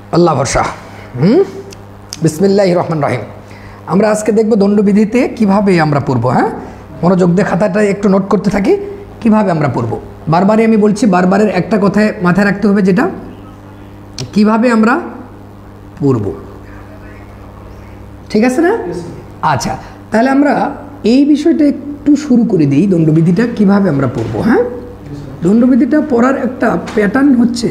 আল্লাহ ভরসা। বিসমিল্লাহির রহমানির রহিম। আমরা আজকে দেখব দণ্ডবিধিতে কিভাবে আমরা পড়ব। হ্যাঁ, মনোযোগ দিয়ে খাতাটা একটু নোট করতে থাকি কিভাবে আমরা পড়ব। বারবারই আমি বলছি, বারবারের একটা কথায় মাথায় রাখতে হবে, যেটা কিভাবে আমরা পড়ব। ঠিক আছে না? আচ্ছা, তাহলে আমরা এই বিষয়টা একটু শুরু করে দিই। দণ্ডবিধিটা কিভাবে আমরা পড়ব। হ্যাঁ, দণ্ডবিধিটা পড়ার একটা প্যাটার্ন হচ্ছে,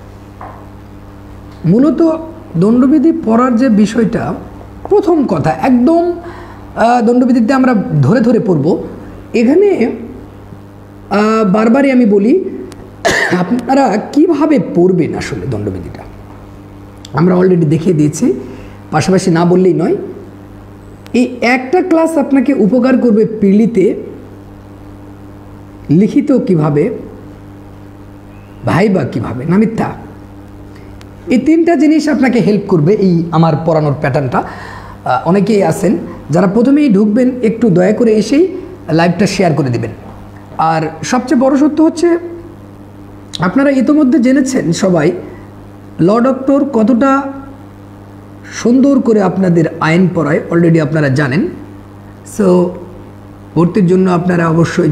মূলত দণ্ডবিধি পড়ার যে বিষয়টা, প্রথম কথা একদম দণ্ডবিধিতে আমরা ধরে ধরে পড়ব। এখানে বারবারই আমি বলি, আপনারা কিভাবে পড়বেন আসলে দণ্ডবিধিটা আমরা অলরেডি দেখিয়ে দিয়েছি, পাশাপাশি না বললেই নয়। এই একটা ক্লাস আপনাকে উপকার করবে প্রিলিতে লিখিত কিভাবে, ভাইবা কিভাবে, না মিথ্যা, এই তিনটা জিনিস আপনাকে হেল্প করবে এই আমার পড়ানোর প্যাটার্নটা। অনেকেই আছেন যারা প্রথমেই ঢুকবেন, একটু দয়া করে এসেই লাইভটা শেয়ার করে দিবেন। আর সবচেয়ে বড় সত্য হচ্ছে, আপনারা ইতোমধ্যে জেনেছেন সবাই ল ডক্টর কতটা সুন্দর করে আপনাদের আইন পড়ায়, অলরেডি আপনারা জানেন। সো ভর্তির জন্য আপনারা অবশ্যই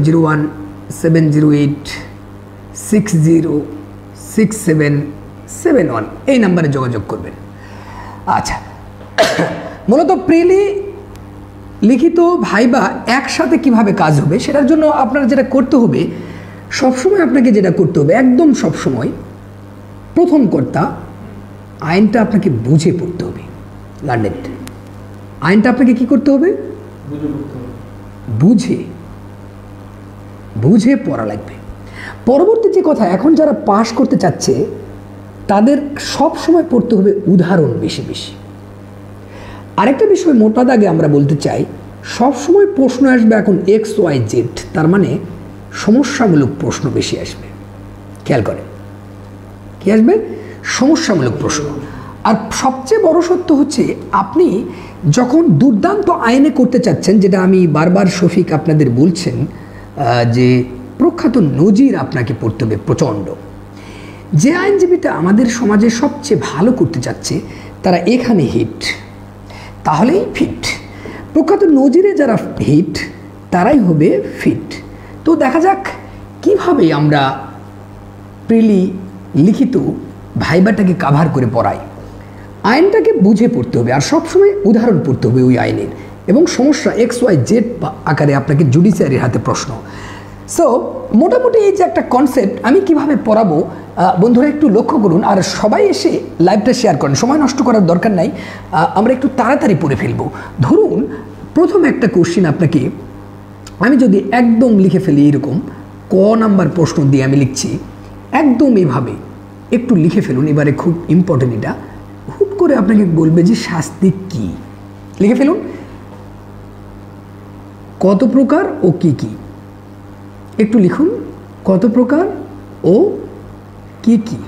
0170606771 এই নাম্বারে যোগাযোগ করবেন। আচ্ছা, মূলত প্রিলি লিখিত ভাইবা একসাথে কিভাবে কাজ হবে, সেটার জন্য আপনারা যেটা করতে হবে, সবসময় আপনাকে যেটা করতে হবে, একদম সবসময় প্রথম কর্তা আইনটা আপনাকে বুঝে পড়তে হবে। লার্নেড আইনটা আপনাকে কি করতে হবে? বুঝে বুঝে পড়া লাগবে। পরবর্তী যে কথা, এখন যারা পাশ করতে চাচ্ছে তাদের সব সময় পড়তে হবে উদাহরণ বেশি বেশি। আরেকটা বিষয় মোটা দাগে আমরা বলতে চাই, সব সময় প্রশ্ন আসবে এখন XYZ, তার মানে সমস্যামূলক প্রশ্ন বেশি আসবে। খেয়াল করেন, কি আসবে? সমস্যামূলক প্রশ্ন। আর সবচেয়ে বড় সত্য হচ্ছে, আপনি যখন দুর্দান্ত আইনে করতে চাচ্ছেন, যেটা আমি বারবার শফিক আপনাদের বলছেন, যে প্রখ্যাত নজির আপনাকে পড়তে হবে প্রচণ্ড। যে আইনজীবীটা আমাদের সমাজে সবচেয়ে ভালো করতে চাচ্ছে তারা এখানে হিট, তাহলেই ফিট। প্রখ্যাত নজিরে যারা হিট তারাই হবে ফিট। তো দেখা যাক কিভাবে আমরা প্রিলি লিখিত ভাইবাটাকে কাভার করে পড়াই। আইনটাকে বুঝে পড়তে হবে, আর সবসময় উদাহরণ পড়তে হবে ওই আইনের, এবং সমস্যা XYZ আকারে আপনাকে জুডিশিয়ারির হাতে প্রশ্ন। সো মোটামুটি এই যে একটা কনসেপ্ট, আমি কিভাবে পড়াবো বন্ধুরা একটু লক্ষ্য করুন, আর সবাই এসে লাইভটা শেয়ার করেন। সময় নষ্ট করার দরকার নাই, আমরা একটু তাড়াতাড়ি পড়ে ফেলবো। ধরুন প্রথম একটা কোশ্চিন আপনাকে আমি যদি একদম লিখে ফেলি, এরকম ক নাম্বার প্রশ্ন দিয়ে আমি লিখছি, একদম এভাবে একটু লিখে ফেলুন। এবারে খুব ইম্পর্টেন্ট, এটা হুট করে আপনাকে বলবে যে শাস্তি কি, লিখে ফেলুন। কত প্রকার ও কি কি, একটু লিখুন, কত প্রকার ও কি কি।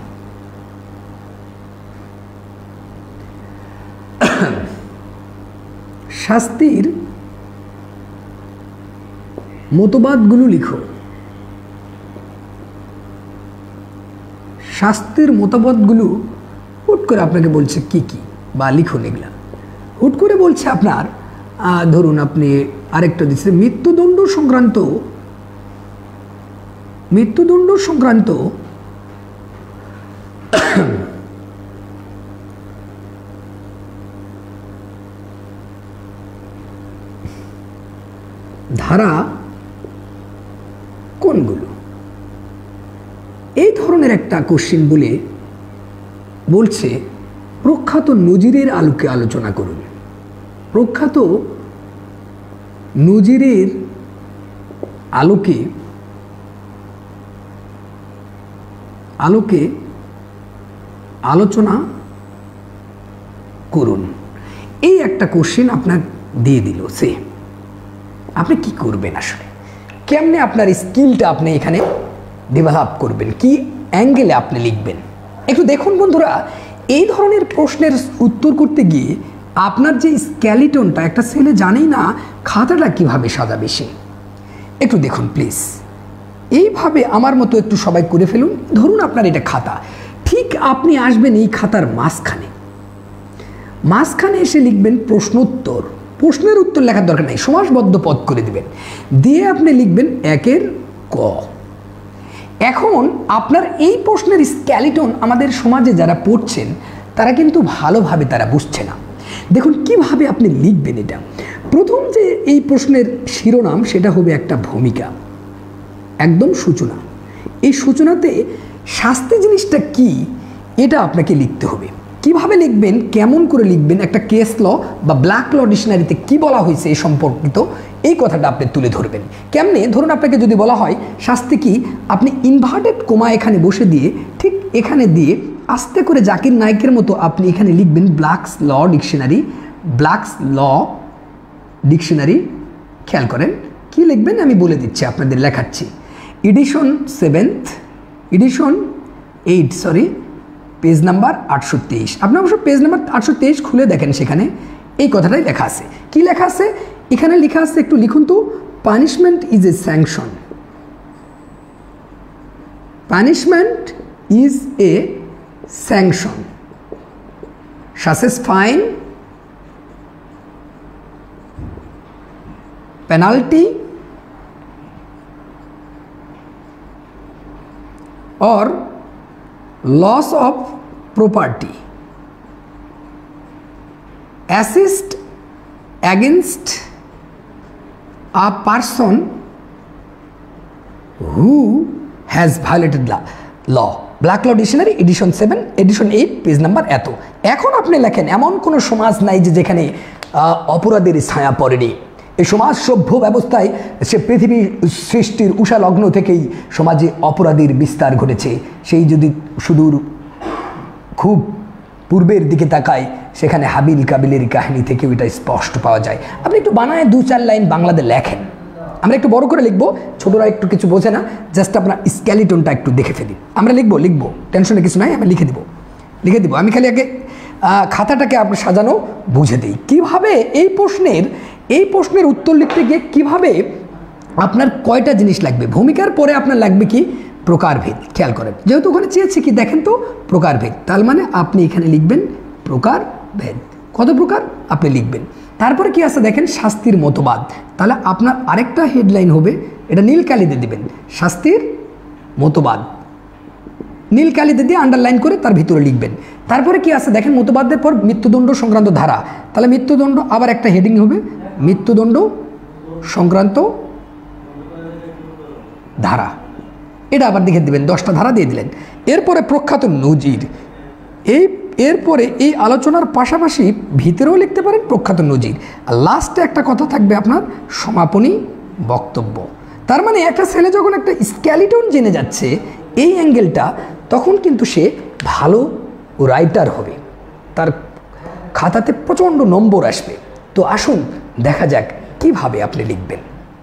শাস্তির মতবাদগুলো লিখো। শাস্তির মতবাদগুলো হুট করে আপনাকে বলছে কি কি, বা লিখুন এগুলা। হুট করে বলছে আপনার, ধরুন আপনি আরেকটা দিচ্ছে মৃত্যুদণ্ড সংক্রান্ত ধারা কোনগুলো, এই ধরনের একটা কোশ্চিন বলে বলছে প্রখ্যাত নজিরের আলোকে আলোচনা করুন। প্রখ্যাত নজিরের আলোকে আলোচনা করুন। এই একটা কোশ্চেন আপনার দিয়ে দিল, সে আপনি কি করবেন আসলে, কেমনে আপনার স্কিলটা আপনি এখানে ডেভেলপ করবেন, কি অ্যাঙ্গেলে আপনি লিখবেন। একটু দেখুন বন্ধুরা, এই ধরনের প্রশ্নের উত্তর করতে গিয়ে আপনার যে স্কেলিটনটা, একটা ছেলে জানেই না খাতাটা কিভাবে সাজাবে সে। একটু দেখুন প্লিজ, এইভাবে আমার মতো একটু সবাই করে ফেলুন। ধরুন আপনার এটা খাতা, ঠিক আপনি আসবেন এই খাতার মাঝখানে এসে লিখবেন প্রশ্নোত্তর। প্রশ্নের উত্তর লেখার দরকার নেই, সমাসবদ্ধ পদ করে দিবেন, দিয়ে আপনি লিখবেন 1 ক। এখন আপনার এই প্রশ্নের স্ক্যালিটন আমাদের সমাজে যারা পড়ছেন তারা কিন্তু ভালোভাবে তারা বুঝছে না। দেখুন কিভাবে আপনি লিখবেন এটা। প্রথম যে এই প্রশ্নের শিরোনাম সেটা হবে একটা ভূমিকা, একদম সূচনা। এই সূচনাতে শাস্তি জিনিসটা কি এটা আপনাকে লিখতে হবে। কিভাবে লিখবেন, কেমন করে লিখবেন, একটা কেস ল বা ব্ল্যাক ল ডিকশনারিতে কি বলা হয়েছে এই সম্পর্কিত এই কথাটা আপনি তুলে ধরবেন। কেমনে, ধরুন আপনাকে যদি বলা হয় শাস্তি কি, আপনি ইনভার্টেড কোমা এখানে বসে দিয়ে ঠিক এখানে দিয়ে আস্তে করে জাকির নায়কের মতো আপনি এখানে লিখবেন ব্ল্যাকস ল ডিকশনারি। খেয়াল করেন কি লিখবেন, আমি বলে দিচ্ছি, আপনাদের লেখাচ্ছি। Addition 8 page number 823। আপনি অবশ্য পেজ নাম্বার 823 খুলে দেখেন, সেখানে এই কথাটাই লেখা আছে। কি লেখা আছে এখানে? লেখা আছে, একটু লিখুন তো। Punishment is a sanction. Punishment is a sanction such as fine, penalty or loss of property, assist against a person who has violated the law. Black Law dictionary edition 7 edition 8 page number এত। এখন আপনি লেখেন, এমন কোনো সমাজ নাই যে যেখানে অপরাধের ছায়া পড়েনি। এই সমাজ সভ্য ব্যবস্থায় সে পৃথিবী সৃষ্টির উষা লগ্ন থেকেই সমাজে অপরাধীর বিস্তার ঘটেছে। সেই যদি সুদূর খুব পূর্বের দিকে তাকায়, সেখানে হাবিল কাবিলের কাহিনী থেকেও এটা স্পষ্ট পাওয়া যায়। আপনি একটু বানায় 2-4 লাইন বাংলাতে লেখেন। আমরা একটু বড় করে লিখবো, ছোটরা একটু কিছু বোঝে না, জাস্ট আপনার স্ক্যালিটনটা একটু দেখে ফেলি। আমরা লিখবো, টেনশনে কিছু নাই, আমি লিখে দিব। আমি খালি আগে খাতাটাকে আপনার সাজানো বুঝে দিই কিভাবে এই প্রশ্নের উত্তর লিখতে গিয়ে কিভাবে আপনার কয়টা জিনিস লাগবে। ভূমিকার পরে আপনার লাগবে কি, প্রকারভেদ। খেয়াল করেন, যেহেতু ওখানে চেয়েছি কি দেখেন তো, প্রকারভেদ। তার মানে আপনি এখানে লিখবেন প্রকারভেদ, কত প্রকার আপনি লিখবেন। তারপরে কি আছে দেখেন, শাস্তির মতবাদ। তাহলে আপনার আরেকটা হেডলাইন হবে, এটা নীল কালিতে দিবেন, শাস্তির মতবাদ। নীল কালিতে দিয়ে আন্ডারলাইন করে তার ভিতরে লিখবেন। তারপরে কি আছে দেখেন, মতবাদের পর মৃত্যুদণ্ড সংক্রান্ত ধারা। তাহলে মৃত্যুদণ্ড আবার একটা হেডিং হবে, মৃত্যুদণ্ড সংক্রান্ত ধারা। এটা আবার লিখে দিবেন, 10টা ধারা দিয়ে দিলেন। এরপরে প্রখ্যাত নজির। এরপরে এই আলোচনার পাশাপাশি ভিতরেও লিখতে পারেন প্রখ্যাত নজির। আর লাস্টে একটা কথা থাকবে আপনার সমাপনী বক্তব্য। তার মানে একটা ছেলে যখন একটা স্ক্যালিটন জেনে যাচ্ছে এই অ্যাঙ্গেলটা, তখন কিন্তু সে ভালো রাইটার হবে, তার খাতাতে প্রচণ্ড নম্বর আসবে। তো আসুন দেখা যাক কিভাবে আপনি লিখবেন,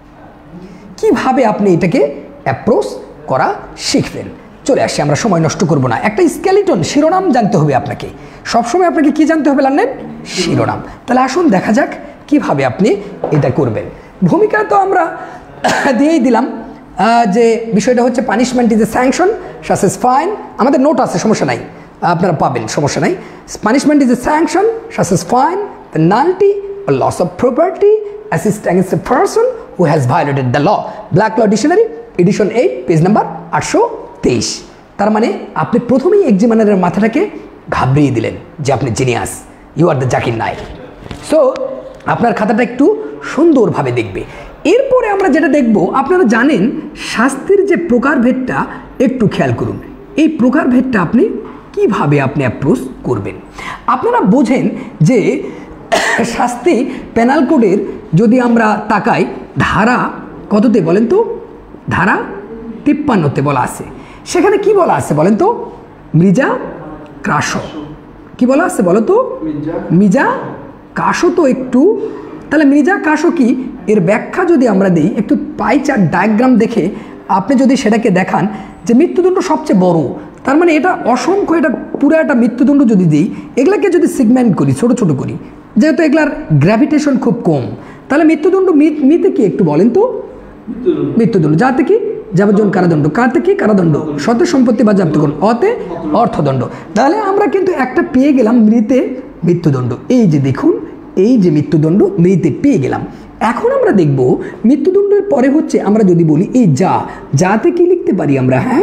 কিভাবে আপনি এটাকে অ্যাপ্রোচ করা শিখবেন। চলে আসি, আমরা সময় নষ্ট করব না। একটা স্কেলিটন শিরোনাম জানতে হবে আপনাকে, সবসময় আপনাকে কি জানতে হবে জানেন? শিরোনাম। তাহলে আসুন দেখা যাক কিভাবে আপনি এটা করবেন। ভূমিকা তো আমরা দিয়েই দিলাম, যে বিষয়টা হচ্ছে punishment is a sanction such as fine. আমাদের নোট আছে, সমস্যা নাই, আপনারা পাবেন, সমস্যা নাই। Punishment is a sanction such as fine, penalty or loss of property, assist against a person who has violated the law. Black Law dictionary edition 8 page number 823। তার মানে আপনি প্রথমেই এক্সামিনারের মাথাটাকে ঘাবড়িয়ে দিলেন যে আপনি genius, you are the Zakir Naik. So আপনার খাতাটা একটু সুন্দরভাবে দেখবে। এরপরে আমরা যেটা দেখব, আপনারা জানেন শাস্তির যে প্রকারভেদটা, একটু খেয়াল করুন এই প্রকারভেদটা আপনি কিভাবে আপনি অ্যাপ্রোচ করবেন। আপনারা বোঝেন যে শাস্তি পেনাল কোডের যদি আমরা তাকাই, ধারা কততে বলেন তো? ধারা 53তে বলা আছে। সেখানে কি বলা আছে বলেন তো? মৃজা ক্রাশ। কি বলা আছে বলো তো? মৃজা কাশ। তো একটু তাহলে মৃজা কাশ কি, এর ব্যাখ্যা যদি আমরা দিই, একটু পাই চার্ট ডায়াগ্রাম দেখে আপনি যদি সেটাকে দেখান যে মৃত্যুদণ্ড সবচেয়ে বড়, তার মানে এটা অসংখ্য, এটা পুরো একটা মৃত্যুদণ্ড যদি দিই, এগুলাকে যদি সেগমেন্ট করি, ছোট ছোট করি, যেহেতু এগুলার গ্র্যাভিটেশন খুব কম, তাহলে মৃত্যুদণ্ড মিতে কি একটু বলেন তো? মৃত্যুদণ্ড যাতে কি যাবজ্জীবন কারাদণ্ড, কাতে কি কারাদণ্ড, শত সম্পত্তি বাজেয়াপ্তকরণ, অতে অর্থদণ্ড। তাহলে আমরা কিন্তু একটা পেয়ে গেলাম মৃতে মৃত্যুদণ্ড। এই যে দেখুন, এই যে মৃত্যুদণ্ড মৃতে পেয়ে গেলাম। এখন আমরা দেখব মৃত্যুদণ্ডের পরে হচ্ছে আমরা যদি বলি এই যাতে কি লিখতে পারি আমরা, হ্যাঁ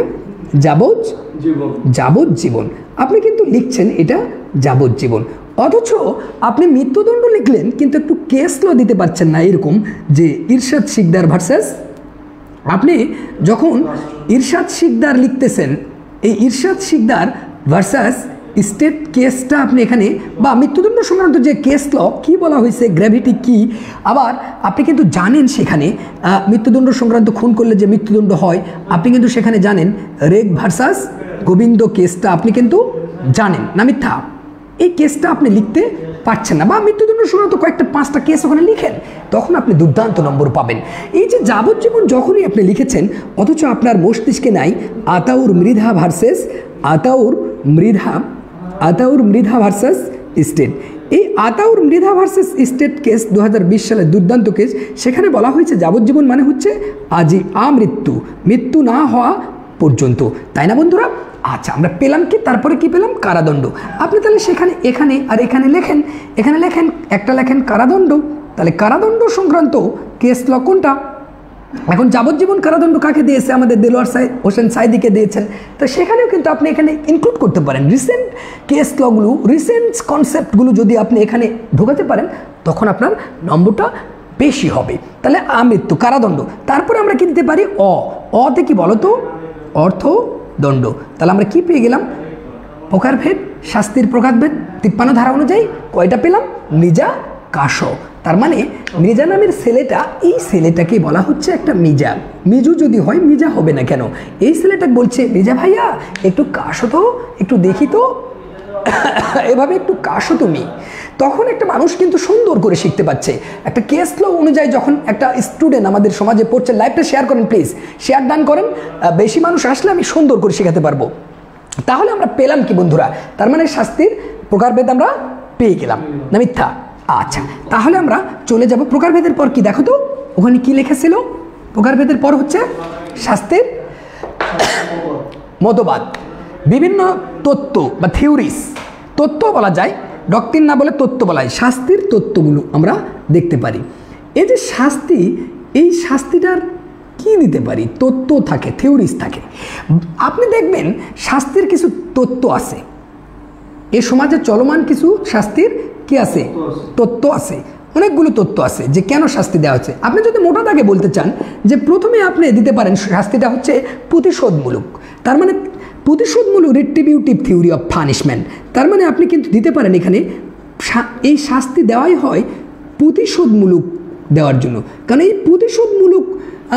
যাবজ্জীবন। আপনি কিন্তু লিখছেন এটা যাবজ্জীবন, অথচ আপনি মৃত্যুদণ্ড লিখলেন কিন্তু একটু কেস ল দিতে পারছেন না। এরকম যে ইরশাদ শিকদার ভার্সাস, আপনি যখন ইরশাদ শিকদার লিখতেছেন, এই ইরশাদ শিকদার ভার্সাস স্টেট কেসটা আপনি এখানে, বা মৃত্যুদণ্ড সংক্রান্ত যে কেস ল কী বলা হয়েছে, গ্র্যাভিটি কি, আবার আপনি কিন্তু জানেন সেখানে মৃত্যুদণ্ড সংক্রান্ত খুন করলে যে মৃত্যুদণ্ড হয়, আপনি কিন্তু সেখানে জানেন রেগ ভার্সাস গোবিন্দ কেসটা আপনি কিন্তু জানেন না, মিথ্যা? এই কেসটা আপনি লিখতে পারছেন না, বা মৃত্যুদণ্ড সংক্রান্ত কয়েকটা 5টা কেস ওখানে লিখেন, তখন আপনি দুর্দান্ত নম্বর পাবেন। এই যে যাবজ্জীবন যখনই আপনি লিখেছেন, অথচ আপনার মস্তিষ্কে নাই Ataur Mridha versus Ataur Mridha versus state. এই Ataur Mridha versus state case 2020 সালের দুর্দান্ত কেস। সেখানে বলা হয়েছে যাবজ্জীবন মানে হচ্ছে আজই মৃত্যু না হওয়া পর্যন্ত, তাই না বন্ধুরা? আচ্ছা, আমরা পেলাম কি, তারপরে কি পেলাম? কারাদণ্ড। আপনি তাহলে সেখানে এখানে আর এখানে লেখেন, একটা লেখেন কারাদণ্ড। তাহলে কারাদণ্ড সংক্রান্ত কেস ল কোনটা? এখন যাবজ্জীবন কারাদণ্ড কাকে দিয়েছে? আমাদের দেলোয়ার হোসেন সাইদিকে দিয়েছেন। তো সেখানেও কিন্তু আপনি এখানে ইনক্লুড করতে পারেন রিসেন্ট কেস লগুলো, রিসেন্ট কনসেপ্টগুলো যদি আপনি এখানে ঢোকাতে পারেন, তখন আপনার নম্বরটা বেশি হবে। তাহলে আমৃত্যু কারাদণ্ড। তারপরে আমরা কি দিতে পারি? অতে কি বলো তো? অর্থদণ্ড। তাহলে আমরা কি পেয়ে গেলাম? প্রকারভেদ, শাস্তির প্রকারভেদ 53 ধারা অনুযায়ী কয়টা পেলাম? মৃজা কাশ। তার মানে মৃজা নামের ছেলেটা, এই ছেলেটাকে বলা হচ্ছে একটা মৃজা। মিজু যদি হয় মৃজা হবে না কেন? এই ছেলেটা বলছে মৃজা ভাইয়া একটু কাশো তো, একটু দেখি তো, এভাবে একটু কাশো তুমি। তখন একটা মানুষ কিন্তু সুন্দর করে শিখতে পাচ্ছে। একটা কেস ল অনুযায়ী যখন একটা স্টুডেন্ট আমাদের সমাজে পড়ছে, লাইভটা শেয়ার করেন প্লিজ, শেয়ার ডান করেন, বেশি মানুষ আসলে আমি সুন্দর করে শেখাতে পারবো। তাহলে আমরা পেলাম কি বন্ধুরা? তার মানে শাস্তির প্রকারভেদ আমরা পেয়ে গেলাম, না মিথ্যা? আচ্ছা, তাহলে আমরা চলে যাব প্রকারভেদের পর কি, দেখো তো ওখানে কি লেখা ছিল? প্রকারভেদের পর হচ্ছে শাস্তির মতবাদ, বিভিন্ন তত্ত্ব বা থিওরিস, তত্ত্ব বলা যায়, ডক্ট্রিন না বলে তত্ত্ব বলা হয়। শাস্তির তত্ত্বগুলো আমরা দেখতে পারি। এই যে শাস্তি, এই শাস্তিটার কি দিতে পারি? তত্ত্ব থাকে, থিওরিস থাকে। আপনি দেখবেন শাস্তির কিছু তত্ত্ব আছে, এ সমাজে চলমান কিছু শাস্তির কি আছে? তত্ত্ব আছে, অনেকগুলো তত্ত্ব আছে যে কেন শাস্তি দেওয়া হচ্ছে। আপনি যদি মোটা দাগে বলতে চান, যে প্রথমে আপনি দিতে পারেন শাস্তিটা হচ্ছে প্রতিশোধমূলক। তার মানে প্রতিশোধমূলক, রিট্রিবিউটিভ থিওরি অফ পানিশমেন্ট। তার মানে আপনি কিন্তু দিতে পারেন এখানে এই শাস্তি দেওয়াই হয় প্রতিশোধমূলক দেওয়ার জন্য। কারণ এই প্রতিশোধমূলক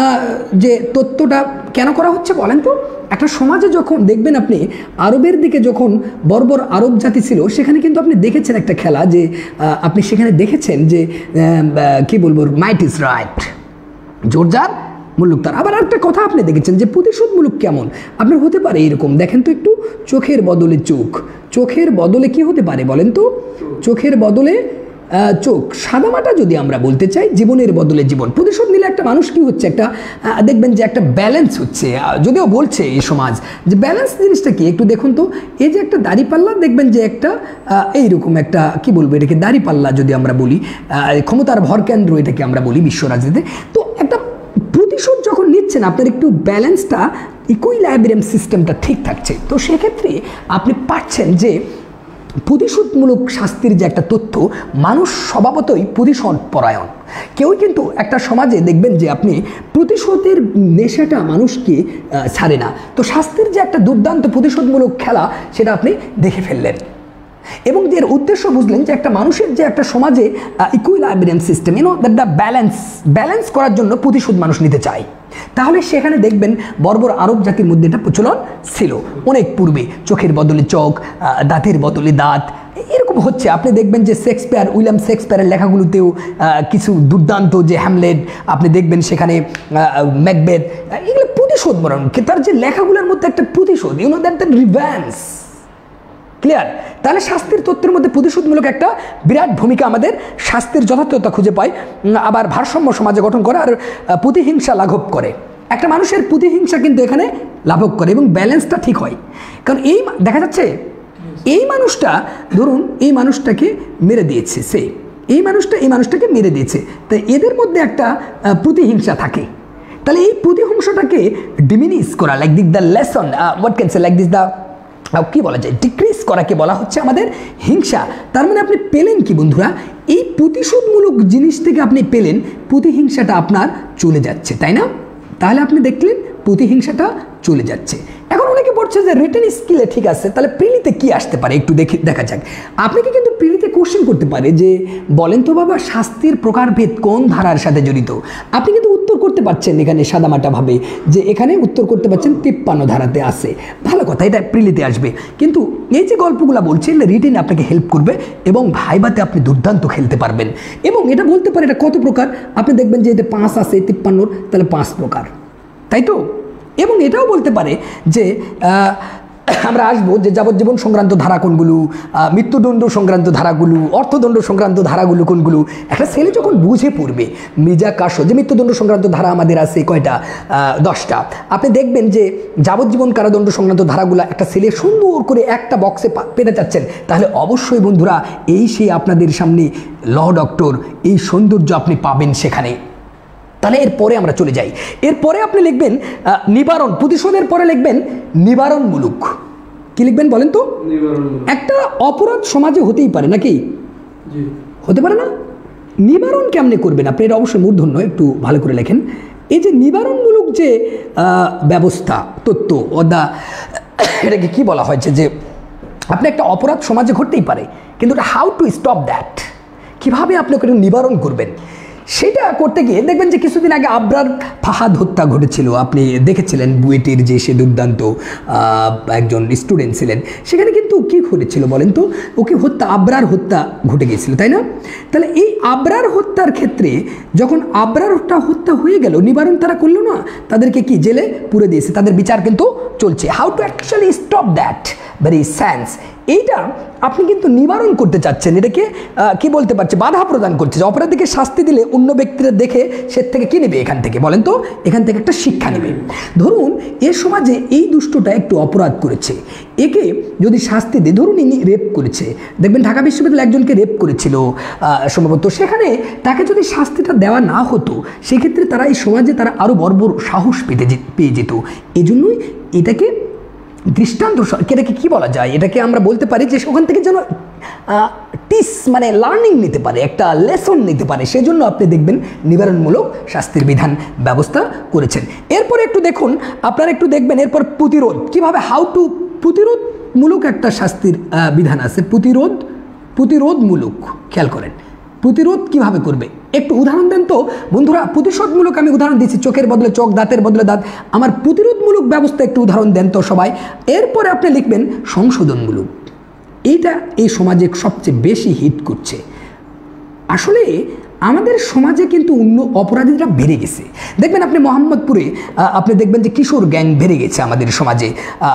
যে তত্ত্বটা কেন করা হচ্ছে বলেন তো? একটা সমাজে যখন দেখবেন আপনি আরবের দিকে যখন বর্বর আরব জাতি ছিল, সেখানে কিন্তু আপনি দেখেছেন একটা খেলা, যে আপনি সেখানে দেখেছেন যে কি বলবো, মাইট ইজ রাইট, জোর যার মুল্লুক তার। আবার একটা কথা আপনি দেখেছেন যে প্রতিশোধমূলক কেমন আপনার হতে পারে এরকম, দেখেন তো একটু, চোখের বদলে চোখ, চোখের বদলে কি হতে পারে বলেন তো? চোখের বদলে চোখ। সাদামাটা যদি আমরা বলতে চাই, জীবনের বদলে জীবন। প্রতিশোধ নিলে একটা মানুষ কি হচ্ছে, একটা দেখবেন যে একটা ব্যালেন্স হচ্ছে। যদিও বলছে এই সমাজ যে ব্যালেন্স জিনিসটা কি, একটু দেখুন তো। এই যে একটা দাড়িপাল্লা, দেখবেন যে একটা এইরকম একটা কি বলবো, এটাকে দাড়িপাল্লা যদি আমরা বলি, ক্ষমতার ভরকেন্দ্র এটাকে আমরা বলি বিশ্ব রাজনীতিতে। তো একটা প্রতিশোধ যখন নিচ্ছেন, আপনার একটু ব্যালেন্সটা, ইকুইলাইব্রিয়াম সিস্টেমটা ঠিক থাকছে। তো সেক্ষেত্রে আপনি পাচ্ছেন যে প্রতিশোধমূলক শাস্তির যে একটা তথ্য, মানুষ স্বভাবতই প্রতিশোধ পরায়ণ। কেউ কিন্তু একটা সমাজে দেখবেন যে আপনি প্রতিশোধের নেশাটা মানুষকে ছাড়ে না। তো শাস্তির যে একটা দুর্দান্ত প্রতিশোধমূলক খেলা, সেটা আপনি দেখে ফেললেন এবং এর উদ্দেশ্য বুঝলেন যে একটা মানুষের যে একটা সমাজে ইকুইলাইব্রিয়াম সিস্টেম, দ্য ব্যালেন্স করার জন্য প্রতিশোধ মানুষ নিতে চায়। তাহলে সেখানে দেখবেন বর্বর আরব জাতির মধ্যে এটা প্রচলন ছিল অনেক পূর্বে। চোখের বদলে চোখ, দাঁতের বদলে দাঁত, এরকম হচ্ছে। আপনি দেখবেন যে উইলিয়াম শেক্সপিয়ারের লেখাগুলোতেও কিছু দুর্দান্ত, যে হ্যামলেট আপনি দেখবেন সেখানে, ম্যাকবেথ, এগুলো প্রতিশোধ মরণ। তার যে লেখাগুলোর মধ্যে একটা প্রতিশোধ, দ্যাট রিভেঞ্জ। ক্লিয়ার? তাহলে শাস্তির তত্ত্বের মধ্যে প্রতিশোধমূলক একটা বিরাট ভূমিকা আমাদের শাস্তির যথার্থতা খুঁজে পায়, আবার ভারসাম্য সমাজে গঠন করে আর প্রতিহিংসা লাঘব করে। একটা মানুষের প্রতিহিংসা কিন্তু এখানে লাভক করে এবং ব্যালেন্সটা ঠিক হয়। কারণ এই দেখা যাচ্ছে এই মানুষটা ধরুন এই মানুষটাকে মেরে দিয়েছে, সে এই মানুষটাকে মেরে দিয়েছে, তাই এদের মধ্যে একটা প্রতিহিংসা থাকে। তাহলে এই প্রতিহিংসাটাকে ডিমিনিশ করা, like this the lesson, what can say, like this the কি বলা যায়, ডিক্রিজ করাকে বলা হচ্ছে আমাদের হিংসা। তার মানে আপনি পেলেন কি বন্ধুরা, এই প্রতিশোধমূলক জিনিস থেকে আপনি পেলেন প্রতিহিংসাটা আপনার চলে যাচ্ছে, তাই না? তাহলে আপনি দেখলেন প্রতিহিংসাটা চলে যাচ্ছে। এখন অনেকে বলছে যে রিটেন স্কিলে ঠিক আছে, তাহলে প্রিলিতে কি আসতে পারে একটু দেখা যাক। আপনাকে কিন্তু প্রিলিতে কোশ্চেন করতে পারে যে বলেন তো বাবা শাস্তির প্রকারভেদ কোন ধারার সাথে জড়িত। আপনি কিন্তু উত্তর করতে পারছেন এখানে সাদামাটাভাবে, যে এখানে উত্তর করতে পারছেন 53 ধারাতে আছে, ভালো কথা, এটা প্রিলিতে আসবে। কিন্তু এই যে গল্পগুলো বলছি রিটেন আপনাকে হেল্প করবে এবং ভাইভাতে আপনি দুর্দান্ত খেলতে পারবেন। এবং এটা বলতে পারে এটা কত প্রকার, আপনি দেখবেন যে এতে 5 আছে 53, তাহলে 5 প্রকার, তাই তো? এবং এটাও বলতে পারে যে আমরা আসবো যে যাবজ্জীবন সংক্রান্ত ধারা কোনগুলো, মৃত্যুদণ্ড সংক্রান্ত ধারাগুলো, অর্থদণ্ড সংক্রান্ত ধারাগুলো কোনগুলো। একটা ছেলে যখন বুঝে পড়বে মৃজা কাশো যে মৃত্যুদণ্ড সংক্রান্ত ধারা আমাদের আছে কয়টা, 10টা, আপনি দেখবেন যে যাবজ্জীবন কারাদণ্ড সংক্রান্ত ধারাগুলো একটা ছেলে সুন্দর করে একটা বক্সে পেতে চাচ্ছেন, তাহলে অবশ্যই বন্ধুরা এই সেই আপনাদের সামনে ল ডক্টর, এই সৌন্দর্য আপনি পাবেন সেখানে। তাহলে এরপরে আমরা চলে যাই, এরপরে আপনি লিখবেন নিবারণ, প্রতিশোধের পরে লিখবেন নিবারণমূলক। কি লিখবেন বলেন তো? একটা অপরাধ সমাজে হতেই পারে নাকি, হতে পারে না? নিবারণ কেমনে করবেন আপনি, এটা অবশ্যই মূর্ধন্য, একটু ভালো করে লেখেন। এই যে নিবারণমূলক যে ব্যবস্থা তত্ত্ব অদা, এটাকে কি বলা হয়েছে যে আপনি একটা অপরাধ সমাজে ঘটতেই পারে, কিন্তু হাউ টু স্টপ দ্যাট, কীভাবে আপনি ওটা নিবারণ করবেন, সেটা করতে গিয়ে দেখবেন যে কিছুদিন আগে আবরার ফাহাদ হত্যা ঘটেছিল, আপনি দেখেছিলেন বুয়েটের যে সে দুর্দান্ত একজন স্টুডেন্ট ছিলেন, সেখানে কিন্তু কী ঘটেছিল বলেন তো, ওকে আবরার হত্যা ঘটে গিয়েছিল, তাই না? তাহলে এই আবরার হত্যার ক্ষেত্রে যখন আবরার হত্যা হয়ে গেল, নিবারণ তারা করলো না, তাদেরকে কি জেলে পুরে দিয়েছে, তাদের বিচার কিন্তু চলছে। How to actually stop that very sense, এইটা আপনি কিন্তু নিবারণ করতে চাচ্ছেন, এটাকে কি বলতে পারছে, বাধা প্রদান করছে। যে অপরাধীকে শাস্তি দিলে অন্য ব্যক্তিরা দেখে সে থেকে কী নেবে, এখান থেকে বলেন তো, এখান থেকে একটা শিক্ষা নেবে। ধরুন এ সমাজে এই দুষ্টটা একটু অপরাধ করেছে, একে যদি শাস্তি দেয়, ধরুন ইনি রেপ করেছে, দেখবেন ঢাকা বিশ্ববিদ্যালয়ে একজনকে রেপ করেছিল সম্ভবত, সেখানে তাকে যদি শাস্তিটা দেওয়া না হতো, সেক্ষেত্রে তারা এই সমাজে তারা আরও বর্বর সাহস পেয়ে যেত। এই জন্যই এটাকে দৃষ্টান্ত, এটাকে কী বলা যায়, এটাকে আমরা বলতে পারি যে ওখান থেকে যেন মানে লার্নিং নিতে পারে, একটা লেসন নিতে পারে, সেজন্য আপনি দেখবেন নিবারণমূলক শাস্তির বিধান ব্যবস্থা করেছেন। এরপরে একটু দেখুন, আপনারা একটু দেখবেন এরপর প্রতিরোধ, কিভাবে হাউ টু, প্রতিরোধমূলক একটা শাস্তির বিধান আছে, প্রতিরোধমূলক, খেয়াল করেন প্রতিরোধ কিভাবে করবে, একটু উদাহরণ দেন তো বন্ধুরা। প্রতিশোধমূলক আমি উদাহরণ দিচ্ছি, চোখের বদলে চোখ, দাঁতের বদলে দাঁত, আমার প্রতিরোধমূলক ব্যবস্থা একটু উদাহরণ দেন তো সবাই। এরপরে আপনি লিখবেন সংশোধনমূলক, এইটা এই সমাজে সবচেয়ে বেশি হিট করছে। আসলে আমাদের সমাজে কিন্তু অপরাধীরা বেড়ে গেছে, দেখবেন আপনি মোহাম্মদপুরে আপনি দেখবেন যে কিশোর গ্যাং বেড়ে গেছে আমাদের সমাজে।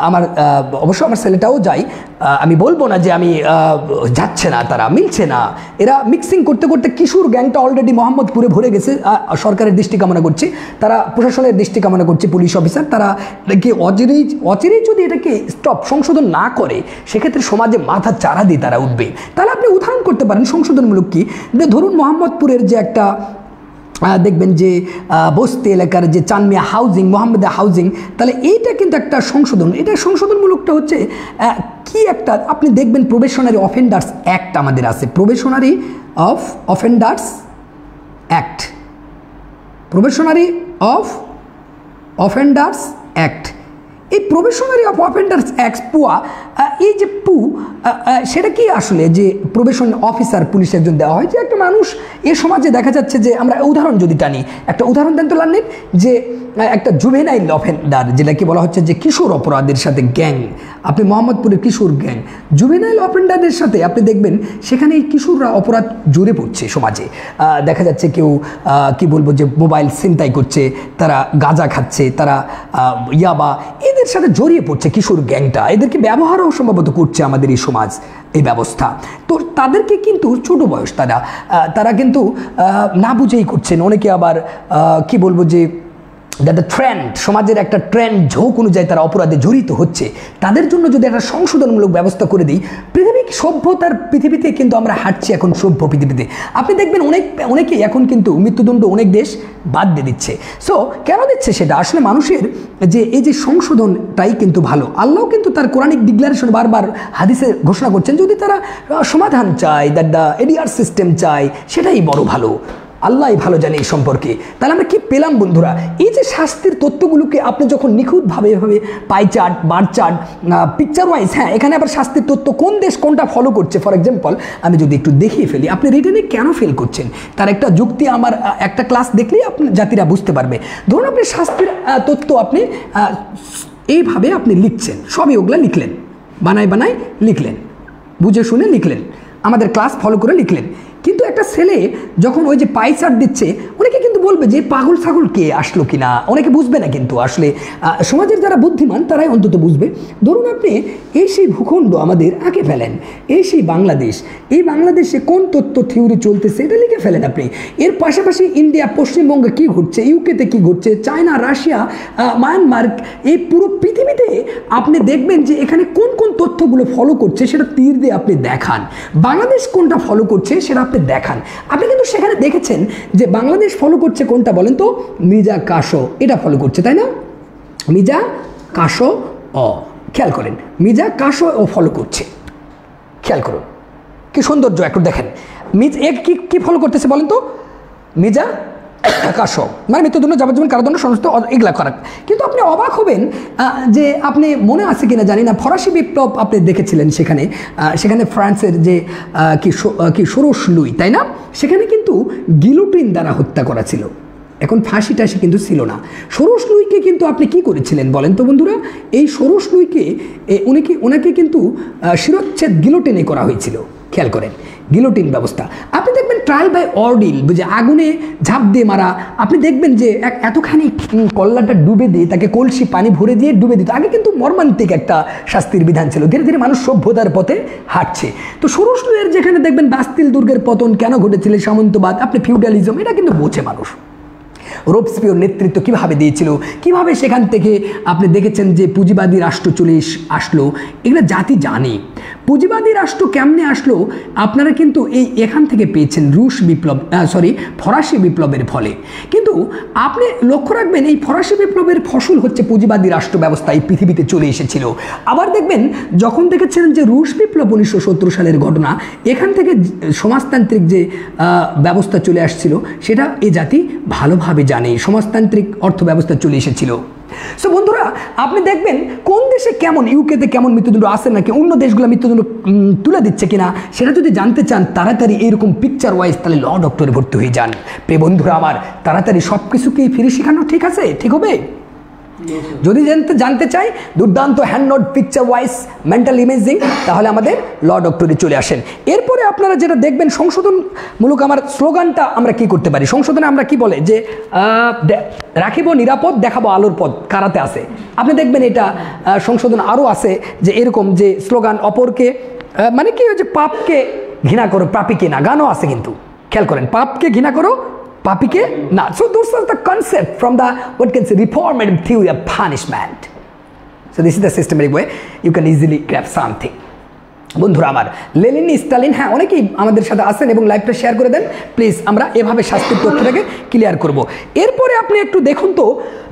অবশ্য আমার ছেলেটাও যায়, আমি বলবো না যে আমি যাচ্ছে না, তারা মিলছে না, এরা মিক্সিং করতে করতে কিশোর গ্যাংটা অলরেডি মোহাম্মদপুরে ভরে গেছে। সরকারের দৃষ্টি কামনা করছে, তারা প্রশাসনের দৃষ্টি কামনা করছে, পুলিশ অফিসার, তারা এটাকে অচিরেই যদি এটাকে সংশোধন না করে, সেক্ষেত্রে সমাজে মাথা চারা দিয়ে তারা উঠবে। তাহলে আপনি উদাহরণ করতে পারেন সংশোধনমূলক কি, ধরুন মোহাম্মদপুরের যে একটা দেখবেন যে বস্তি এলাকার যে চানমিয়া হাউজিং, মোহাম্মদিয়া হাউজিং, তাহলে এইটা কিন্তু একটা সংশোধন। এটা সংশোধনমূলকটা হচ্ছে কি একটা, আপনি দেখবেন প্রবেশনারি অফেন্ডার্স অ্যাক্ট আমাদের আছে, probationary of offenders act, probationary of offenders act. এই প্রবেশনারি অফ অফেন্ডার্স অ্যাক্ট পুয়া, এই যে সেটা কি আসলে যে প্রবেশন অফিসার পুলিশ একজন দেওয়া হয়, যে একটা মানুষ এ সমাজে দেখা যাচ্ছে যে আমরা উদাহরণ যদি টানি, একটা উদাহরণ দেন তো লান্নিক, যে একটা জুভেনাইল অফেন্ডার, যেটাকে বলা হচ্ছে যে কিশোর অপরাধের সাথে গ্যাং, আপনি মোহাম্মদপুরের কিশোর গ্যাং, জুভেনাইল অফেন্ডারদের সাথে আপনি দেখবেন সেখানে এই কিশোররা অপরাধ জোরে পড়ছে সমাজে। দেখা যাচ্ছে কেউ কি বলবো যে মোবাইল ছিনতাই করছে, তারা গাঁজা খাচ্ছে, তারা ইয়াবা, এদের সাথে জড়িয়ে পড়ছে কিশোর গ্যাংটা, এদেরকে ব্যবহারও সম্ভবত করছে আমাদের এই সমাজ, এই ব্যবস্থা। তো তাদেরকে কিন্তু ছোট বয়স, তারা কিন্তু না বুঝেই করছেন। অনেকে আবার কি বলবো যে দ্য ট্রেন্ড, সমাজের একটা ট্রেন্ড ঝোঁক অনুযায়ী তারা অপরাধে জড়িত হচ্ছে, তাদের জন্য যদি একটা সংশোধনমূলক ব্যবস্থা করে দিই, সভ্যতার পৃথিবীতে কিন্তু আমরা হাঁটছি এখন সভ্য পৃথিবীতে। আপনি দেখবেন অনেকেই এখন কিন্তু মৃত্যুদণ্ড অনেক দেশ বাদ দিয়ে দিচ্ছে। সো কেন দিচ্ছে সেটা? আসলে মানুষের যে এই যে সংশোধনটাই কিন্তু ভালো। আল্লাহ কিন্তু তার কোরআনিক ডিক্লারেশন বারবার হাদিসে ঘোষণা করছেন, যদি তারা সমাধান চায়, দ্য এডিআর সিস্টেম চায়, সেটাই বড় ভালো। আল্লাহ ভালো জানে এই সম্পর্কে। তাহলে আমরা কি পেলাম বন্ধুরা? এই যে শাস্তির তথ্যগুলোকে আপনি যখন নিখুঁতভাবে এভাবে pie chart, bar chart, picture wise, হ্যাঁ এখানে আবার শাস্তির তথ্য কোন দেশ কোনটা ফলো করছে, ফর এক্সাম্পল আমি যদি একটু দেখিয়ে ফেলি, আপনি রিটেনে কেন ফেল করছেন তার একটা যুক্তি আমার একটা ক্লাস দেখলেই আপনি জাতিরা বুঝতে পারবে। ধরুন আপনি শাস্তির তথ্য আপনি এইভাবে আপনি লিখছেন, সবই ওগুলা লিখলেন, বানায় লিখলেন, বুঝে শুনে লিখলেন, আমাদের ক্লাস ফলো করে লিখলেন। কিন্তু একটা ছেলে যখন ওই যে পাই চার্ট দিচ্ছে, অনেকে কিন্তু বলবে যে পাগল ছাগল কে আসলো কিনা, অনেকে বুঝবে না। কিন্তু আসলে সমাজের যারা বুদ্ধিমান তারাই অন্তত বুঝবে। ধরুন আপনি এই সেই ভূখণ্ড আমাদের আঁকে ফেলেন, এই সেই বাংলাদেশ, এই বাংলাদেশে কোন তথ্য থিওরি চলতেছে এটা লিখে ফেলেন আপনি। এর পাশাপাশি ইন্ডিয়া, পশ্চিমবঙ্গে কী ঘটছে, ইউকেতে কী ঘটছে, চায়না, রাশিয়া, মায়ানমার, এই পুরো পৃথিবীতে আপনি দেখবেন যে এখানে কোন কোন তথ্যগুলো ফলো করছে সেটা তীর দিয়ে আপনি দেখান। বাংলাদেশ কোনটা ফলো করছে সেটা আপনি দেখান। আপনি কিন্তু সেখানে দেখেছেন যে বাংলাদেশ ফলো করছে কোনটা বলেন তো? মির্জা কাসো এটা ফলো করছে, তাই না? মির্জা কাসো ও, খেয়াল করেন, মির্জা কাসো ও ফলো করছে। খেয়াল করুন কি সৌন্দর্য, একটু দেখেন কি ফলো করতেছে বলেন তো? মির্জা কাসো মানে মৃত্যুদণ্ড, যাবজ্জীবন কারাদণ্ড, সমস্ত এগুলা করা। কিন্তু আপনি অবাক হবেন যে আপনি মনে আছে কিনা জানি না, ফরাসি বিপ্লব আপনি দেখেছিলেন, সেখানে ফ্রান্সের যে কি সোরস লুই, তাই না? সেখানে কিন্তু গিলোটিন দ্বারা হত্যা করা ছিল। এখন ফাঁসি টাসি কিন্তু ছিল না। সোরস লুইকে কিন্তু আপনি কি করেছিলেন বলেন তো বন্ধুরা? এই সোরস লুইকে ওনাকে কিন্তু শিরচ্ছেদ গিলোটিনে করা হয়েছিল। খেয়াল করেন গিলোটিন ব্যবস্থা। আপনি দেখবেন ট্রায়াল বাই অর্ডিল, যে আগুনে ঝাঁপ দিয়ে মারা। আপনি দেখবেন যে এতখানি কল্লাটা ডুবে দিয়ে তাকে কলসি পানি ভরে দিয়ে ডুবে দিত। আগে কিন্তু মর্মান্তিক একটা শাস্তির বিধান ছিল। ধীরে ধীরে মানুষ সভ্যতার পথে হাঁটছে। তো সোরস লুইয়ের যেখানে দেখবেন বাস্তিল দুর্গের পতন কেন ঘটেছিল, সামন্তবাদ, আপনি ফিউডালিজম, এটা কিন্তু বোঝে মানুষ। রোবসপিয়র নেতৃত্ব কিভাবে দিয়েছিল, কিভাবে সেখান থেকে আপনি দেখেছেন যে পুঁজিবাদী রাষ্ট্র চলে আসলো, এগুলো জাতি জানে। পুঁজিবাদী রাষ্ট্র কেমনে আসলো আপনারা কিন্তু এখান থেকে পেয়েছেন ফরাসি বিপ্লবের ফলে। কিন্তু আপনি লক্ষ্য রাখবেন এই ফরাসি বিপ্লবের ফসল হচ্ছে পুঁজিবাদী রাষ্ট্র ব্যবস্থা এই পৃথিবীতে চলে এসেছিল। আবার দেখবেন যখন দেখেছেন যে রুশ বিপ্লব 1970 সালের ঘটনা, এখান থেকে সমাজতান্ত্রিক যে ব্যবস্থা চলে আসছিল সেটা এ জাতি ভালোভাবে জানে। সমাজতান্ত্রিক অর্থ ব্যবস্থা চলে এসেছিল। সো বন্ধুরা আপনি দেখবেন কোন দেশে কেমন, ইউকেতে কেমন মৃত্যুদণ্ড আছে নাকি, অন্য দেশগুলো মৃত্যুদণ্ড তুলে দিচ্ছে কিনা, সেটা যদি জানতে চান তাড়াতাড়ি এইরকম পিকচার ওয়াইজ তাহলে ল ডক্টরে ভর্তি হয়ে যান। প্রিয় বন্ধুরা আমার, তাড়াতাড়ি সব কিছুকেই ফিরে শেখানো ঠিক আছে, ঠিক হবে? যদি জানতে চাই দুর্দান্ত hand note picture wise mental imaging, তাহলে আমাদের ল ডক্টরে চলে আসেন। এরপরে আপনারা যেটা দেখবেন সংশোধনমূলক আমার স্লোগানটা আমরা কি করতে পারি। সংশোধনে আমরা কি বলে যে রাখিব নিরাপদ, দেখাবো আলোর পথ, কারাতে আছে। আপনি দেখবেন এটা সংশোধন আরও আছে যে এরকম যে স্লোগান, অপরকে মানে কি হচ্ছে, পাপকে ঘৃণা করো পাপীকে না, গানও আছে কিন্তু। খেয়াল করেন, পাপকে ঘৃণা করো পাপীকে না। So those are the concept from the what can say reformative theory of punishment. So this is the systematic way you can easily grab something. বন্ধুরা আমার, লেনিন, স্টালিন, হ্যাঁ অনেকেই আমাদের সাথে আসেন এবং লাইভটা শেয়ার করে দেন প্লিজ। আমরা এভাবে শাস্তির তথ্যটাকে ক্লিয়ার করব। এরপরে আপনি একটু দেখুন তো,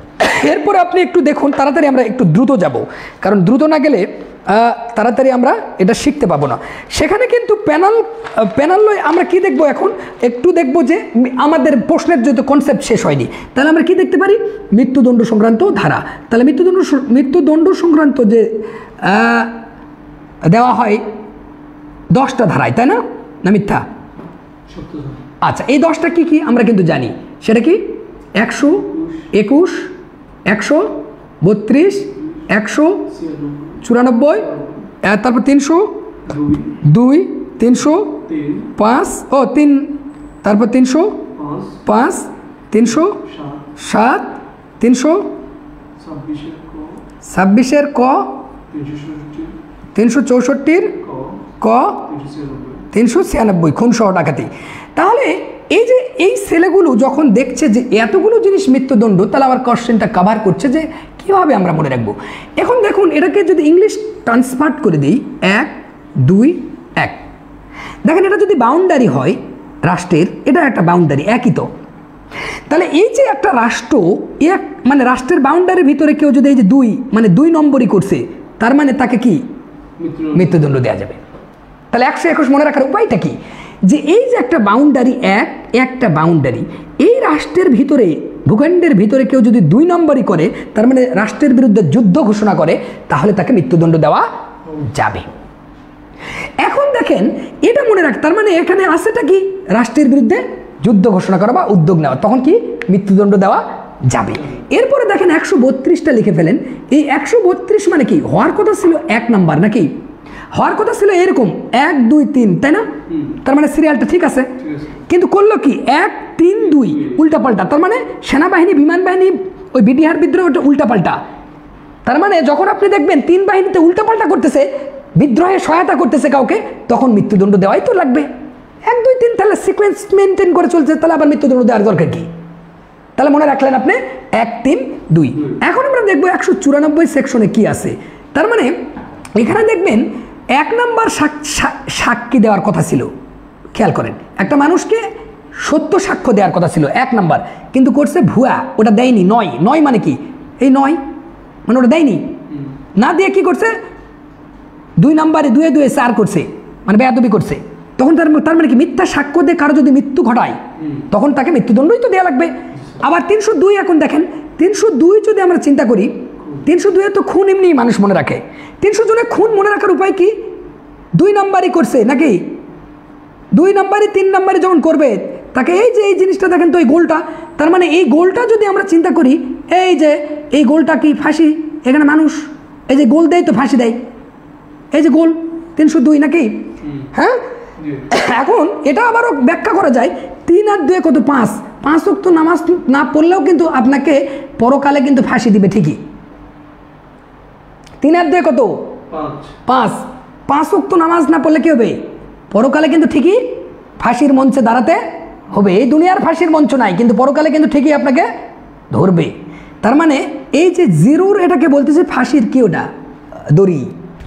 তাড়াতাড়ি আমরা একটু দ্রুত যাব, কারণ দ্রুত না গেলে তাড়াতাড়ি আমরা এটা শিখতে পাবো না। সেখানে কিন্তু প্যানাল আমরা কি দেখব এখন, একটু দেখব যে আমাদের প্রশ্নের যেহেতু কনসেপ্ট শেষ হয়নি, তাহলে আমরা কি দেখতে পারি, মৃত্যুদণ্ড সংক্রান্ত ধারা। তাহলে মৃত্যুদণ্ড সংক্রান্ত যে দেওয়া হয় 10টা ধারায়, তাই না, না মিথ্যা? আচ্ছা, এই 10টা কি কি আমরা কিন্তু জানি। সেটা কি 121, 132, 194, তারপর 302, 305, তারপর 305, 307, 326 ক, 364 ক, 396 খুন সহ ডাকাতি। তাহলে এই যে এই ছেলেগুলো যখন দেখছে যে এতগুলো জিনিস মৃত্যুদণ্ড, তাহলে আবার কোশ্চেনটা কভার করছে যে কীভাবে আমরা মনে রাখবো। এখন দেখুন এটাকে যদি ইংলিশ ট্রান্সফার করে দিই 1 2 1, দেখেন এটা যদি বাউন্ডারি হয় রাষ্ট্রের, এটা একটা বাউন্ডারি একই তো। তাহলে এই যে একটা রাষ্ট্র এক মানে রাষ্ট্রের বাউন্ডারির ভিতরে কেউ যদি এই যে 2 মানে 2 নম্বরই করছে, তার মানে তাকে কি মৃত্যুদণ্ড দেওয়া যাবে। তাহলে 121 মনে রাখার উপায়টা কি, যে এই যে একটা বাউন্ডারি একটা বাউন্ডারি, এই রাষ্ট্রের ভিতরে ভূখণ্ডের ভিতরে কেউ যদি 2 নম্বরই করে, তার মানে রাষ্ট্রের বিরুদ্ধে যুদ্ধ ঘোষণা করে, তাহলে তাকে মৃত্যুদণ্ড দেওয়া যাবে। এখন দেখেন এটা মনে রাখ, তার মানে এখানে আছেটা কি, রাষ্ট্রের বিরুদ্ধে যুদ্ধ ঘোষণা করা বা উদ্যোগ নেওয়া, তখন কি মৃত্যুদণ্ড দেওয়া যাবে। এরপরে দেখেন 132টা লিখে ফেলেন। এই 132 মানে কি, হওয়ার কথা ছিল 1 নাম্বার, নাকি হওয়ার কথা ছিল এরকম 1 2 3, তাই না? তার মানে সিরিয়ালটা ঠিক আছে, কিন্তু করলো কি 1 3 2 উল্টাপাল্টা। তার মানে সেনাবাহিনী বিমান বাহিনী ওই বিডিআর বিদ্রোহ ওটা উল্টাপাল্টা। তার মানে যখন আপনি দেখবেন 3 বাহিনীতে উল্টাপাল্টা করতেছে, বিদ্রোহে সহায়তা করতেছে কাউকে, তখন মৃত্যুদণ্ড দেওয়াই তো লাগবে। 1 2 3 তাহলে সিকোয়েন্স মেনটেন করে চলছে, তাহলে আবার মৃত্যুদণ্ড দেওয়ার দরকার কি? তাহলে মনে রাখলেন আপনি 1 3 2। এখন আমরা দেখবো 194 সেকশনে কি আছে। তার মানে এখানে দেখবেন 1 নাম্বার সাক্ষী দেওয়ার কথা ছিল, খেয়াল করেন, একটা মানুষকে সত্য সাক্ষ্য দেওয়ার কথা ছিল 1 নাম্বার, কিন্তু করছে ভুয়া, ওটা দেয়নি। 9 মানে কি, এই 9 মানে ওটা দেয়নি, না দিয়ে কি করছে 2 নাম্বারে 2 2 4 করছে, মানে বেয়াদবি করছে। তখন তার মানে কি, মিথ্যা সাক্ষ্য দিয়ে কারো যদি মৃত্যু ঘটায়, তখন তাকে মৃত্যুদণ্ডই তো দেওয়া লাগবে। আবার 302 এখন দেখেন, 302 যদি আমরা চিন্তা করি, 302 তো খুন এমনি মানুষ মনে রাখে। 300 জনের খুন মনে রাখার উপায় কি, 2 নাম্বারই করছে নাকি, 2 নাম্বারই 3 নাম্বারে যখন করবে তাকে এই যে এই জিনিসটা দেখেন তো, এই গোলটা, তার মানে এই গোলটা যদি আমরা চিন্তা করি, এই যে এই গোলটা কি ফাঁসি, এখানে মানুষ এই যে গোল দেয় তো ফাঁসি দেয়, এই যে গোল 302 নাকি? হ্যাঁ, এখন এটা আবারও ব্যাখ্যা করা যায়, 3 আর 2 কত, 5 ওয়াক্ত নামাজ না পড়লেও কিন্তু আপনাকে পরকালে কিন্তু ফাঁসি দিবে ঠিকই। 3 আর 2 কত, 5 ওয়াক্ত নামাজ না পড়লে কি হবে, পরকালে কিন্তু ঠিকই ফাঁসির মঞ্চে দাঁড়াতে হবে। এই দুনিয়ার ফাঁসির মঞ্চ নাই, কিন্তু পরকালে কিন্তু ঠিকই আপনাকে ধরবে। তার মানে এই যে জিরুর, এটাকে বলতেছে ফাঁসির কি, ওটা দড়ি।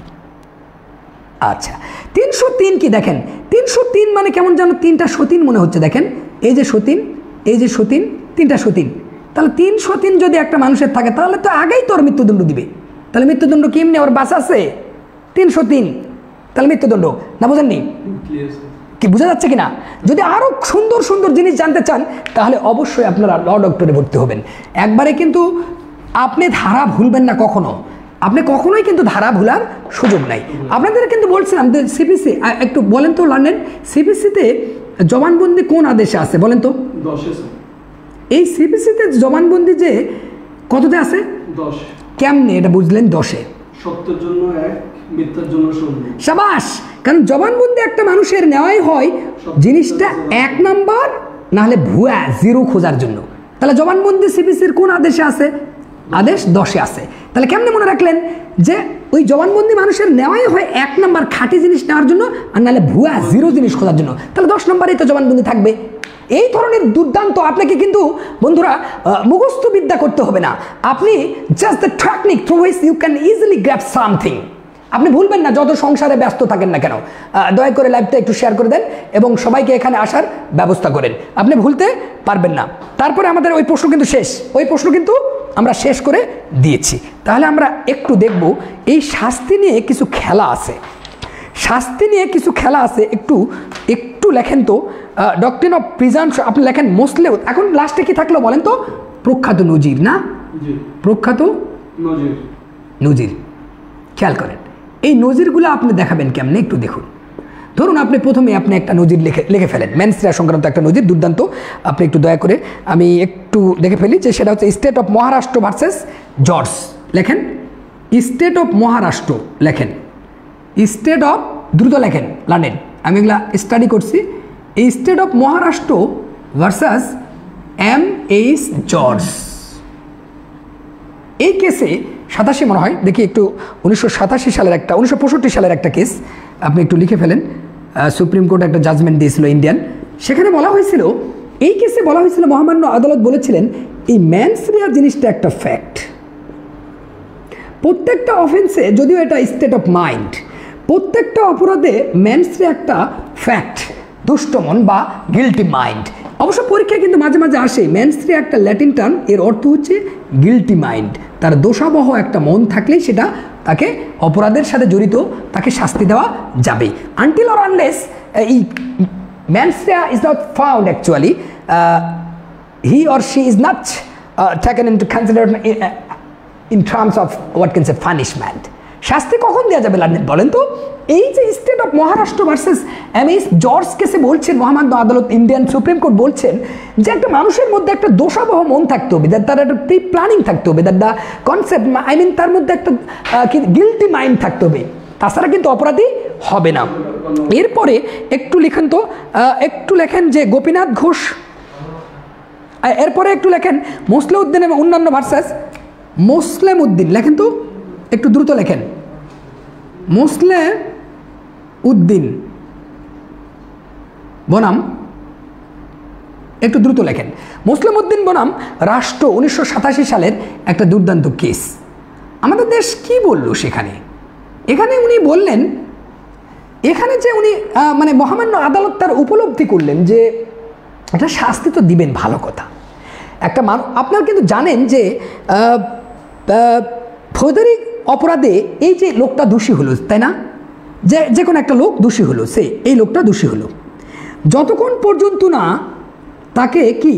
আচ্ছা 303 কি দেখেন, 303 মানে কেমন যেন 3টা সতীন মনে হচ্ছে। দেখেন এই যে সতীন, এই যে সতীন, 3টা সতীন। তাহলে 303 যদি একটা মানুষের থাকে, তাহলে তো আগেই তোর মৃত্যুদণ্ড দিবে। তাহলে মৃত্যুদণ্ড কি এমনি ওর বাস আছে 303, তাহলে মৃত্যুদণ্ড না, বোঝেননি কি, বোঝা যাচ্ছে কিনা? যদি আরো সুন্দর সুন্দর জিনিস জানতে চান, তাহলে অবশ্যই আপনারা ল ডক্টরে ভর্তি হবেন। একবারে কিন্তু আপনি ধারা ভুলবেন না কখনো, আপনি কখনোই কিন্তু ধারা ভুলার সুযোগ নাই। আপনাদের কিন্তু বলছিলাম যে সিপিসি, একটু বলেন তো লার্নেন, সিপিসিতে জবানবন্দি কোন আদেশে আছে বলেন তো? 10। এই সিপিসিতে জবানবন্দি যে কততে আছে? 10। কেমনে এটা বুঝলেন? 10-এ সত্যের জন্য 1, মিথ্যার জন্য 0। শাবাশ, কারণ জবানবন্দি একটা মানুষের নেওয়াই হয় জিনিসটা 1 নাম্বার না হলে ভুয়া 0 খোঁজার জন্য। তাহলে জবানবন্দি সিপিসির কোন আদেশে আছে? আদেশ 10-এ আছে। তাহলে কেমনে মনে রাখলেন যে ওই জবানবন্দি মানুষের নেওয়াই হয় 1 নাম্বার খাঁটি জিনিস নেওয়ার জন্য, আর নাহলে ভুয়া 0 জিনিস খোঁজার জন্য। তাহলে 10 নম্বরেই তো জবানবন্দি থাকবে। এই ধরনের দুর্দান্ত, আপনাকে কিন্তু বন্ধুরা মুখস্থ বিদ্যা করতে হবে না, আপনি just the technique through which you can easily grab something. আপনি ভুলবেন না, যত সংসারে ব্যস্ত থাকেন না কেন, দয়া করে লাইভটা একটু শেয়ার করে দেন এবং সবাইকে এখানে আসার ব্যবস্থা করেন, আপনি ভুলতে পারবেন না। তারপরে আমাদের ওই প্রশ্ন কিন্তু শেষ, ওই প্রশ্ন কিন্তু আমরা শেষ করে দিয়েছি। তাহলে আমরা একটু দেখব এই শাস্তি নিয়ে কিছু খেলা আছে, শাস্তি নিয়ে কিছু খেলা আছে। একটু একটু লেখেন তো, ডক্ট্রিন অফ প্রিজাম্পশন আপনি লেখেন মোস্টলি। এখন লাস্টে কি থাকলো বলেন তো? প্রখ্যাত নজির, না প্রখ্যাত নজির। খেয়াল করেন এই নজিরগুলো আপনি দেখাবেন কেমনে, একটু দেখুন। ধরুন আপনি প্রথমে আপনি একটা নজির লিখে ফেলেন, মেনস্ট্রিয়া সংক্রান্ত একটা নজির দুর্দান্ত। আপনি একটু দয়া করে আমি একটু দেখে ফেলি যে সেটা হচ্ছে state of Maharashtra versus George. লেখেন স্টেট অফ মহারাষ্ট্র, লেখেন স্টেট অফ, দ্রুত লেখেন লার্নেন, আমি এগুলা স্টাডি করছি। এই state of Maharashtra versus M.H. George. এই কেসে 87 মনে হয়, দেখি একটু 1987 সালের একটা, 1965 সালের একটা কেস আপনি একটু লিখে ফেলেন। সুপ্রিম কোর্ট একটা জাজমেন্ট দিয়েছিল ইন্ডিয়ান, সেখানে বলা হয়েছিল এই কেসে বলা হয়েছিল, মহামান্য আদালত বলেছিলেন এই ম্যানসরিয়া জিনিসটা একটা ফ্যাক্ট। প্রত্যেকটা অফেন্সে, যদিও এটা স্টেট অফ মাইন্ড, প্রত্যেকটা অপরাধে ম্যানসরিয়া একটা ফ্যাক্ট, দুষ্ট মন বা গিল্টি মাইন্ড। অবশ্য পরীক্ষায় কিন্তু মাঝে মাঝে আসে, ম্যানসরিয়া একটা ল্যাটিন টার্ম, এর অর্থ হচ্ছে গিল্টি মাইন্ড। তার দোষাবহ একটা মন থাকলেই সেটা তাকে অপরাধের সাথে জড়িত, তাকে শাস্তি দেওয়া যাবে। আনটিল অর আনলেস এই mens rea is not found actually, he or she is not taken into consideration in terms of what can say punishment. শাস্তি কখন দেওয়া যাবে বলেন তো? এই যে state of Maharashtra versus MS George কেসে বলছেন মহামান্য আদালত, ইন্ডিয়ান সুপ্রিম কোর্ট বলছেন যে একটা মানুষের মধ্যে একটা দোষাবহ মন থাকতে হবে, তার একটা প্রি প্ল্যানিং থাকতে হবে, that the concept, I mean তার মধ্যে একটা গিল্টি মাইন্ড থাকতে হবে, তাছাড়া কিন্তু অপরাধী হবে না। এরপরে একটু লিখেন তো, একটু লেখেন যে গোপীনাথ ঘোষ, এরপরে একটু লেখেন মোসলে উদ্দিন এবং অন্যান্য ভার্সাস মোসলেম উদ্দিন, লেখেন তো একটু দ্রুত লেখেন, মোসলে উদ্দিন বনাম, একটু দ্রুত লেখেন, মুসলিম উদ্দিন বনাম রাষ্ট্র 1987 সালের একটা দুর্দান্ত কেস। আমাদের দেশ কি বলল সেখানে? এখানে উনি বললেন, এখানে যে উনি মানে মহামান্য আদালত তার উপলব্ধি করলেন যে একটা শাস্তি তো দিবেন, ভালো কথা। একটা আপনারা কিন্তু জানেন যে ফৌজদারি অপরাধে এই যে লোকটা দোষী হলো, তাই না, যে কোনো একটা লোক দোষী হলো, এই লোকটা দোষী হলো, যতক্ষণ পর্যন্ত না তাকে কি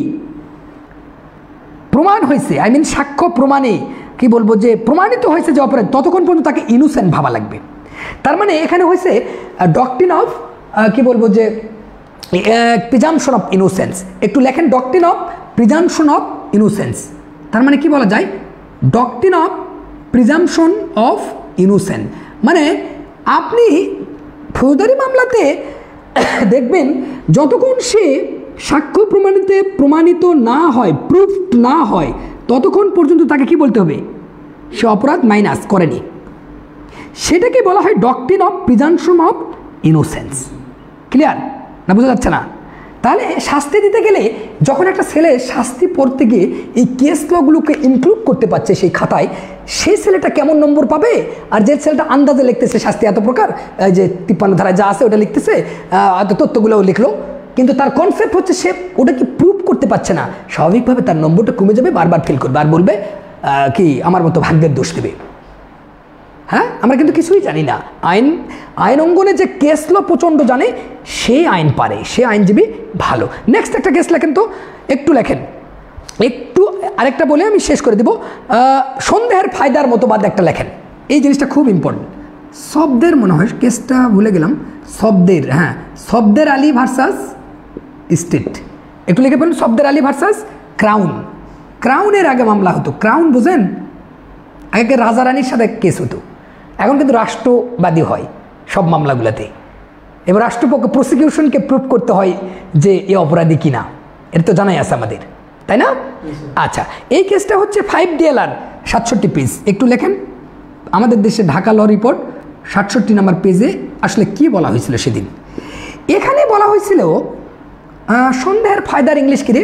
প্রমাণ হয়েছে, আই মিন সাক্ষ্য প্রমাণে কি বলবো যে প্রমাণিত হয়েছে যে অপরাধ, ততক্ষণ পর্যন্ত তাকে ইনোসেন্ট ভাবা লাগবে। তার মানে এখানে হয়েছে ডক্ট্রিন অফ কি বলবো যে প্রিজাম্পশন অফ ইনোসেন্স। একটু লেখেন doctrine of presumption of innocence. তার মানে কি বলা যায়? Doctrine of presumption of innocence মানে আপনি ফৌজদারি মামলাতে দেখবেন যতক্ষণ সে সাক্ষ্য প্রমাণিত না হয়, প্রুফড না হয়, ততক্ষণ পর্যন্ত তাকে কি বলতে হবে? সে অপরাধ মাইনাস করেনি। সেটাকে বলা হয় doctrine of presumption of innocence. Clear না? বোঝা যাচ্ছে না? তাহলে শাস্তি দিতে গেলে যখন একটা ছেলে শাস্তি পড়তে গিয়ে এই কেস লগুলোকে ইনক্লুড করতে পারছে সেই খাতায়, সেই ছেলেটা কেমন নম্বর পাবে? আর যে ছেলেটা আন্দাজে লিখতেছে শাস্তি এত প্রকার, যে 53 ধারায় যা আছে ওটা লিখতেছে, তথ্যগুলোও লিখলো, কিন্তু তার কনসেপ্ট হচ্ছে সে ওটা কি প্রুভ করতে পারছে না, স্বাভাবিকভাবে তার নম্বরটা কমে যাবে, বারবার ফিল করবে আর বলবে কি আমার মতো ভাগ্যের দোষ দেবে। হ্যাঁ, আমরা কিন্তু কিছুই জানি না। আইন অঙ্গনে যে কেস ল প্রচণ্ড জানে, সে আইন পারে, সে আইনজীবী ভালো। নেক্সট একটা কেস লেখেন তো, একটু লেখেন, একটু আরেকটা বলে আমি শেষ করে দেব। সন্দেহের ফায়দার মতবাদ একটা লেখেন, এই জিনিসটা খুব ইম্পর্টেন্ট। শব্দের মনে হয় কেসটা ভুলে গেলাম, শব্দের, হ্যাঁ, শব্দের আলী ভার্সাস স্টেট। একটু লিখে ফেলুন, শব্দের আলী ভার্সাস ক্রাউন। ক্রাউনের আগে মামলা হতো, ক্রাউন বোঝেন? আগে রাজা রানীর সাথে কেস হতো, এখন কিন্তু রাষ্ট্রবাদী হয় সব মামলাগুলোতে। এবার রাষ্ট্রপক্ষ প্রসিকিউশনকে প্রুভ করতে হয় যে এ অপরাধী কিনা, এটা তো জানাই আছে আমাদের, তাই না? আচ্ছা, এই কেসটা হচ্ছে 5 DLR 67 পেজ। একটু লেখেন, আমাদের দেশে ঢাকা ল রিপোর্ট 67 নম্বর পেজে আসলে কি বলা হয়েছিল সেদিন। এখানে বলা হয়েছিল সন্দেহের ফায়দার ইংলিশ কি রে?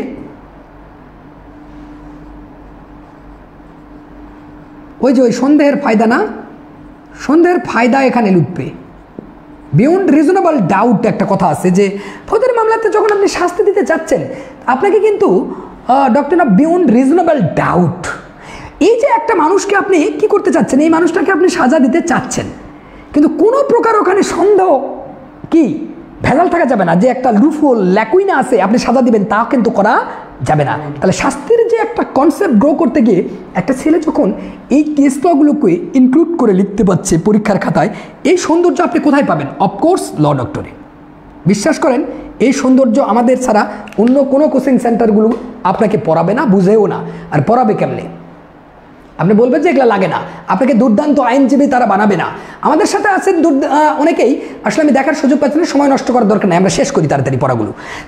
ওই যে ওই সন্দেহের ফায়দা না, সন্দেহের ফায়দা এখানে লুটবে। বিয়ন্ড রিজনেবল ডাউট একটা কথা আছে যে ফৌজদারি মামলাতে যখন আপনি শাস্তি দিতে চাচ্ছেন, আপনাকে কিন্তু doctrine of beyond reasonable doubt, এই যে একটা মানুষকে আপনি কি করতে চাচ্ছেন, এই মানুষটাকে আপনি সাজা দিতে চাচ্ছেন, কিন্তু কোনো প্রকার ওখানে সন্দেহ কি ভেজাল থাকা যাবে না, যে একটা লুফোল ল্যাকুইনা আছে আপনি সাজা দিবেন, তা কিন্তু করা যাবে না। তাহলে শাস্তির যে একটা কনসেপ্ট গ্রো করতে গিয়ে একটা ছেলে যখন এই কেস লগুলোকে ইনক্লুড করে লিখতে পারছে পরীক্ষার খাতায়, এই সৌন্দর্য আপনি কোথায় পাবেন? অফকোর্স ল ডক্টরে। বিশ্বাস করেন, এই সৌন্দর্য আমাদের ছাড়া অন্য কোনো কোচিং সেন্টারগুলো আপনাকে পড়াবে না, বুঝেও না। আর পড়াবে কেমনে? আপনি বলবেন যে এগুলো লাগে না, আপনাকে দুর্দান্ত আইনজীবী তারা বানাবে না। আমাদের সাথে আছেন অনেকেই, আসলে আমি দেখার সুযোগ পাচ্ছি না, সময় নষ্ট করার দরকার নেই, আমরা শেষ করি তাড়াতাড়ি পড়াগুলো।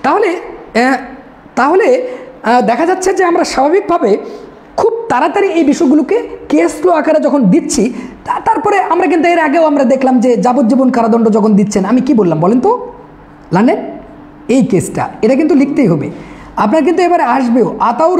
তাহলে দেখা যাচ্ছে যে আমরা স্বাভাবিকভাবে খুব তাড়াতাড়ি এই বিষয়গুলোকে কেস ল আকারে যখন দিচ্ছি, তারপরে আমরা কিন্তু এর আগেও আমরা দেখলাম যে যাবজ্জীবন কারাদণ্ড যখন দিচ্ছেন, আমি কি বললাম বলেন তো? জানেন এই কেসটা, এটা কিন্তু লিখতেই হবে। আপনার কিন্তু এবারে আসবেও আতাউর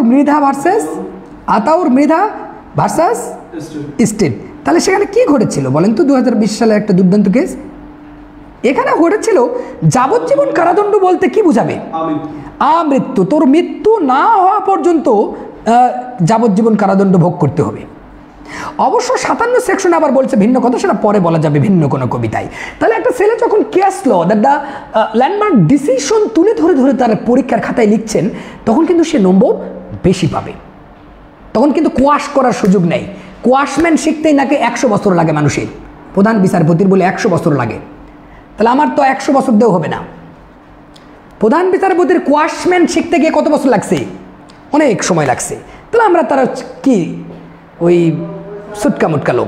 মৃধা ভার্সাস স্টেট। তাহলে সেখানে কি ঘটেছিল বলেন তো? 2020 সালে একটা দুর্দান্ত কেস এখানে ঘটেছিল। যাবজ্জীবন কারাদণ্ড বলতে কি বোঝাবে? আমৃত্যু। তোর মৃত্যু না হওয়া পর্যন্ত যাবজ্জীবন কারাদণ্ড ভোগ করতে হবে। অবশ্য 57 সেকশন আবার বলছে ভিন্ন কথা, সেটা পরে বলা যাবে ভিন্ন কোনো কবিতায়। তাহলে একটা ছেলে যখন case law the landmark decision তুলে ধরে ধরে তার পরীক্ষার খাতায় লিখছেন, তখন কিন্তু সে নম্বর বেশি পাবে। তখন কিন্তু কোয়াশ করার সুযোগ নেই। কোয়াশম্যান শিখতেই নাকি 100 বছর লাগে মানুষের, প্রধান বিচারপতির বলে 100 বছর লাগে। তাহলে আমার তো 100 বছর দেও হবে না। প্রধান বিচারপতির কোয়াশম্যান শিখতে গিয়ে কত বছর লাগছে? অনেক সময় লাগছে। তাহলে আমরা তারা কি ওই সুটকা মুটকা লোক।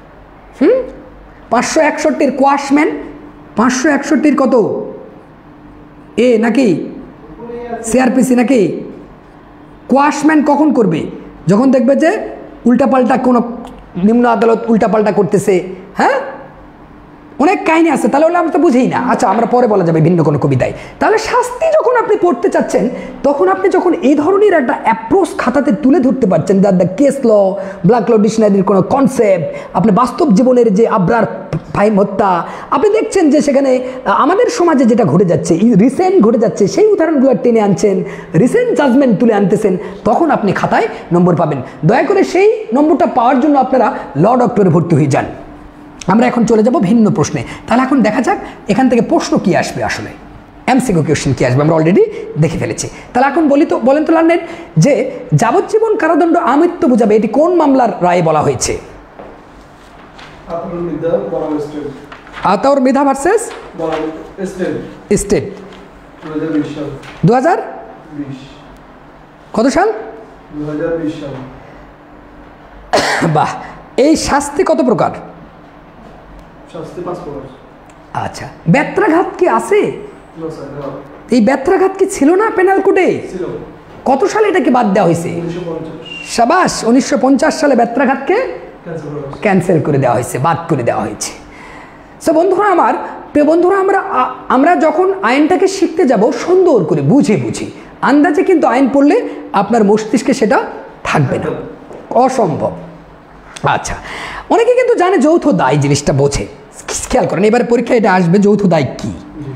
561 কোয়াশম্যান, 561 কত এ নাকি সিআরপিসি নাকি? কোয়াশম্যান কখন করবে? যখন দেখবে যে উল্টাপাল্টা কোনো নিম্ন আদালত উল্টাপাল্টা করতেছে। হ্যাঁ, অনেক কাহিনী আছে। তাহলে আমরা তো বুঝেই না। আচ্ছা, আমরা পরে বলা যাবে ভিন্ন কোনো কবিতায়। তাহলে শাস্তি যখন আপনি পড়তে চাচ্ছেন, তখন আপনি যখন এই ধরনের একটা অ্যাপ্রোচ খাতাতে তুলে ধরতে পারছেন, যার the case law, black law ডিকশনারির কোনো কনসেপ্ট, আপনি বাস্তব জীবনের যে আবরার ফাহিম হত্যা, আপনি দেখছেন যে সেখানে আমাদের সমাজে যেটা ঘটে যাচ্ছে, রিসেন্ট ঘটে যাচ্ছে, সেই উদাহরণগুলো টেনে আনছেন, রিসেন্ট জাজমেন্ট তুলে আনতেছেন, তখন আপনি খাতায় নম্বর পাবেন। দয়া করে সেই নম্বরটা পাওয়ার জন্য আপনারা ল ডক্টরে ভর্তি হয়ে যান। আমরা এখন চলে যাব ভিন্ন প্রশ্নে। তাহলে এখন দেখা যাক এখান থেকে প্রশ্ন কি আসবে, আসলে এমসিকিউ কোয়েশ্চেন কি আসবে আমরা অলরেডি দেখে ফেলেছি। তাহলে এখন বলেন তো লার্নেট, যে যাবজ্জীবন কারাদণ্ড আমৃত্যু বোঝাবে, এটি কোন মামলার রায়ে বলা হয়েছে? আতাউর মৃধা ভার্সেস স্টেট 2020 কত সাল? 2020 সাল। বাহ। এই শাস্তি কত প্রকার? শাস্তি 5 প্রকার। আচ্ছা, ব্যত্রাঘাত কি আছে? এই ব্যত্রাঘাত কি ছিল না পেনাল কোডে? কত সালে এটাকে বাদ দেওয়া হয়েছে? সাবাস, 1950 সালে ব্যত্রাঘাতকে ক্যান্সেল করে দেওয়া হয়েছে, বাদ করে দেওয়া হয়েছে। সো বন্ধুরা আমার, বন্ধুরা আমরা যখন আইনটাকে শিখতে যাব সুন্দর করে বুঝে আন্দাজে, কিন্তু আইন পড়লে আপনার মস্তিষ্কে সেটা থাকবে না, অসম্ভব। আচ্ছা, অনেকে কিন্তু জানে যৌথ দায় জিনিসটা বোঝে। খেয়াল করেন, এবারে পরীক্ষায় এটা আসবে, যৌথ দায় কি?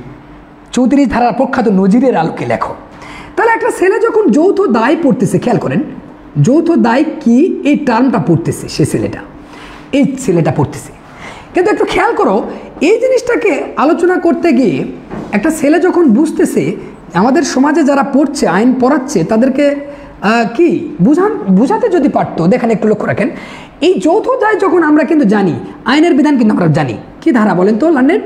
34 ধারার প্রখ্যাত নজিরের আলোকে লেখো। তাহলে একটা ছেলে যখন যৌথ দায় পড়তেছে, খেয়াল করেন যৌথ দায় কি, এই টার্মটা পড়তেছে এই ছেলেটা পড়তেছে। কিন্তু একটু খেয়াল করো, এই জিনিসটাকে আলোচনা করতে গিয়ে একটা ছেলে যখন বুঝতেছে, আমাদের সমাজে যারা পড়ছে, আইন পড়াচ্ছে, তাদেরকে কি বুঝাতে যদি পারতো। দেখেন, একটু লক্ষ্য রাখেন, এই যৌথ দায় যখন আমরা কিন্তু জানি, আইনের বিধান কিন্তু আমরা জানি। কি ধারা বলেন তো লার্নেট?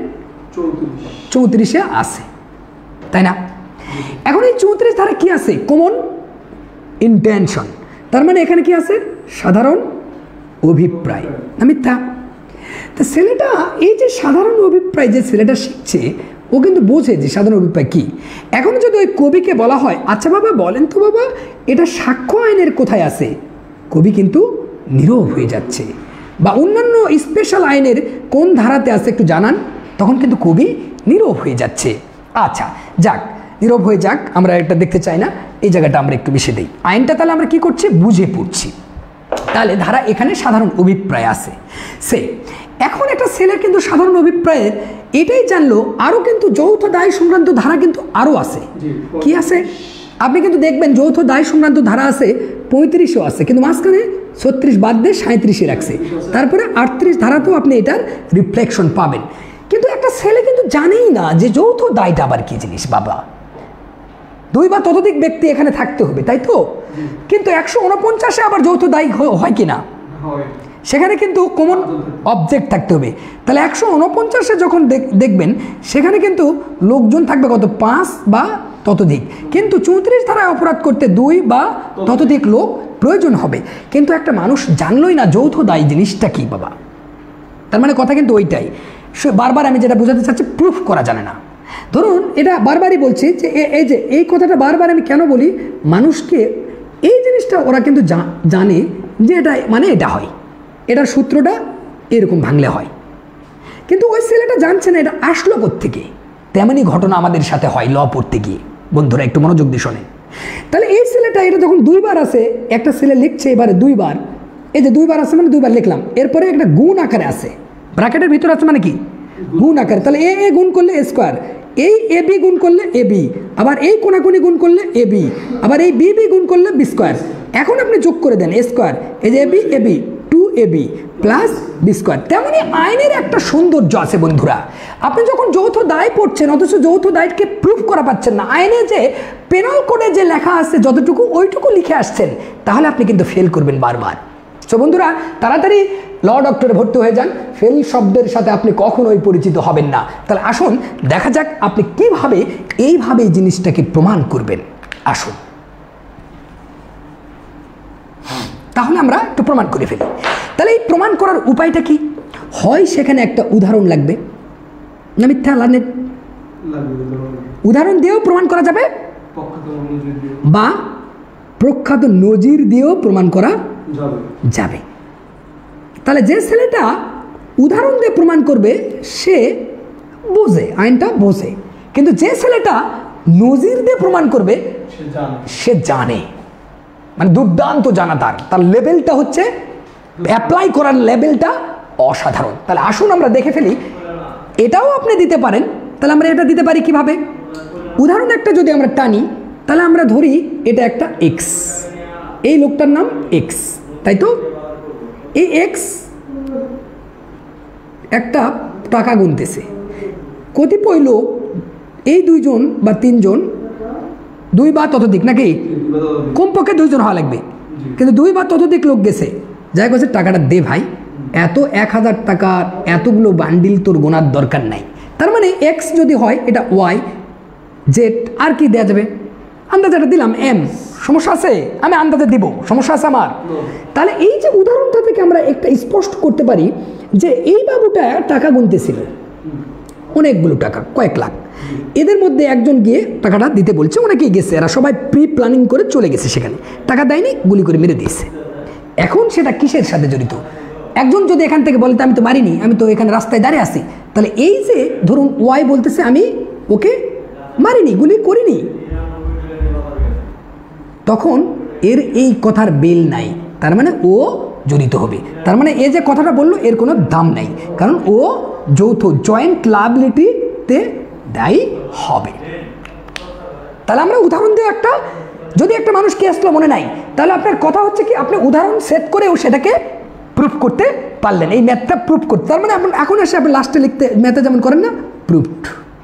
34-এ আছে, তাই না? এখন এই 34 ধারা কি আছে? Common intention. তার মানে এখানে কি আছে? সাধারণ অভিপ্রায় না মিথ্যা? তা ছেলেটা এই যে সাধারণ অভিপ্রায় যে ছেলেটা শিখছে, ও কিন্তু বোঝে যে সাধারণ অভিপ্রায় কি। এখন যদি ওই কবিকে বলা হয়, আচ্ছা বাবা বলেন তো বাবা, এটা সাক্ষ্য আইনের কোথায় আছে? কবি কিন্তু নীরব হয়ে যাচ্ছে। বা অন্যান্য স্পেশাল আইনের কোন ধারাতে আছে একটু জানান, তখন কিন্তু কবি নীরব হয়ে যাচ্ছে। আচ্ছা যাক, নীরব হয়ে যাক, আমরা এটা দেখতে চাই না, এই জায়গাটা আমরা একটু বেশি দিই। আইনটা তাহলে আমরা কি করছি? বুঝে পড়ছি। তাহলে ধারা এখানে সাধারণ অভিপ্রায় আছে। এখন একটা ছেলের কিন্তু সাধারণ অভিপ্রায়ের এটাই জানলো, আরও কিন্তু যৌথ দায় সংক্রান্ত ধারা কিন্তু আরও আছে। কি আছে? আপনি কিন্তু দেখবেন যৌথ দায় সংক্রান্ত ধারা আছে, 35ও আছে, কিন্তু মাঝখানে 36 বাদ দিয়ে 37-এ রাখছে। তারপরে 38 ধারাতেও আপনি এটার রিফ্লেকশন পাবেন। কিন্তু একটা ছেলে কিন্তু জানেই না যে যৌথ দায়টা আবার কি জিনিস। বাবা, 2 বা ততোধিক ব্যক্তি এখানে থাকতে হবে, তাই তো? কিন্তু 149-এ আবার যৌথ দায় হয় কিনা? সেখানে কিন্তু কমন অবজেক্ট থাকতে হবে। তাহলে 149-এ যখন দেখবেন, সেখানে কিন্তু লোকজন থাকবে কত? 5 বা ততোধিক। কিন্তু 34 ধারায় অপরাধ করতে 2 বা ততোধিক লোক প্রয়োজন হবে। কিন্তু একটা মানুষ জানলই না যৌথ দায় জিনিসটা কি বাবা। তার মানে কথা কিন্তু ওইটাই। বারবার আমি যেটা বোঝাতে চাচ্ছি, প্রুফ করা জানে না। ধরুন, এটা বারবারই বলছি যে এই কথাটা বারবার আমি কেন বলি, মানুষকে এই জিনিসটা ওরা কিন্তু জানে যে এটা মানে এটা হয়, এটার সূত্রটা এরকম ভাঙলে হয়। কিন্তু ওই ছেলেটা জানছে না এটা আসলো কোত্থেকে। তেমনই ঘটনা আমাদের সাথে হয় ল পড়তে গিয়ে। বন্ধুরা একটু মনোযোগ দিয়ে শোনেন। তাহলে এই ছেলেটা এটা যখন দুইবার আছে, একটা ছেলে লিখছে এবারে দুইবার, এই যে দুইবার আছে মানে দুইবার লিখলাম, এরপরে একটা গুণ আকারে আছে, ব্র্যাকেটের ভিতরে আছে মানে কি গুণ আকারে। তাহলে এ এ গুণ করলে এ স্কোয়ার, এই এ বি গুণ করলে এ বি, আবার এই কোনাকুনি গুণ করলে এ বি, আবার এই বি বি গুণ করলে বি স্কোয়ার। এখন আপনি যোগ করে দেন এ স্কোয়ার, এই যে A B 2ab plus B square. তেমনি আইনের একটা সৌন্দর্য আছে বন্ধুরা। আপনি যখন যৌথ দায় পড়ছেন অথচ যৌথ দায়কে প্রুফ করা পাচ্ছেন না, আইনে যে পেনাল কোডে যে লেখা আছে যতটুকু ওইটুকু লিখে আসছেন, তাহলে আপনি কিন্তু ফেল করবেন বারবার। তো বন্ধুরা তাড়াতাড়ি ল ডক্টরে ভর্তি হয়ে যান, ফেল শব্দের সাথে আপনি কখনোই পরিচিত হবেন না। তাহলে আসুন দেখা যাক আপনি কিভাবে এইভাবে এই জিনিসটাকে প্রমাণ করবেন। আসুন তাহলে আমরা একটু প্রমাণ করে ফেলি। তাহলে এই প্রমাণ করার উপায়টা কি? হয় সেখানে একটা উদাহরণ লাগবে, না মিথ্যা লানের উদাহরণ দিয়েও প্রমাণ করা যাবে, বা প্রখ্যাত নজির দিয়েও প্রমাণ করা যাবে। তাহলে যে ছেলেটা উদাহরণ দিয়ে প্রমাণ করবে সে বোঝে, আইনটা বোঝে, কিন্তু যে ছেলেটা নজির দিয়ে প্রমাণ করবে সে জানে, মানে দুর্দান্ত জানা, তার লেভেলটা হচ্ছে অ্যাপ্লাই করার লেভেলটা অসাধারণ। তাহলে আসুন আমরা দেখে ফেলি। এটাও আপনি দিতে পারেন। তাহলে আমরা এটা দিতে পারি কিভাবে? উদাহরণ একটা যদি আমরা টানি, তাহলে আমরা ধরি এটা একটা এক্স, এই লোকটার নাম এক্স, তাই তো? এই এক্স একটা টাকা গুনতেছে, কতিপয় লোক, এই দুইজন বা তিনজন, দুই বা ততোধিক, নাকি কমপক্ষে দুইজন হওয়া লাগবে, কিন্তু দুই বা ততোধিক লোক গেছে, যাই কাছে টাকাটা দে ভাই, এত 1000 টাকার এতগুলো বান্ডিল তোর গোনার দরকার নাই। তার মানে এক্স যদি হয় এটা ওয়াই জেড, আর কি দেওয়া যাবে? আন্দাজে একটা দিলাম এম, সমস্যা আছে? আমি আন্দাজে দিব, সমস্যা আছে আমার? তাহলে এই যে উদাহরণটা থেকে আমরা একটা স্পষ্ট করতে পারি যে এই বাবুটা টাকা গুনতেছিল, অনেকগুলো টাকা, কয়েক লাখ, এদের মধ্যে একজন গিয়ে টাকাটা দিতে বলছে, অনেকেই গেছে, এরা সবাই প্রি প্ল্যানিং করে চলে গেছে, সেখানে টাকা দেয়নি, গুলি করে মেরে দিয়েছে। এখন সেটা কিসের সাথে জড়িত? একজন যদি এখান থেকে বলে আমি তো মারিনি, আমি তো এখানে রাস্তায় দাঁড়িয়ে আছি, তাহলে এই যে ধরুন ওয়াই বলতেছে আমি ওকে মারিনি, গুলি করিনি, তখন এর এই কথার বেল নাই, তার মানে ও জড়িত হবে। তার মানে এ যে কথাটা বললো এর কোনো দাম নাই, কারণ ও যৌথ জয়েন্ট লায়াবিলিটিতে দায়ী হবে। তাহলে আমরা উদাহরণ দিয়ে একটা, যদি একটা মানুষ কে আসলো মনে নাই, তাহলে আপনার কথা হচ্ছে কি আপনি উদাহরণ সেট করেও সেটাকে প্রুফ করতে পারলেন, এই ম্যাথটা প্রুফ করতে। তার মানে আপনি এখন এসে আপনি লাস্টে লিখতে ম্যাথে যেমন করেন না, প্রুফড,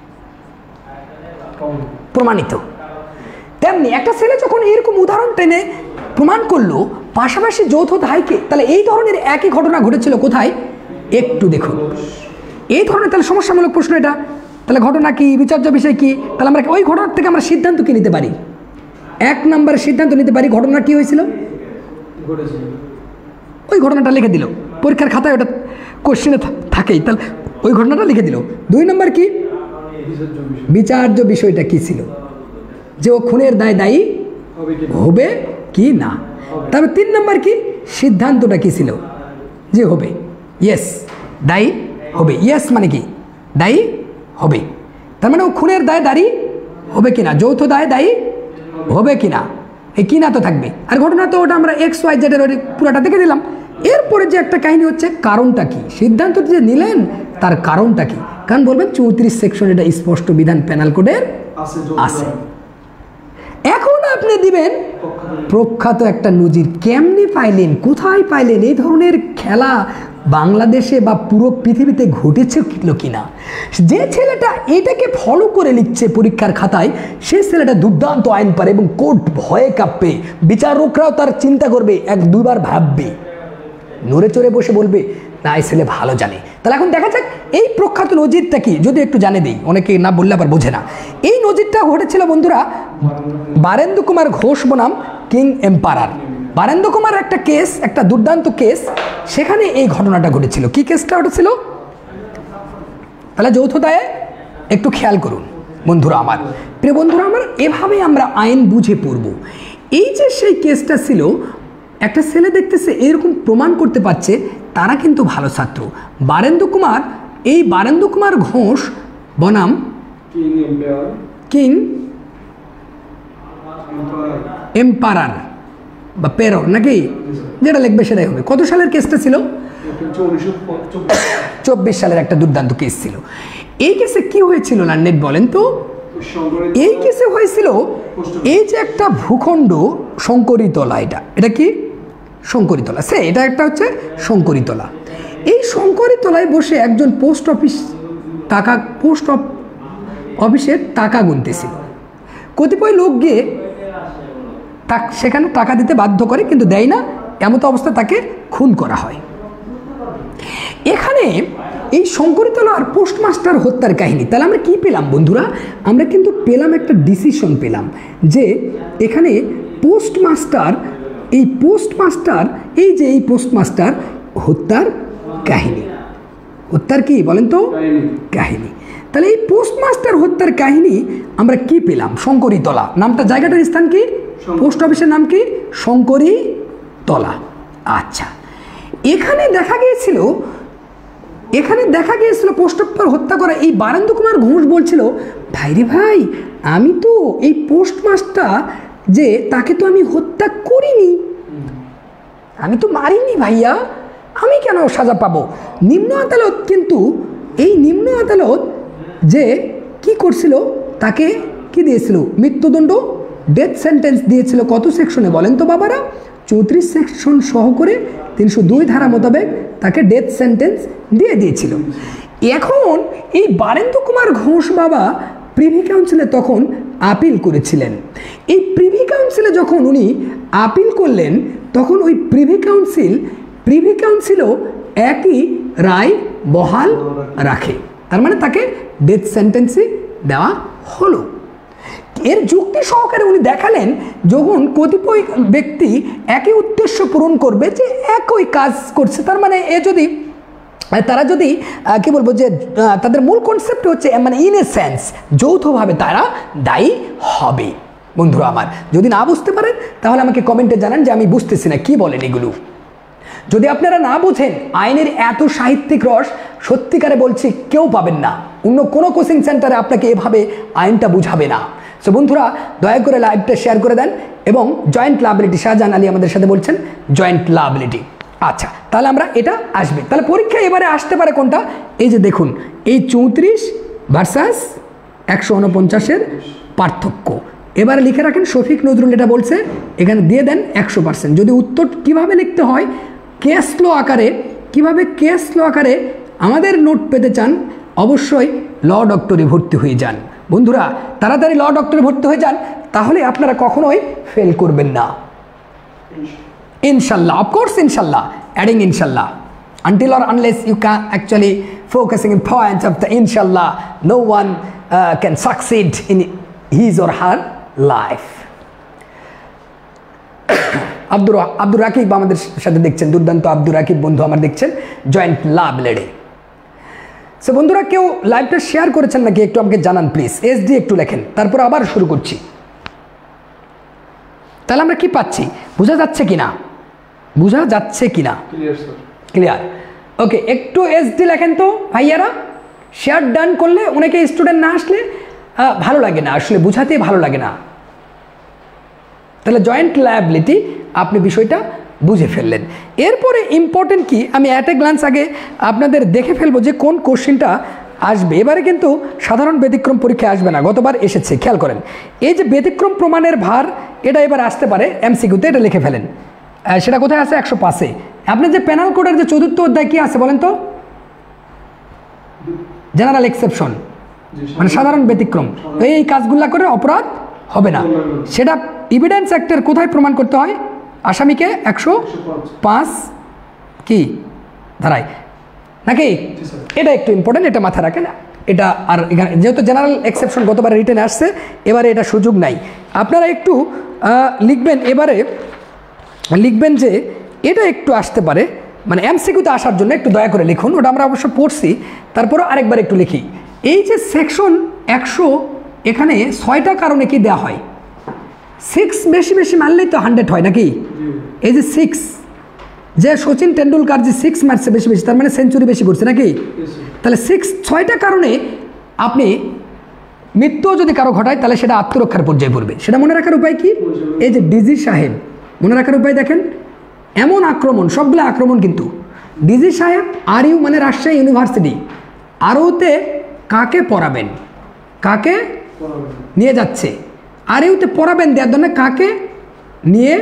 প্রমাণিত, তেমনি একটা ছেলে যখন এরকম উদাহরণ টেনে প্রমাণ করলো পাশাপাশি যৌথ দায়কে, তাহলে এই ধরনের একই ঘটনা ঘটেছিল কোথায় একটু দেখুন। এই ধরনের তাহলে সমস্যামূলক প্রশ্ন এটা, তাহলে ঘটনা কি, বিচার্য বিষয় কি? তাহলে আমরা ওই ঘটনার থেকে আমরা সিদ্ধান্ত কি নিতে পারি? 1 নম্বরের সিদ্ধান্ত নিতে পারি ঘটনা কি হয়েছিল, ওই ঘটনাটা লিখে দিল, পরীক্ষার খাতায় ওটা কোশ্চেনে থাকেই, তাহলে ওই ঘটনাটা লিখে দিল। 2 নম্বর কি, বিচার্য বিষয়টা কি ছিল, যে ও খুনের দায় দায়ী হবে কি না। তারপর 3 নম্বর কি, সিদ্ধান্তটা কি ছিল, যে হবে, ইয়েস দায়ী হবে, ইয়েস মানে কি দায়ী হবে, তার মানে ও খুনের দায় দায়ী হবে কিনা, যৌথ দায় দায়ী হবে কিনা, এই কিনা তো থাকবে। আর ঘটনা তো ওটা আমরা এক্স ওয়াই জেডের পুরোটা দেখে দিলাম। এরপরে যে একটা কাহিনী হচ্ছে কারণটা কি, সিদ্ধান্ত যে নিলেন তার কারণটা কি, কারণ বলবেন 34 সেকশন এটা স্পষ্ট বিধান পেনাল কোডের আছে। এখন আপনি দিবেন প্রখ্যাত একটা নজির, কেমনি পাইলেন, কোথায় পাইলেন, এই ধরনের খেলা বাংলাদেশে বা পুরো পৃথিবীতে ঘটেছে কিনা। যে ছেলেটা এটাকে ফলো করে লিখছে পরীক্ষার খাতায়, সে ছেলেটা দুর্দান্ত আইন পারে এবং কোর্ট ভয়ে কাঁপবে, বিচারকরাও তার চিন্তা করবে, 1-2 বার ভাববে, নড়ে চড়ে বসে বলবে না এই ছেলে ভালো জানে। তাহলে এখন দেখা যাক এই প্রখ্যাত নজিরটা কি, যদি একটু জানে দিই, অনেকে না বললে আবার বোঝে না। এই নজিরটা ঘটেছিল বন্ধুরা বারেন্দ্র কুমার ঘোষ বনাম কিং এম্পারার। বারেন্দ্র কুমার একটা কেস, একটা দুর্দান্ত কেস, সেখানে এই ঘটনাটা ঘটেছিল। কি কেসটা ঘটেছিল? তাহলে যৌথ দায়ে একটু খেয়াল করুন বন্ধুরা আমার, প্রিয় বন্ধুরা আমার, এভাবে আমরা আইন বুঝে পড়ব। এই যে সেই কেসটা ছিল, একটা ছেলে দেখতেছে এরকম প্রমাণ করতে পারছে, তারা কিন্তু ভালো ছাত্র। বারেন্দ্র কুমার, এই বারেন্দ্র কুমার ঘোষ বনাম কিং এম্পারার বা পেরর নাকি, যেটা লিখবে সেটাই হবে। কত সালের কেসটা ছিল? 24 সালের একটা দুর্দান্ত কেস ছিল। এই কেসে কি হয়েছিল লার্নেড বলেন তো? এই কেসে হয়েছিল এই যে একটা ভূখণ্ড শঙ্করীতলা, এটা কি শঙ্করীতলা, এটা একটা হচ্ছে শঙ্করীতলা। এই শঙ্করীতলায় বসে একজন পোস্ট অফিসের টাকা গুনতেছিল। কতিপয় লোক গিয়ে সেখানে টাকা দিতে বাধ্য করে, কিন্তু দেয় না, এমতো অবস্থা তাকে খুন করা হয়। এখানে এই শঙ্করীতলার পোস্টমাস্টার হত্যার কাহিনী। তাহলে আমরা কি পেলাম বন্ধুরা? আমরা কিন্তু পেলাম একটা ডিসিশন পেলাম যে এখানে পোস্টমাস্টার হত্যার কাহিনী। হত্যার কি বলেন তো? কাহিনী। তাহলে এই পোস্টমাস্টার হত্যার কাহিনী আমরা কি পেলাম? শঙ্করীতলা নামটা, জায়গাটার স্থান কি? পোস্ট অফিসের নাম কি? শঙ্করীতলা। আচ্ছা, এখানে দেখা গিয়েছিল পোস্টমাস্টার হত্যা করা এই বারেন্দ্র কুমার ঘোষ বলছিল, ভাই রে ভাই, আমি তো এই পোস্টমাস্টার যে তাকে তো আমি হত্যা করিনি, আমি তো মারিনি ভাইয়া, আমি কেন সাজা পাবো? নিম্ন আদালত কিন্তু এই নিম্ন আদালত যে কি করছিল, তাকে কি দিয়েছিল? মৃত্যুদণ্ড, ডেথ সেন্টেন্স দিয়েছিল। কত সেকশনে বলেন তো বাবারা? 34 সেকশন সহ করে 302 ধারা মোতাবেক তাকে ডেথ সেন্টেন্স দিয়ে দিয়েছিল। এখন এই বারেন্দ্র কুমার ঘোষ বাবা প্রিভি কাউন্সিলে তখন আপিল করেছিলেন। এই প্রিভি কাউন্সিলে যখন উনি আপিল করলেন, তখন ওই প্রিভি কাউন্সিলও একই রায় বহাল রাখে। তার মানে তাকে ডেথ সেন্টেন্সই দেওয়া হলো। এর যুক্তি সহকারে উনি দেখালেন, যখন কতিপয় ব্যক্তি একই উদ্দেশ্য পূরণ করবে, যে একই কাজ করছে, তার মানে তারা যদি কি বলবো, যে তাদের মূল কনসেপ্ট হচ্ছে মানে ইন এ সেন্স যৌথভাবে তারা দায়ী হবে। বন্ধুরা আমার, যদি না বুঝতে পারেন তাহলে আমাকে কমেন্টে জানান যে আমি বুঝতেছি না, কি বলেন এগুলো। যদি আপনারা না বুঝেন, আইনের এত সাহিত্যিক রস সত্যিকারে বলছি কেউ পাবেন না। অন্য কোনো কোচিং সেন্টারে আপনাকে এভাবে আইনটা বুঝাবে না। সো বন্ধুরা, দয়া করে লাইভটা শেয়ার করে দেন। এবং জয়েন্ট লায়াবিলিটি, শাহজাহান আলী আমাদের সাথে বলছেন জয়েন্ট লায়াবিলিটি। আচ্ছা, তাহলে আমরা এটা আসবে। তাহলে পরীক্ষায় এবারে আসতে পারে কোনটা? এই যে দেখুন, এই 34 ভার্সাস 149-এর পার্থক্য। এবারে লিখে রাখেন, শফিক নজরুল এটা বলছে, এখানে দিয়ে দেন 100%। যদি উত্তর কিভাবে লিখতে হয় কেস ল আকারে, কিভাবে কেস ল আকারে আমাদের নোট পেতে চান, অবশ্যই ল ডক্টরে ভর্তি হয়ে যান। বন্ধুরা, তাড়াতাড়ি ল ডক্টরে ভর্তি হয়ে যান, তাহলে আপনারা কখনোই ফেল করবেন না ইনশাল্লাহ। অফকোর্স ইনশাল্লাহ, অ্যাডিং ইনশাল্লাহ, until or unless you can actually focusing in points of the inshallah, no one can succeed in his or her life. Abdur Rakib আমাদের সাথে দেখছেন, দুর্দান্ত আব্দুর রাকিব বন্ধু আমার দেখছেন জয়েন্ট লায়াবিলিটি। সো বন্ধুরা, কেউ লাইভটা শেয়ার করেছেন নাকি একটু আমাকে জানান প্লিজ। এসডি একটু লেখেন, তারপর আবার শুরু করছি। তাহলে আমরা কি পাচ্ছি? বোঝা যাচ্ছে কিনা? ক্লিয়ার? ওকে, একটু এসডি লেখেন তো ভাইয়ারা। শেয়ার ডান করলে অনেকে স্টুডেন্ট না আসলে ভালো লাগে না, আসলে বুঝাতে ভালো লাগে না। তাহলে জয়েন্ট লায়াবিলিটি আপনি বিষয়টা বুঝে ফেললেন। এরপরে ইম্পর্টেন্ট কি, আমি অ্যাট এ গ্লান্স আগে আপনাদের দেখে ফেলবো যে কোন কোশ্চেনটা আসবে। এবারে কিন্তু সাধারণ ব্যতিক্রম পরীক্ষায় আসবে না, গতবার এসেছে, খেয়াল করেন। এই যে ব্যতিক্রম প্রমাণের ভার, এটা এবার আসতে পারে এমসিকিউতে, এটা লিখে ফেলেন। সেটা কোথায় আছে? 105-এ। আপনার যে পেনাল কোডের যে 4র্থ অধ্যায় কি আছে বলেন তো? জেনারেল এক্সেপশন, মানে সাধারণ ব্যতিক্রম। তো এই কাজগুলা করে অপরাধ হবে না। সেটা এভিডেন্স অ্যাক্টের কোথায় প্রমাণ করতে হয়? আসামিকে 105 কি ধারায় নাকি? এটা একটু ইম্পর্টেন্ট, এটা মাথায় রাখেন। এটা আর এখানে যেহেতু জেনারেল এক্সেপশন গতবার রিটেনে আসছে, এবারে এটা সুযোগ নাই। আপনারা একটু লিখবেন, এবারে লিখবেন যে এটা একটু আসতে পারে, মানে এমসিকিউতে আসার জন্য একটু দয়া করে লিখুন। ওটা আমরা অবশ্য পড়ছি, তারপরও আরেকবার একটু লিখি। এই যে সেকশন 100, এখানে 6টা কারণে কি দেওয়া হয়? 6 বেশি মারলেই তো 100 হয় নাকি? এই যে 6, যে সচিন টেন্ডুলকার যে 6 মারছে বেশি, তার মানে সেঞ্চুরি বেশি করছে নাকি? তাহলে 6-6টা কারণে আপনি মৃত্যুও যদি কারো ঘটায় তাহলে সেটা আত্মরক্ষার পর্যায়ে পড়বে। সেটা মনে রাখার উপায় কি? এই যে ডিজি সাহেব, মনে রাখার উপায় দেখেন, এমন আক্রমণ, সবগুলো আক্রমণ কিন্তু। ডিজি সাহেব আর ইউ মানে রাজশাহী ইউনিভার্সিটি, আরওতে কাকে পড়াবেন, কাকে নিয়ে যাচ্ছে, আর ইউতে পড়াবেন দেওয়ার জন্য কাকে নিয়ে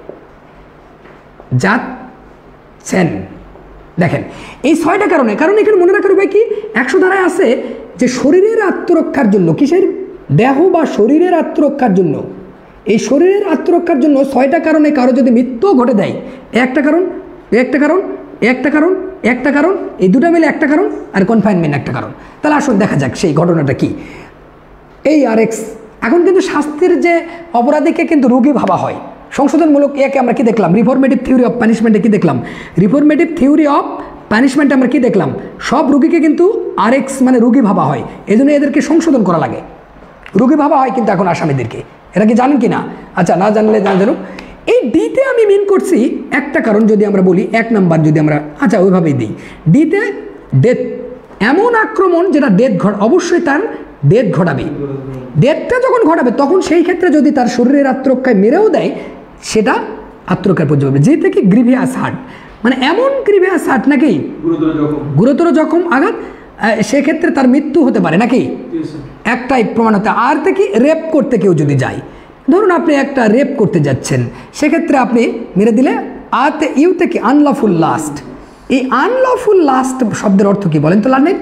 যাচ্ছেন। দেখেন এই 6টা কারণে, কারণ এখানে মনে রাখার উপায় কি? 100 ধারায় আছে যে শরীরের আত্মরক্ষার জন্য, কিসের? দেহ বা শরীরের আত্মরক্ষার জন্য। এই শরীরের আত্মরক্ষার জন্য 6টা কারণে কারো যদি মৃত্যু ঘটে দেয়, একটা কারণ, একটা কারণ, একটা কারণ, একটা কারণ, এই দুটা মিলে একটা কারণ, আর কনফাইনমেন্ট একটা কারণ। তাহলে আসুন দেখা যাক সেই ঘটনাটা কি। এই RX এখন কিন্তু শাস্তির যে অপরাধীকে কিন্তু রোগী ভাবা হয়। সংশোধনমূলক একে আমরা কি দেখলাম? রিফরমেটিভ থিওরি অফ পানিশমেন্টে কি দেখলাম? রিফরমেটিভ থিওরি অফ পানিশমেন্টে আমরা কি দেখলাম? সব রোগীকে কিন্তু RX মানে রোগী ভাবা হয়, এই জন্য এদেরকে সংশোধন করা লাগে, রোগী ভাবা হয় কিন্তু এখন আসামিদেরকে। এটা কি জানেন কি না? আচ্ছা, না জানলে জানুক। এই ডিতে আমি মিন করছি একটা কারণ, যদি আমরা বলি 1 নাম্বার, যদি আমরা আচ্ছা ওইভাবেই দিই, ডিতে ডেথ, এমন আক্রমণ যেটা ডেথ অবশ্যই তার ডেথ ঘটাবে। ডেথটা যখন ঘটাবে তখন সেই ক্ষেত্রে যদি তার শরীরের আত্মরক্ষায় মেরেও দেয়, সেটা আত্মরক্ষার পর্যায়ে হবে। যে থেকে গ্রিভিয়াস হার্ট, মানে এমন গ্রিভিয়াস হার্ট নাকি গুরুতর জখম আঘাত, সেক্ষেত্রে তার মৃত্যু হতে পারে নাকি? একটাই প্রমাণ হতে। আর থেকে রেপ করতে কেউ যদি যায়, ধরুন আপনি একটা রেপ করতে যাচ্ছেন, সেক্ষেত্রে আপনি মেরে দিলে আতে ইউ থেকে আনলফুল লাস্ট। এই আনলফুল লাস্ট শব্দের অর্থ কি বলেন তো লালনে?